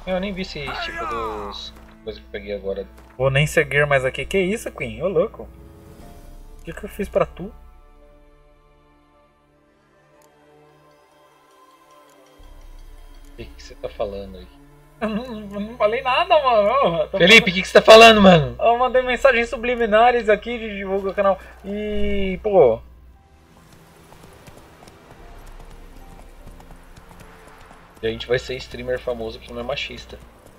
Eu nem vi esse tipo dos coisas que eu peguei agora. Vou nem seguir mais aqui. Que isso, Queen? Ô louco. O que, que eu fiz pra tu? O que, que você tá falando aí? Eu não, eu não falei nada, mano. Felipe, o que, que você tá falando, mano? Eu mandei mensagens subliminares aqui de divulga o canal. E, pô. E a gente vai ser streamer famoso que não é machista.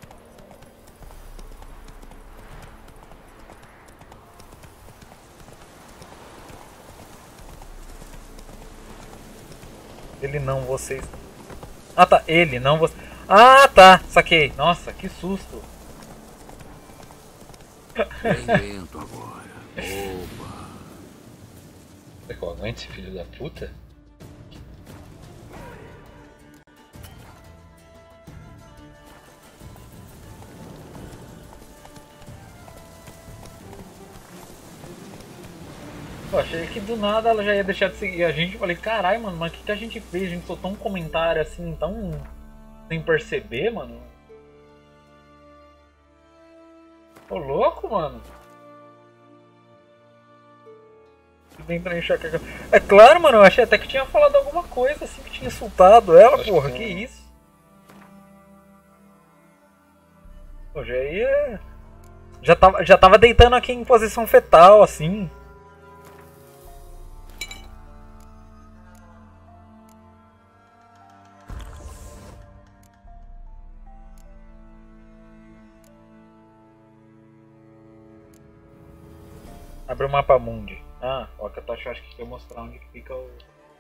Ele não, vocês. Ah tá, ele, não você. Ah tá, saquei. Nossa, que susto. Bem lento agora. Opa. Será que eu aguento esse filho da puta? Eu achei que do nada ela já ia deixar de seguir a gente. Eu falei, caralho, mano, mas o que, que a gente fez? A gente soltou um comentário assim, tão sem perceber, mano. Ô louco, mano. Tentando enxergar. É claro, mano, eu achei até que tinha falado alguma coisa assim, que tinha insultado ela, Acho porra, que que não. isso? Pô, já ia. Já tava, já tava deitando aqui em posição fetal, assim. Abre o mapa mundi. Ah, o Akatoshi acho que quer mostrar onde que fica o...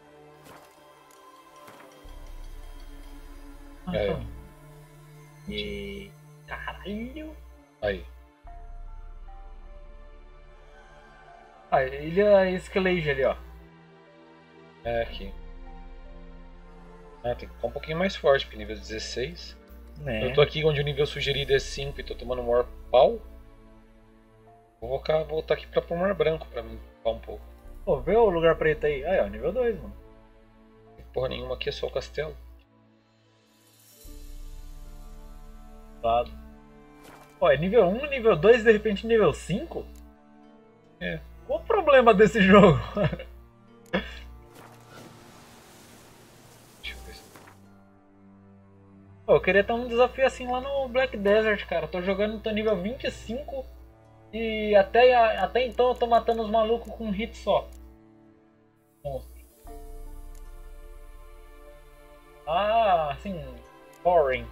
Ah, É. tá. E... Caralho! Aí. Ah, ilha Escalage ali, ó. É aqui. Ah, tem que ficar um pouquinho mais forte, porque nível dezesseis. É. Eu tô aqui onde o nível sugerido é cinco e tô tomando o maior pau. Vou voltar, voltar aqui pra Pomar Branco pra me upar um pouco. Pô, vê o lugar preto aí. Aí, ó, nível dois, mano. Não tem porra nenhuma aqui, é só o castelo. Lado. Ó, é nível um, nível dois, de repente nível cinco? É. Qual o problema desse jogo? Deixa eu ver se... Pô, eu queria ter um desafio assim lá no Black Desert, cara. Tô jogando, tô nível vinte e cinco e até, até então eu tô matando os malucos com um hit só. Monstro. Ah, assim, boring.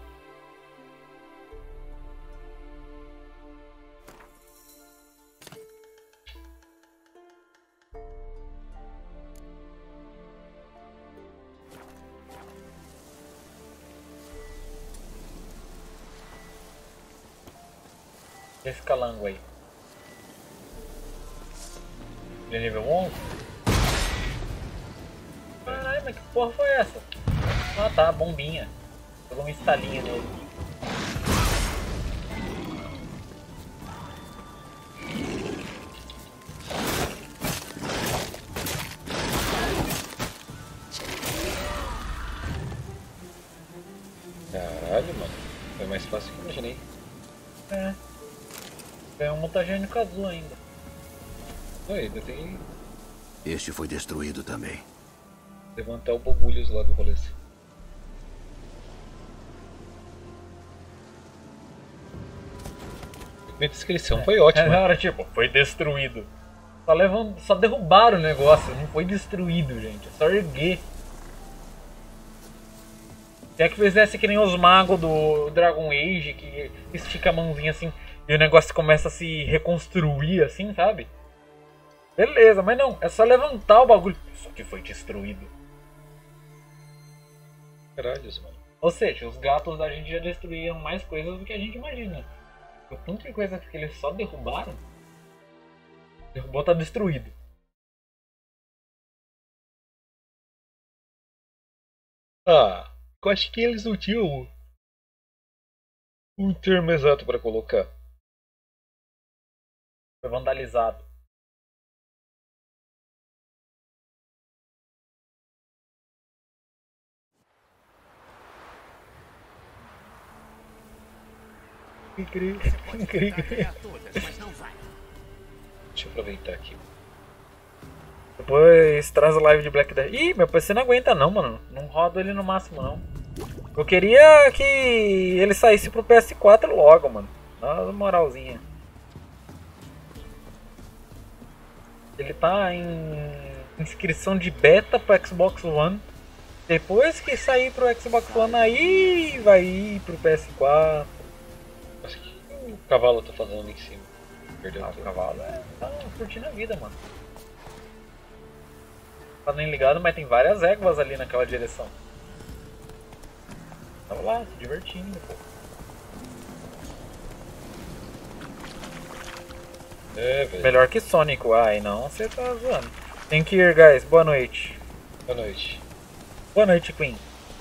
Esse calango aí. Ele é nível onze? Caralho, mas que porra foi essa? Ah tá, bombinha. Jogou uma estalinha nele. Caralho, mano. Foi mais fácil que eu imaginei. É. É um mutagênico azul ainda. Aí, ainda tem Este foi destruído também. que levantar o Bogulhos lá do rolê. Minha descrição foi ótima. É, na hora, tipo, foi destruído. Só, levam, só derrubaram o negócio, não foi destruído, gente. É só erguer. Se é que fizesse que nem os magos do Dragon Age, que estica a mãozinha assim e o negócio começa a se reconstruir assim, sabe? Beleza, mas não, é só levantar o bagulho. Isso aqui foi destruído. Caralho, mano. Ou seja, os gatos da gente já destruíram mais coisas do que a gente imagina. O tanto de coisa que eles só derrubaram. Derrubou, tá destruído. Ah, eu acho que eles não tinham um termo exato pra colocar. Foi vandalizado. Incrível, incrível. Deixa eu aproveitar aqui. Depois traz a live de Black Death. Ih, meu P C não aguenta não, mano. Não rodo ele no máximo, não. Eu queria que ele saísse pro P S quatro logo, mano. Na moralzinha. Ele tá em inscrição de beta pro Xbox One. Depois que sair pro Xbox One, aí vai ir pro P S quatro. Mas o que o cavalo tá fazendo ali em cima? Perdeu Ah, tudo. o cavalo é, tá curtindo a vida, mano. Tá nem ligado, mas tem várias éguas ali naquela direção. Tava lá, se divertindo, pô. É, velho. Melhor que Sonic, ai não, você tá zoando. Thank you, guys. Boa noite. Boa noite. Boa noite, Queen.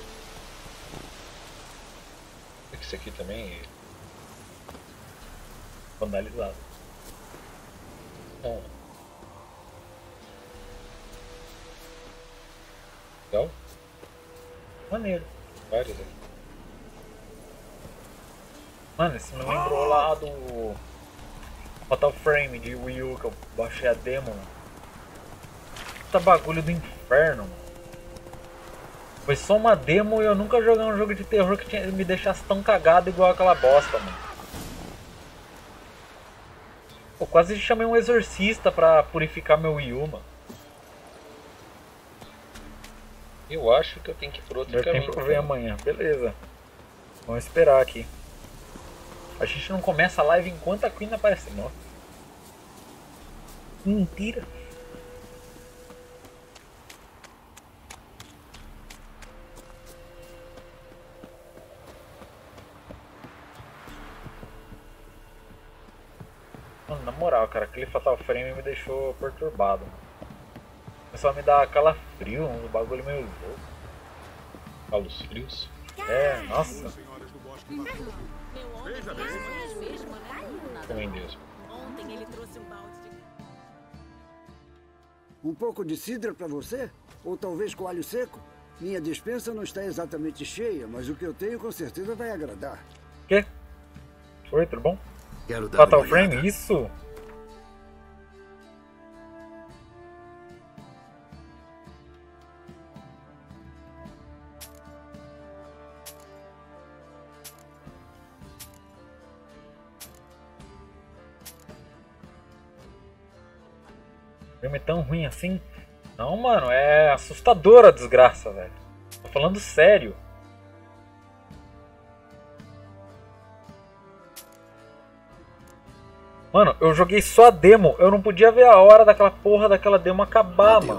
Esse aqui também. Vandalizado. Não. Legal? Maneiro. Vários aqui. Mano, isso me lembrou lá do Fatal Frame de Wii U que eu baixei a demo, mano. Puta bagulho do inferno, mano. Foi só uma demo e eu nunca joguei um jogo de terror que tinha, me deixasse tão cagado igual aquela bosta, mano. Eu quase chamei um exorcista pra purificar meu Wii U, mano. Eu acho que eu tenho que ir por outro Meu caminho. tempo vem amanhã, beleza. Vamos esperar aqui. A gente não começa a live enquanto a Queen não aparece. Nossa. Mentira. Mano, na moral, cara, aquele Fatal Frame me deixou perturbado. Começou a me dar calafrio, um bagulho meio louco. Calos frios. É, nossa. Veja bem. Também Deus. Ontem ele trouxe um balde de... Um pouco de cidra pra você? Ou talvez com alho seco? Minha despensa não está exatamente cheia, mas o que eu tenho com certeza vai agradar. Quê? Oi, tudo bom? Quero dar Fatal uma olhada. Frame, isso? Filme tão ruim assim? Não, mano, é assustadora a desgraça, velho. Tô falando sério. Mano, eu joguei só a demo, eu não podia ver a hora daquela porra daquela demo acabar, mano.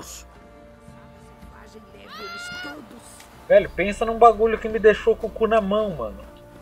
Velho, pensa num bagulho que me deixou com o cu na mão, mano.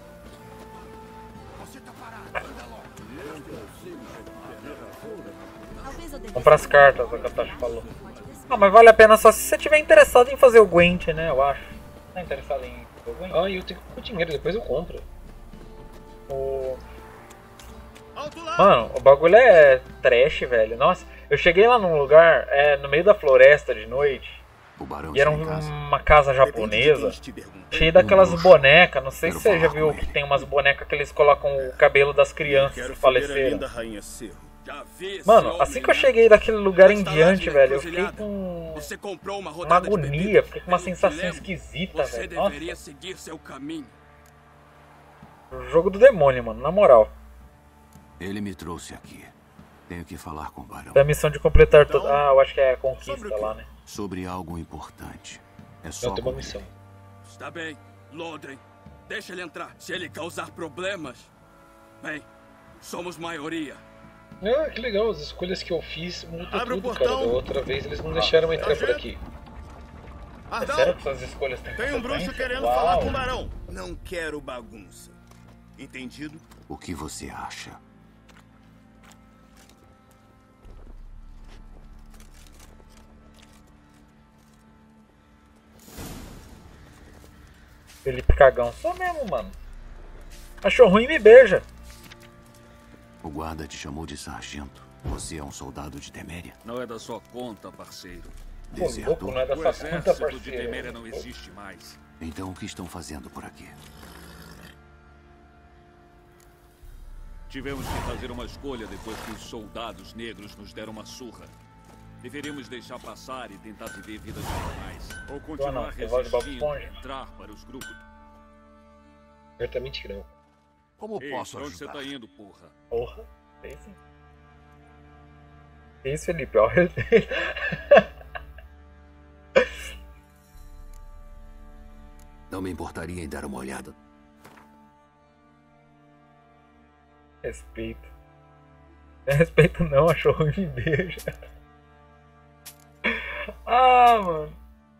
Comprar as cartas, a Katashi falou. Ah, mas vale a pena só se você tiver interessado em fazer o Gwent, né, eu acho. Tá interessado em fazer o Gwent? Ah, eu tenho que pôr dinheiro, depois eu compro. O... Mano, o bagulho é trash, velho. Nossa, eu cheguei lá num lugar, é, no meio da floresta de noite. E era um- uma casa japonesa, cheia daquelas bonecas. Não sei se você já viu que tem umas bonecas que eles colocam o cabelo das crianças que faleceram. Rainha Cerro. Mano, assim que eu cheguei daquele lugar em diante, velho, eu fiquei com Você comprou uma uma rodada de agonia, bebida, fiquei com uma pelo que sensação lembro. esquisita, Você velho. Nossa, deveria seguir seu caminho. jogo do demônio, mano, na moral. Ele me trouxe aqui. Tenho que falar com o Barão. Da missão de completar toda. Ah, eu acho que é a conquista lá, né? Sobre algo importante. É só Eu tenho uma com missão. Está bem, Lodren. Deixa ele entrar. Se ele causar problemas... Bem, somos maioria. Ah, que legal, as escolhas que eu fiz mudam Abre o tudo, cara. Da portão. outra vez eles não deixaram eu entrar por aqui. É Ardal, sério que suas escolhas têm tem um bruxo consequência? querendo Uau. falar com o barão. Não quero bagunça. Entendido? O que você acha? Felipe Cagão, sou mesmo, mano. Achou ruim, me beija. O guarda te chamou de sargento. Você é um soldado de Teméria? Não é da sua conta, parceiro. Pô, louco, não é da O sua conta, exército de parceiro. Teméria não existe mais. Então o que estão fazendo por aqui? Tivemos que fazer uma escolha depois que os soldados negros nos deram uma surra. Deveríamos deixar passar e tentar viver vidas normais. Ou continuar não, você gosta de Bob resistindo Esponja? e entrar para os grupos. Certamente que não. Como Ei, posso pra onde você ajudar? tá indo, porra? Porra, sei sim. Que isso, Felipe? Olha. Não me importaria em dar uma olhada. Respeito. Respeito não, achou ruim, me beija. Ah, mano.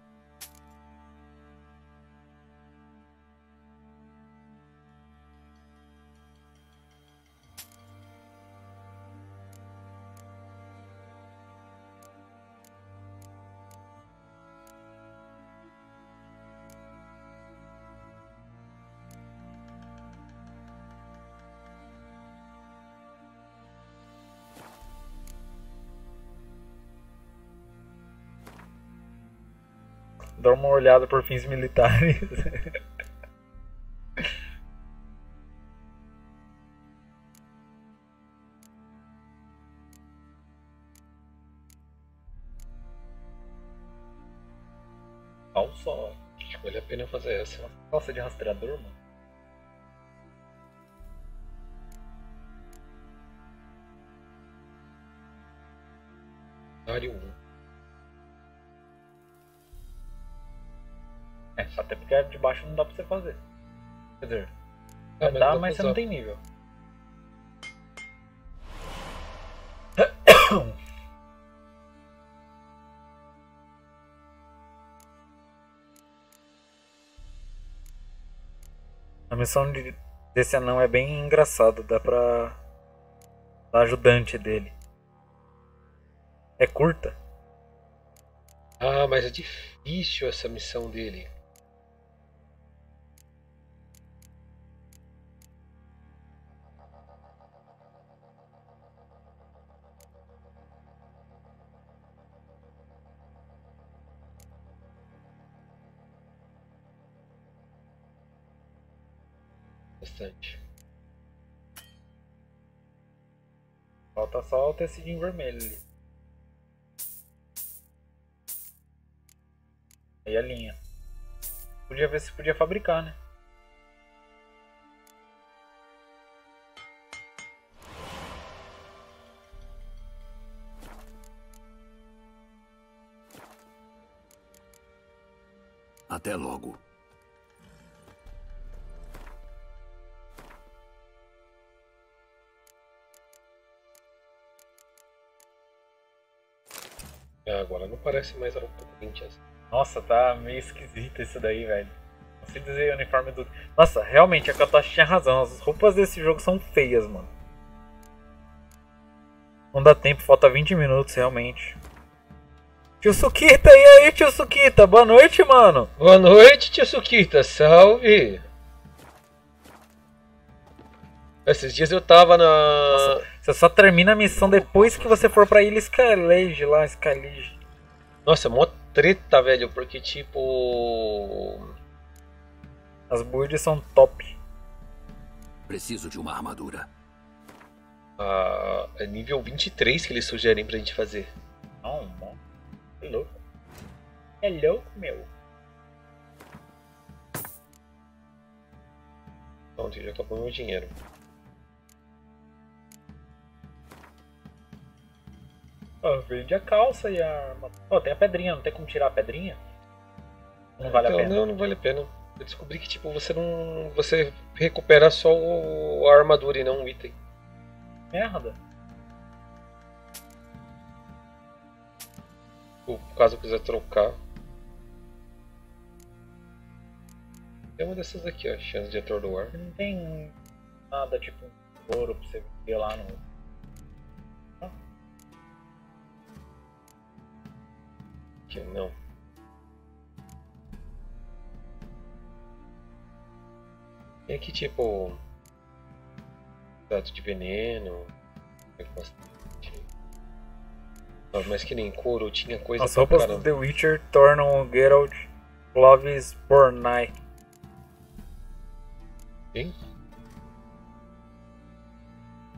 Dá uma olhada por fins militares. Olha só. Acho que vale a pena fazer essa. Nossa, de rastreador, mano. Área um. É, até porque a de baixo não dá pra você fazer. Quer dizer, Ah, mas dá, dá mas pra você não usar. tem nível. A missão de, desse anão é bem engraçada, dá pra dar ajudante dele. É curta. Ah, mas é difícil essa missão dele. Bastante. Falta só o tecidinho vermelho ali. Aí a linha. Podia ver se podia fabricar, né? Até logo. Ah, agora não parece mais a roupa do Corinthians. Nossa, tá meio esquisito isso daí, velho. Não sei dizer o uniforme do... Nossa, realmente, a Katoshi tinha razão. As roupas desse jogo são feias, mano. Não dá tempo, falta vinte minutos, realmente. Tio Sukita, e aí, tio Sukita? Boa noite, mano. Boa noite, tio Sukita. Salve. Esses dias eu tava na... Nossa, você só termina a missão depois que você for pra Ilha Skylage lá, Skylage. Nossa, mó treta, velho, porque tipo... As builds são top. Preciso de uma armadura. Ah, é nível vinte e três que eles sugerem pra gente fazer. Não, não. É louco. É louco, meu. Pronto, já acabou meu dinheiro. Oh, vende a calça e a arma. Oh, tem a pedrinha, não tem como tirar a pedrinha? Não vale então, a pena? Não, não vale a pena. Eu descobri que tipo, você não. Você recupera só o, a armadura e não o item. Merda. Ou, caso eu quiser trocar. Tem uma dessas aqui, ó, chance de atordoar. Não tem nada tipo ouro pra você ver lá no. Aqui, não. Tem aqui tipo. Dados de veneno. Mas que nem couro, tinha coisa. As roupas do The Witcher tornam o Geralt Clovis Bornai. Quem?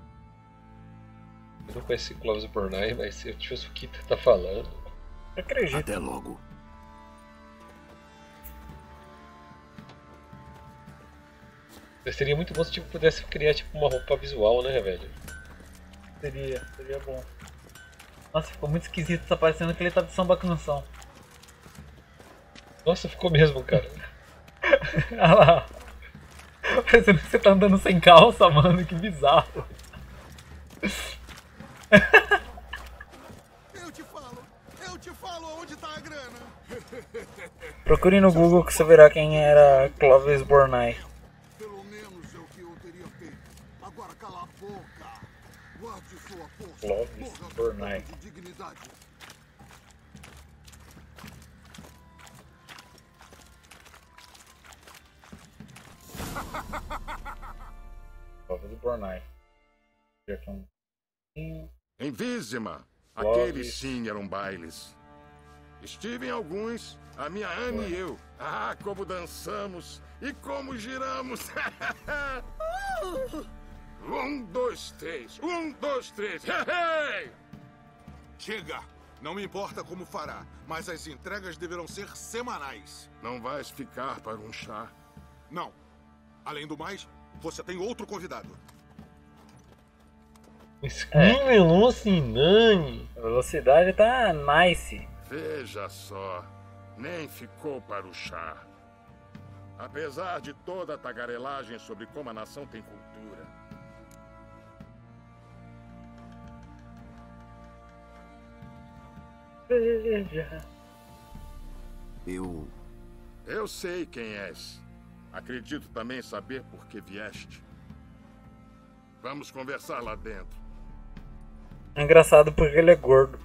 Eu não conheci Clovis Bornai, mas se o tio Sukita tá falando. Eu acredito. Até logo. Seria muito bom se tipo, pudesse criar tipo, uma roupa visual, né, velho? Seria, seria bom. Nossa, ficou muito esquisito, tá parecendo que ele tá de samba canção. Nossa, ficou mesmo, cara. Olha lá. Parecendo que você tá andando sem calça, mano, que bizarro. Eu te falo, eu te falo onde tá a grana. Procure no Google que você verá quem era Clovis Bornai. Pelo menos é o que eu teria feito. Agora cala a boca. Guarde sua força. Clovis Bornai. De dignidade. Clovis Bornai. Em Vizima, Clovis. aqueles sim eram bailes. Estive em alguns, a minha Anne Ué. e eu. Ah, como dançamos e como giramos. Um, dois, três. Um, dois, três. Hey, hey! Chega! Não me importa como fará, mas as entregas deverão ser semanais. Não vais ficar para um chá? Não. Além do mais, você tem outro convidado. É. Alucinante. A velocidade tá nice. Veja só, nem ficou para o chá. Apesar de toda a tagarelagem sobre como a nação tem cultura. Veja. Eu... Eu sei quem és. Acredito também saber por que vieste. Vamos conversar lá dentro. É engraçado porque ele é gordo.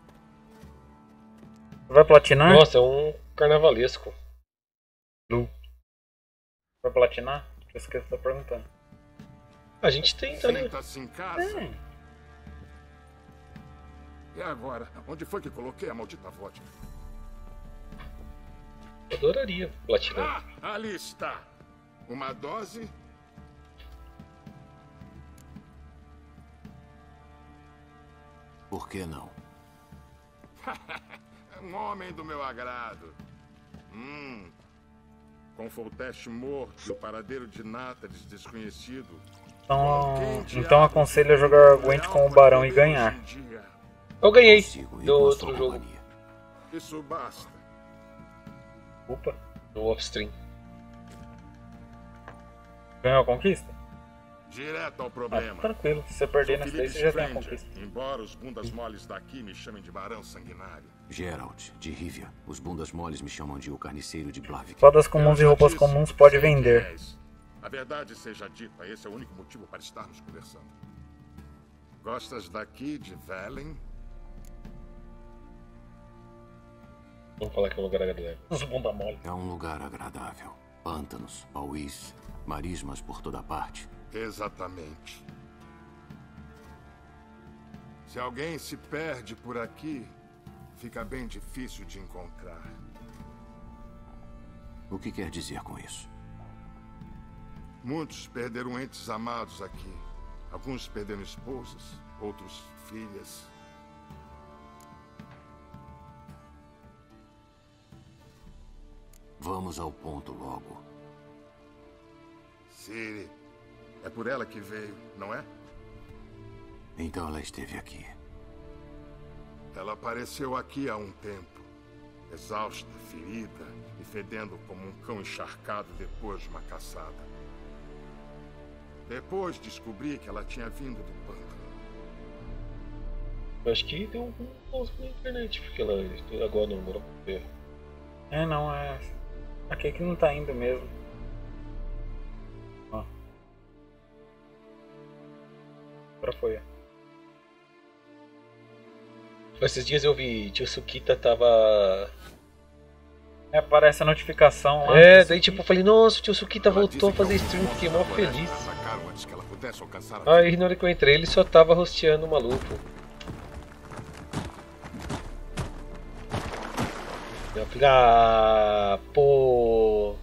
Vai platinar? Nossa, é um carnavalesco. Lu. Vai platinar? Eu esqueci de estar perguntando. A gente tenta, né? Senta-se em casa. É. E agora? Onde foi que coloquei a maldita vodka? Eu adoraria platinar. Ah, ali está. Uma dose. Por que não? Um homem do meu agrado. Hum. Com Folteste morto e o paradeiro de Nátares desconhecido. Então, então aconselho a jogar Gwent com o Barão e ganhar. Eu ganhei do outro jogo. Isso basta. Opa. No offstream. Ganhou a conquista? Direto ao problema. Ah, tranquilo, se você perder Sou nessa daí, Felipe você já tem a Stranger, conquista. Embora os bundas moles daqui me chamem de Barão Sanguinário. Geralt, de Rivia. Os bundas moles me chamam de o carniceiro de Blavik. Espadas comuns e roupas comuns pode vender. A verdade seja dita, esse é o único motivo para estarmos conversando. Gostas daqui de Velen? Vamos falar que é um lugar agradável. Os bunda mole. É um lugar agradável. Pântanos, pauís, marismas por toda parte. Exatamente. Se alguém se perde por aqui, fica bem difícil de encontrar. O que quer dizer com isso? Muitos perderam entes amados aqui. Alguns perderam esposas, outros filhas. Vamos ao ponto logo. Ciri, é por ela que veio, não é? Então ela esteve aqui. Ela apareceu aqui há um tempo. Exausta, ferida e fedendo como um cão encharcado depois de uma caçada. Depois descobri que ela tinha vindo do pântano. Eu acho que deu um post na internet, porque ela agora não demorou pra ver. É, não, é... Aqui que não tá indo mesmo. Ó. Agora foi, ó. Esses dias eu vi, tio Sukita tava... É, aparece a notificação lá. É, daí tipo eu falei, nossa, o tio Sukita voltou a fazer stream, fiquei mó feliz. Aí na hora que eu entrei ele só tava rosteando o maluco. Eu falei, ah, pô...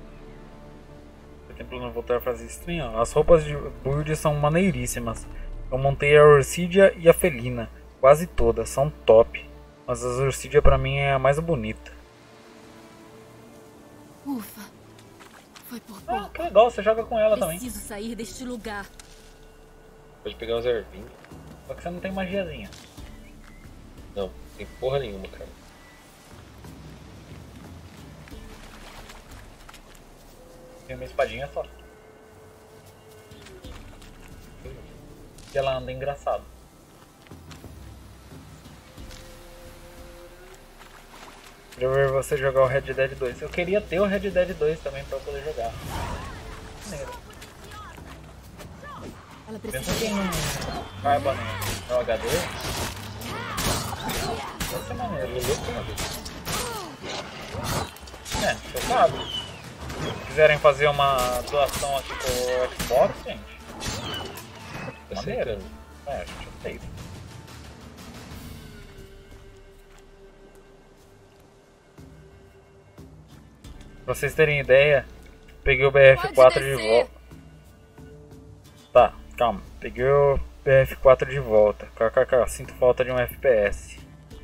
Tem plano voltar a fazer stream, ó. As roupas de build são maneiríssimas. Eu montei a Orcídea e a Felina. Quase todas, são top. Mas a Orcídea pra mim é a mais bonita. Ufa. Foi por pouco. Ah, que legal, você joga com ela também. Preciso sair deste lugar. Pode pegar os ervinhos. Só que você não tem magiazinha. Não, tem porra nenhuma, cara. Tem uma espadinha só. E ela anda engraçado. Queria ver você jogar o Red Dead dois. Eu queria ter o Red Dead dois também pra poder jogar. Maneiro. Ela Pensa que não caiba no, no H D. Vai ser maneiro. É, você sabe. Se quiserem fazer uma doação aqui pro Xbox, gente. Maneiro. É, a gente aceita. Pra vocês terem ideia, peguei o B F quatro de volta. Tá, calma. Peguei o B F quatro de volta. Kkk, sinto falta de um F P S.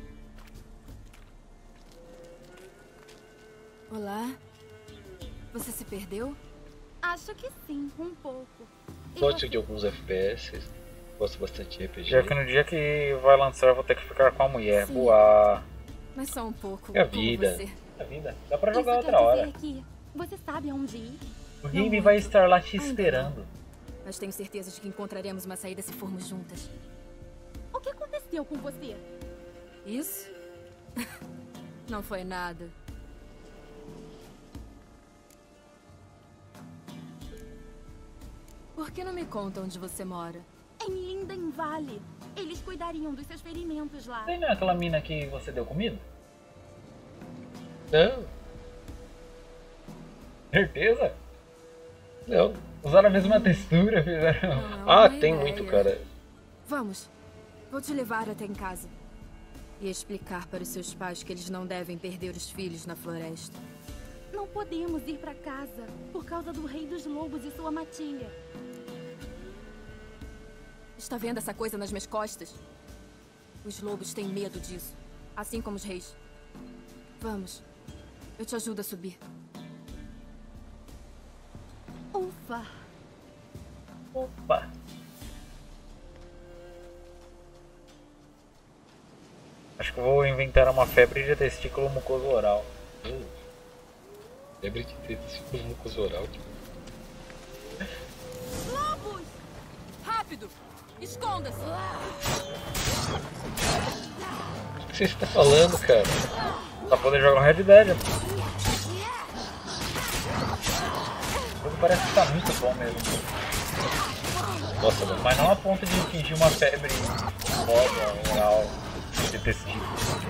Olá. Você se perdeu? Acho que sim, um pouco. Gosto de alguns F P S. Gosto bastante de R P G. Já que no dia que vai lançar eu vou ter que ficar com a mulher. Sim. Boa. Mas só um pouco. É a vida. Você. É a vida. Dá pra jogar Isso outra quer hora. dizer que você sabe aonde ir? O game vai estar lá te esperando. Mas tenho certeza de que encontraremos uma saída se formos juntas. O que aconteceu com você? Isso? Não foi nada. Por que não me conta onde você mora? Em Linden Valley. Eles cuidariam dos seus ferimentos lá. Tem, não é aquela mina que você deu comida? Não. Certeza? Não. Usaram a mesma textura, fizeram. Não, ah, não tem ideia. muito, cara. Vamos. Vou te levar até em casa. E explicar para os seus pais que eles não devem perder os filhos na floresta. Não podemos ir pra casa por causa do Rei dos Lobos e sua matilha. Está vendo essa coisa nas minhas costas? Os lobos têm medo disso. Assim como os reis. Vamos. Eu te ajudo a subir. Ufa. Opa. Acho que eu vou inventar uma febre de testículo mucoso oral. Hum. Febre de testículo mucoso oral. Lobos! Rápido! Esconda-se! O que você está falando, cara? Pra poder jogar um Red Dead. Tudo parece que tá muito bom mesmo. Nossa, mano. Mas não a ponto de fingir uma febre foda, oral, de testículo.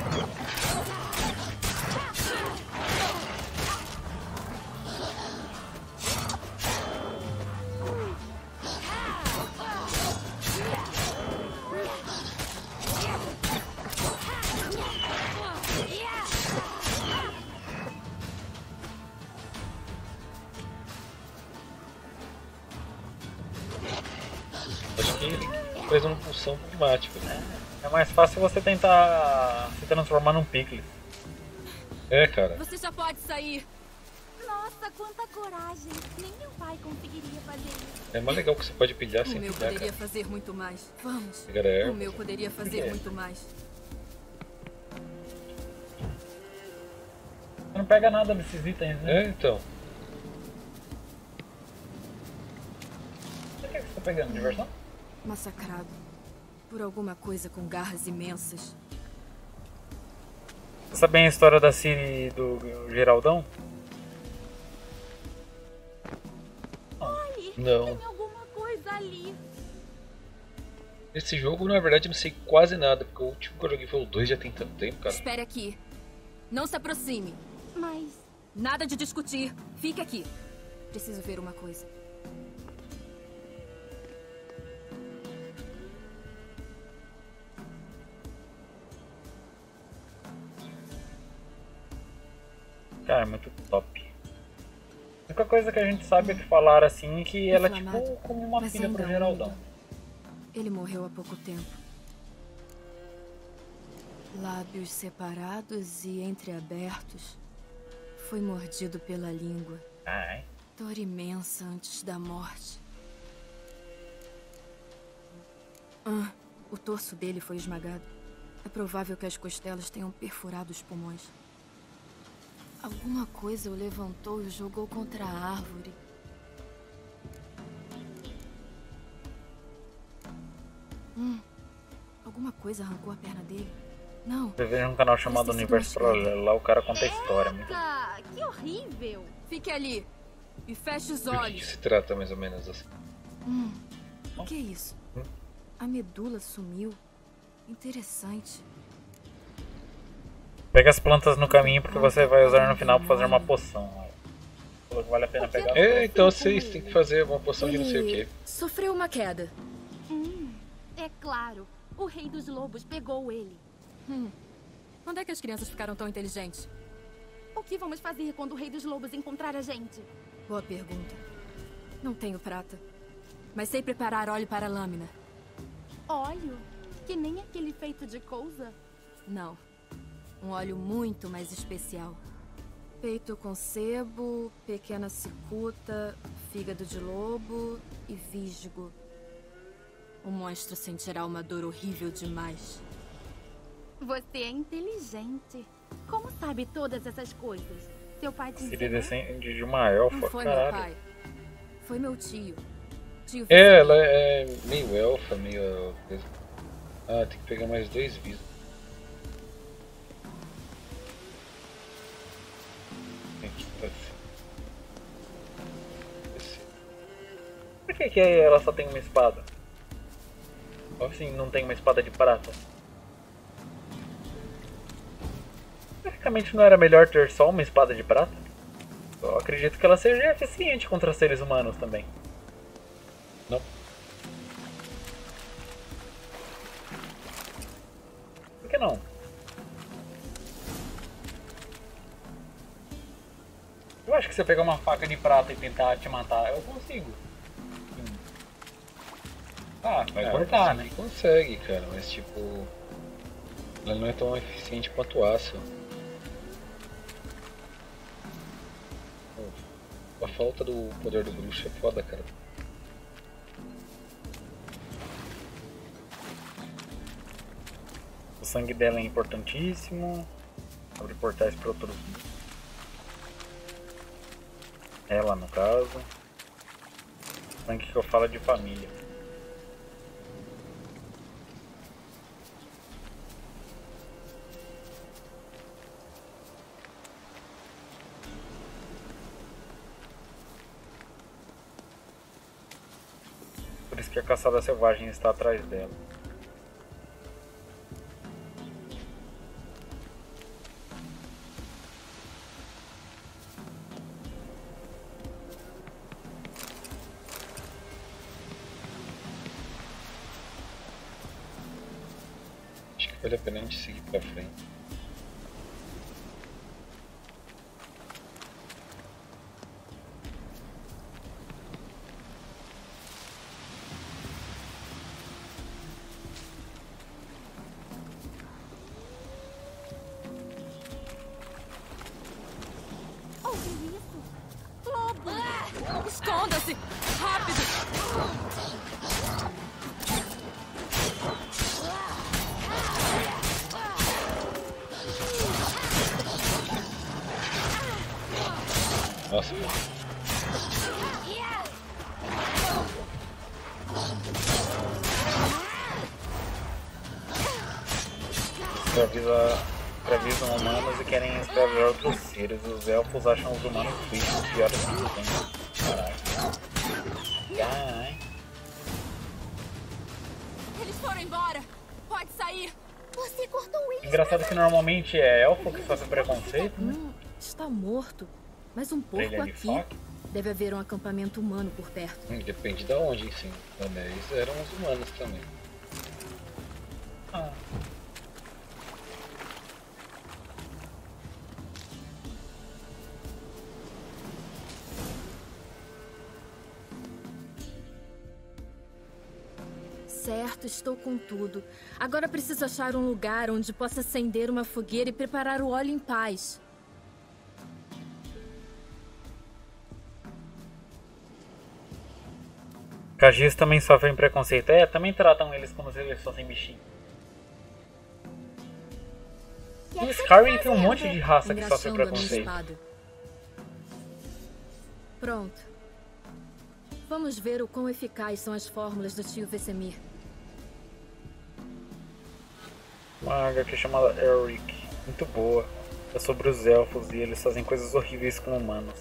Faz uma função climática. Né? É mais fácil você tentar se transformar num picles. É, cara. Você já pode sair. Nossa, quanta coragem. Nem meu pai conseguiria fazer isso. É mais legal que você pode pilhar sem O meu pilhar, poderia cara. fazer muito mais. Vamos. É. O meu poderia fazer É. muito mais. Você não pega nada desses itens, né? É, então. O que é que você tá pegando? Diversão? Massacrado. Por alguma coisa com garras imensas. Você sabe bem a história da Ciri e do Geraldão? Olhe, Não. tem alguma coisa ali. Esse jogo, na verdade, eu não sei quase nada, porque o último que eu joguei foi o dois, já tem tanto tempo, cara. Espere aqui. Não se aproxime. Mas... Nada de discutir. Fique aqui. Preciso ver uma coisa. Cara, é muito top. A única coisa que a gente sabe é que falaram assim é que ela é tipo como uma filha pro Geraldão. Ele morreu há pouco tempo. Lábios separados e entreabertos. Foi mordido pela língua. Ai. Dor imensa antes da morte. Ah, o torso dele foi esmagado. É provável que as costelas tenham perfurado os pulmões. Alguma coisa o levantou e o jogou contra a árvore. Hum, alguma coisa arrancou a perna dele. Não. Eu vejo um canal chamado Universo Paralelo. Lá o cara conta a história. Muito... Ah, que horrível! Fique ali e feche os Do que que olhos. se trata mais ou menos assim? Hum, o que é isso? Hum? A medula sumiu. Interessante. Pega as plantas no caminho porque você vai usar no final pra fazer uma poção. Falou que vale a pena pegar. É, então vocês têm que fazer uma poção de não sei o que. Sofreu uma queda. Hum, é claro. O rei dos lobos pegou ele. Hum. Onde é que as crianças ficaram tão inteligentes? O que vamos fazer quando o rei dos lobos encontrar a gente? Boa pergunta. Não tenho prata. Mas sei preparar óleo para a lâmina. Óleo? Que nem aquele feito de cousa? Não. Um óleo muito mais especial. Feito com sebo, pequena cicuta, fígado de lobo e visgo. O monstro sentirá uma dor horrível demais. Você é inteligente. Como sabe todas essas coisas? Seu pai te Seria ensinou? descendente de uma elfa, Não foi caralho. meu pai. Foi meu tio. Tio É, ela é meio elfa, meio... Ah, tem que pegar mais dois visos. Aqui, assim. Esse. Por que, que ela só tem uma espada? Ou assim, não tem uma espada de prata? Tecnicamente não era melhor ter só uma espada de prata? Eu acredito que ela seja eficiente contra seres humanos também. Não. Por que não? Eu acho que se eu pegar uma faca de prata e tentar te matar, eu consigo. Sim. Ah, vai Ah, cortar, sim, né? Consegue, cara, mas tipo... Ela não é tão eficiente quanto o aço. A falta do poder do bruxo é foda, cara. O sangue dela é importantíssimo. Abre portais para outros. Ela, no caso. O sangue que eu falo é de família. Por isso que a caçada selvagem está atrás dela. Acho que vale a pena a gente seguir pra frente. Ouvi isso? Lobo! Esconda-se! Rápido! Nossa, Escraviza, escravizam humanos e querem escravizar outros seres. Os elfos acham os humanos bichos piores que tem. Caralho. Caralho. Eles foram embora! Pode sair! Você cortou eles. Engraçado que normalmente é elfo que sofre preconceito, né? Hum, está morto. Mas um porco Trilha de aqui. faca? Deve haver um acampamento humano por perto. hum, depende de onde, sim. Os anéis eram os humanos também. Ah. Certo, estou com tudo. Agora preciso achar um lugar onde possa acender uma fogueira e preparar o óleo em paz. Khajiits também sofrem preconceito. É, também tratam eles como se eles fossem bichinhos. E o Skyrim tem um monte de raça que sofre preconceito. Pronto. Vamos ver o quão eficazes são as fórmulas do tio Vesemir. Uma água aqui chamada Elric. Muito boa. É sobre os elfos e eles fazem coisas horríveis com humanos.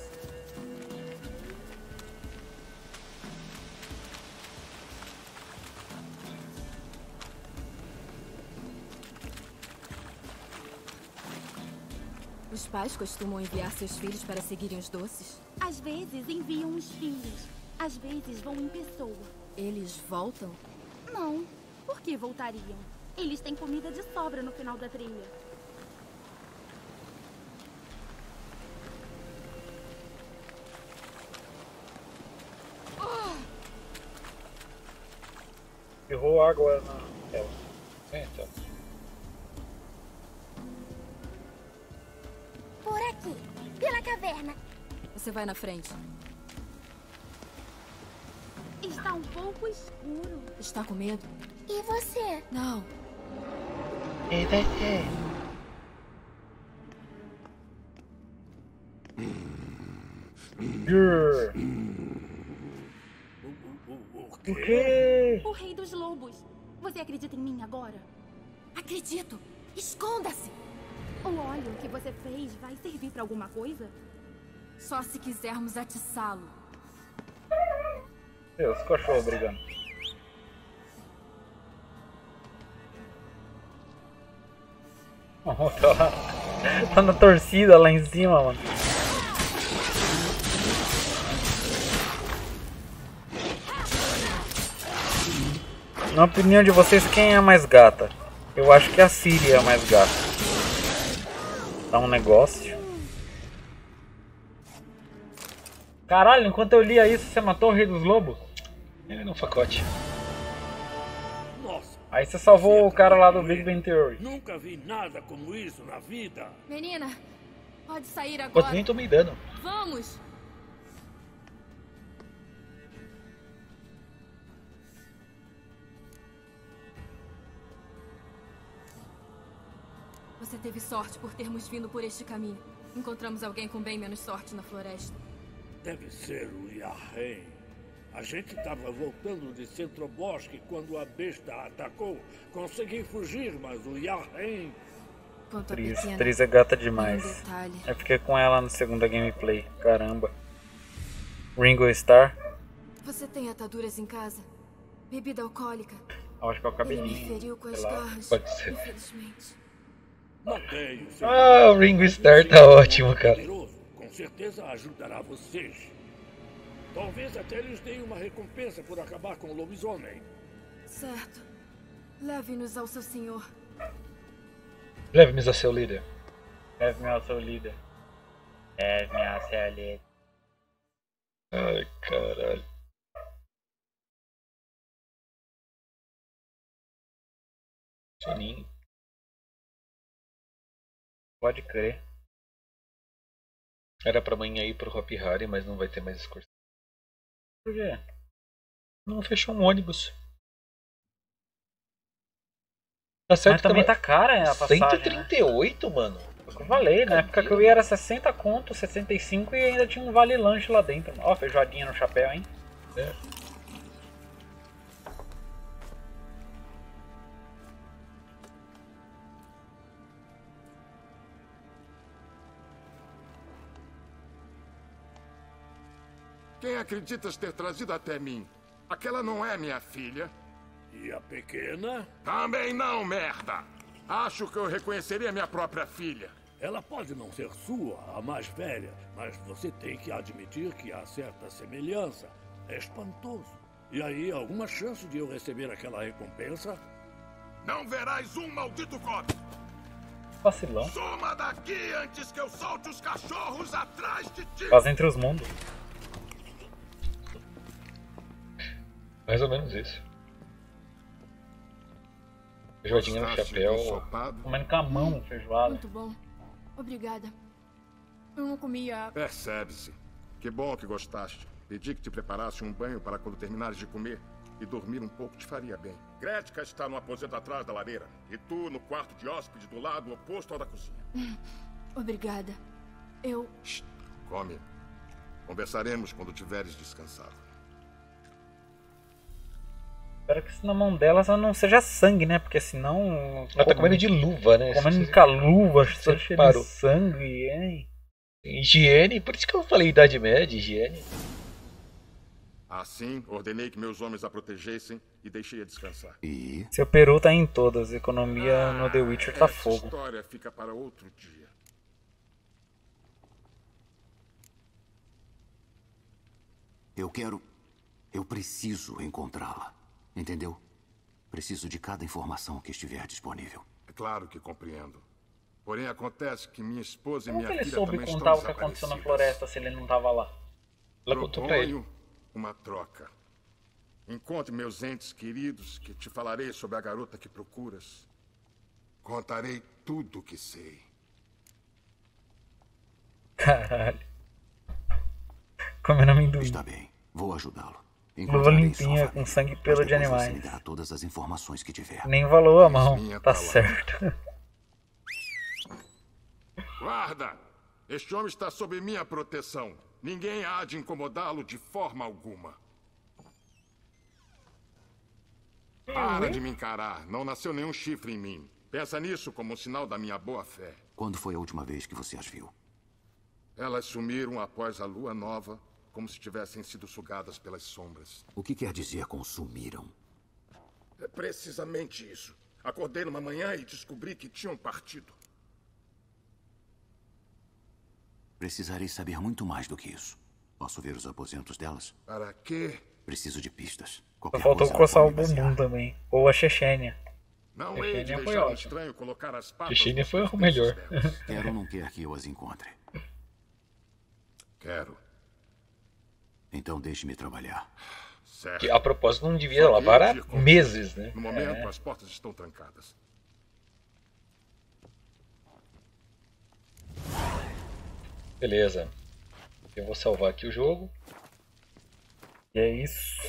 Os pais costumam enviar seus filhos para seguirem os doces? Às vezes enviam os filhos. Às vezes vão em pessoa. Eles voltam? Não. Por que voltariam? Eles têm comida de sobra no final da trilha. Errou água na tela. É, então. Por aqui, pela caverna. Você vai na frente. Está um pouco escuro. Está com medo? E você? Não. E você? O quê? O rei dos lobos. Você acredita em mim agora? Acredito. Esconda-se. O óleo que você fez vai servir para alguma coisa? Só se quisermos atiçá-lo. Deus, cachorro brigando. Oh, tá, lá. Tá na torcida lá em cima, mano. Na opinião de vocês, quem é a mais gata? Eu acho que a Ciri é a mais gata. Tá um negócio. Caralho, enquanto eu lia isso, você matou o Rei dos Lobos? Ele no pacote. Nossa. Aí você salvou o cara lá do Big Bang Theory. Nunca vi nada como isso na vida. Menina, pode sair agora. Quanto nem tomei dano. Vamos. Você teve sorte por termos vindo por este caminho. Encontramos alguém com bem menos sorte na floresta. Deve ser o Yahen. A gente estava voltando de Centrobosque quando a besta atacou. Consegui fugir, mas o Yahen... Tris, Tris é gata demais. Eu fiquei com ela na segunda gameplay. Caramba. Ringo Starr. Você tem ataduras em casa? Bebida alcoólica? Eu acho que é o cabelinho. Ele me feriu com as garras, pode ser. infelizmente. Não tenho. Ah, o Ringo Starr tá ótimo, cara. Com certeza ajudará vocês. Talvez até lhes dê uma recompensa por acabar com o lobisomem. Certo. Leve-nos ao seu senhor. Leve-me a seu líder. Leve-me ao seu líder. Leve-me ao seu líder. Ai, caralho. Soninho. Pode crer. Era pra amanhã ir pro Hopi Hari, mas não vai ter mais excursão. Por quê? Não fechou um ônibus. Tá certo. Mas também tava... tá cara a passagem, cento e trinta e oito, né? Mano. Foi o que eu falei, na época que eu ia era sessenta conto, sessenta e cinco e ainda tinha um vale lanche lá dentro. Ó, feijoadinha no chapéu, hein? É. Quem acreditas ter trazido até mim? Aquela não é minha filha. E a pequena? Também não, merda! Acho que eu reconheceria minha própria filha. Ela pode não ser sua, a mais velha, mas você tem que admitir que há certa semelhança. É espantoso. E aí, alguma chance de eu receber aquela recompensa? Não verás um maldito copo! Vacilão. Suma daqui antes que eu solte os cachorros atrás de ti! Faz entre os mundos. Mais ou menos isso. Feijoadinha no chapéu. Comendo com a mão feijoada. Muito bom. Obrigada. Eu não comia... Percebe-se. Que bom que gostaste. Pedi que te preparasse um banho para quando terminares de comer. E dormir um pouco te faria bem. Gretka está no aposento atrás da lareira. E tu no quarto de hóspede do lado oposto ao da cozinha. Obrigada. Eu... Shhh, come. Conversaremos quando tiveres descansado. Espero que isso na mão dela só não seja sangue, né? Porque senão... Ela tá comendo de luva, né? Comendo com a luva, só cheio parou. de sangue, hein? Higiene, por isso que eu falei Idade Média, higiene. Assim, ordenei que meus homens a protegessem e deixei-a descansar. E? Seu peru tá em todas. Economia no The Witcher tá Essa fogo. história fica para outro dia. Eu quero... Eu preciso encontrá-la. Entendeu? Preciso de cada informação que estiver disponível. É claro que compreendo. Porém, acontece que minha esposa e Como que minha ele filha soube também contar estão o que aconteceu na desaparecidas. floresta se ele não tava lá? Ela contou pra ele. Proponho uma troca. Encontre meus entes queridos que te falarei sobre a garota que procuras. Contarei tudo o que sei. Caralho. Comendo amendoim. Está bem. Vou ajudá-lo. Luva limpinha com sangue e pelo de animais. Você me dará todas as informações que tiver. Nem valou a mão. Tá certo. Guarda! Este homem está sob minha proteção. Ninguém há de incomodá-lo de forma alguma. Para de me encarar. Não nasceu nenhum chifre em mim. Pensa nisso como um sinal da minha boa fé. Quando foi a última vez que você as viu? Elas sumiram após a lua nova, como se tivessem sido sugadas pelas sombras. O que quer dizer com sumiram? É precisamente isso. Acordei numa manhã e descobri que tinham partido. Precisarei saber muito mais do que isso. Posso ver os aposentos delas? Para quê? Preciso de pistas. Só Qualquer faltou coisa coçar o pode me basear. bumbum também. Ou a Chechênia. Não Chechênia hei de foi deixar um ótimo. estranho colocar as patas... Chechênia nos foi o pertences melhor. delas. Quer ou não quer que eu as encontre? Quero. Então deixe-me trabalhar. Certo. Que a propósito não devia Só lavar há ir de meses, né? No momento, É. as portas estão trancadas. Beleza. Eu vou salvar aqui o jogo. E é isso.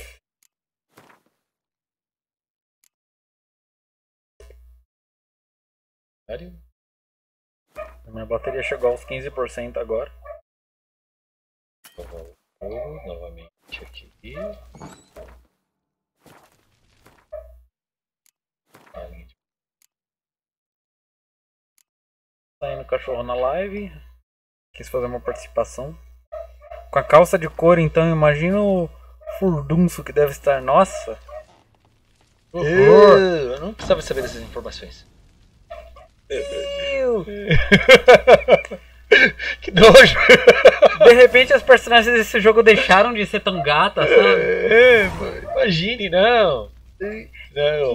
A minha bateria chegou aos quinze por cento agora. Salvar o jogo novamente aqui. Saindo o cachorro na live. Quis fazer uma participação. Com a calça de couro, então, imagina o furdunço que deve estar. Nossa! Eu, eu não precisava saber dessas informações. Meu. Que nojo! De repente as personagens desse jogo deixaram de ser tão gatas, sabe? É, mano, imagine, não. Não.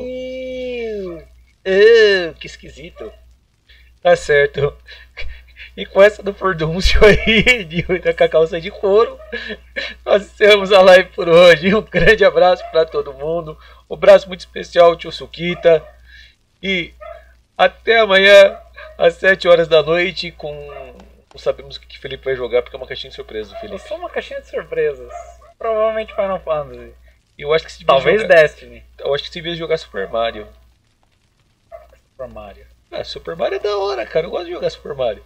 É, que esquisito. Tá certo. E com essa do furdúncio aí, de, com a calça de couro, nós encerramos a live por hoje. Um grande abraço para todo mundo. Um abraço muito especial ao tio Suquita. E até amanhã, às sete horas da noite, com... Não sabemos o que o Felipe vai jogar, porque é uma caixinha de surpresa do Felipe. Só uma caixinha de surpresas. Provavelmente Final Fantasy. Eu acho que se Talvez jogar... Destiny. Eu acho que se devia jogar Super Mario. Super Mario. Ah, Super Mario é da hora, cara. Eu gosto de jogar Super Mario.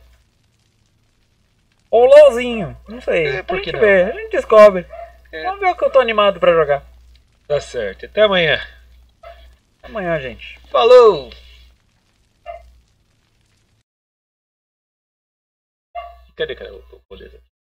Ou LOLzinho. Não sei. É, por a que gente não? vê. A gente descobre. É. Vamos ver o que eu tô animado pra jogar. Tá certo. Até amanhã. Até amanhã, gente. Falou! Cadê, cara? Beleza.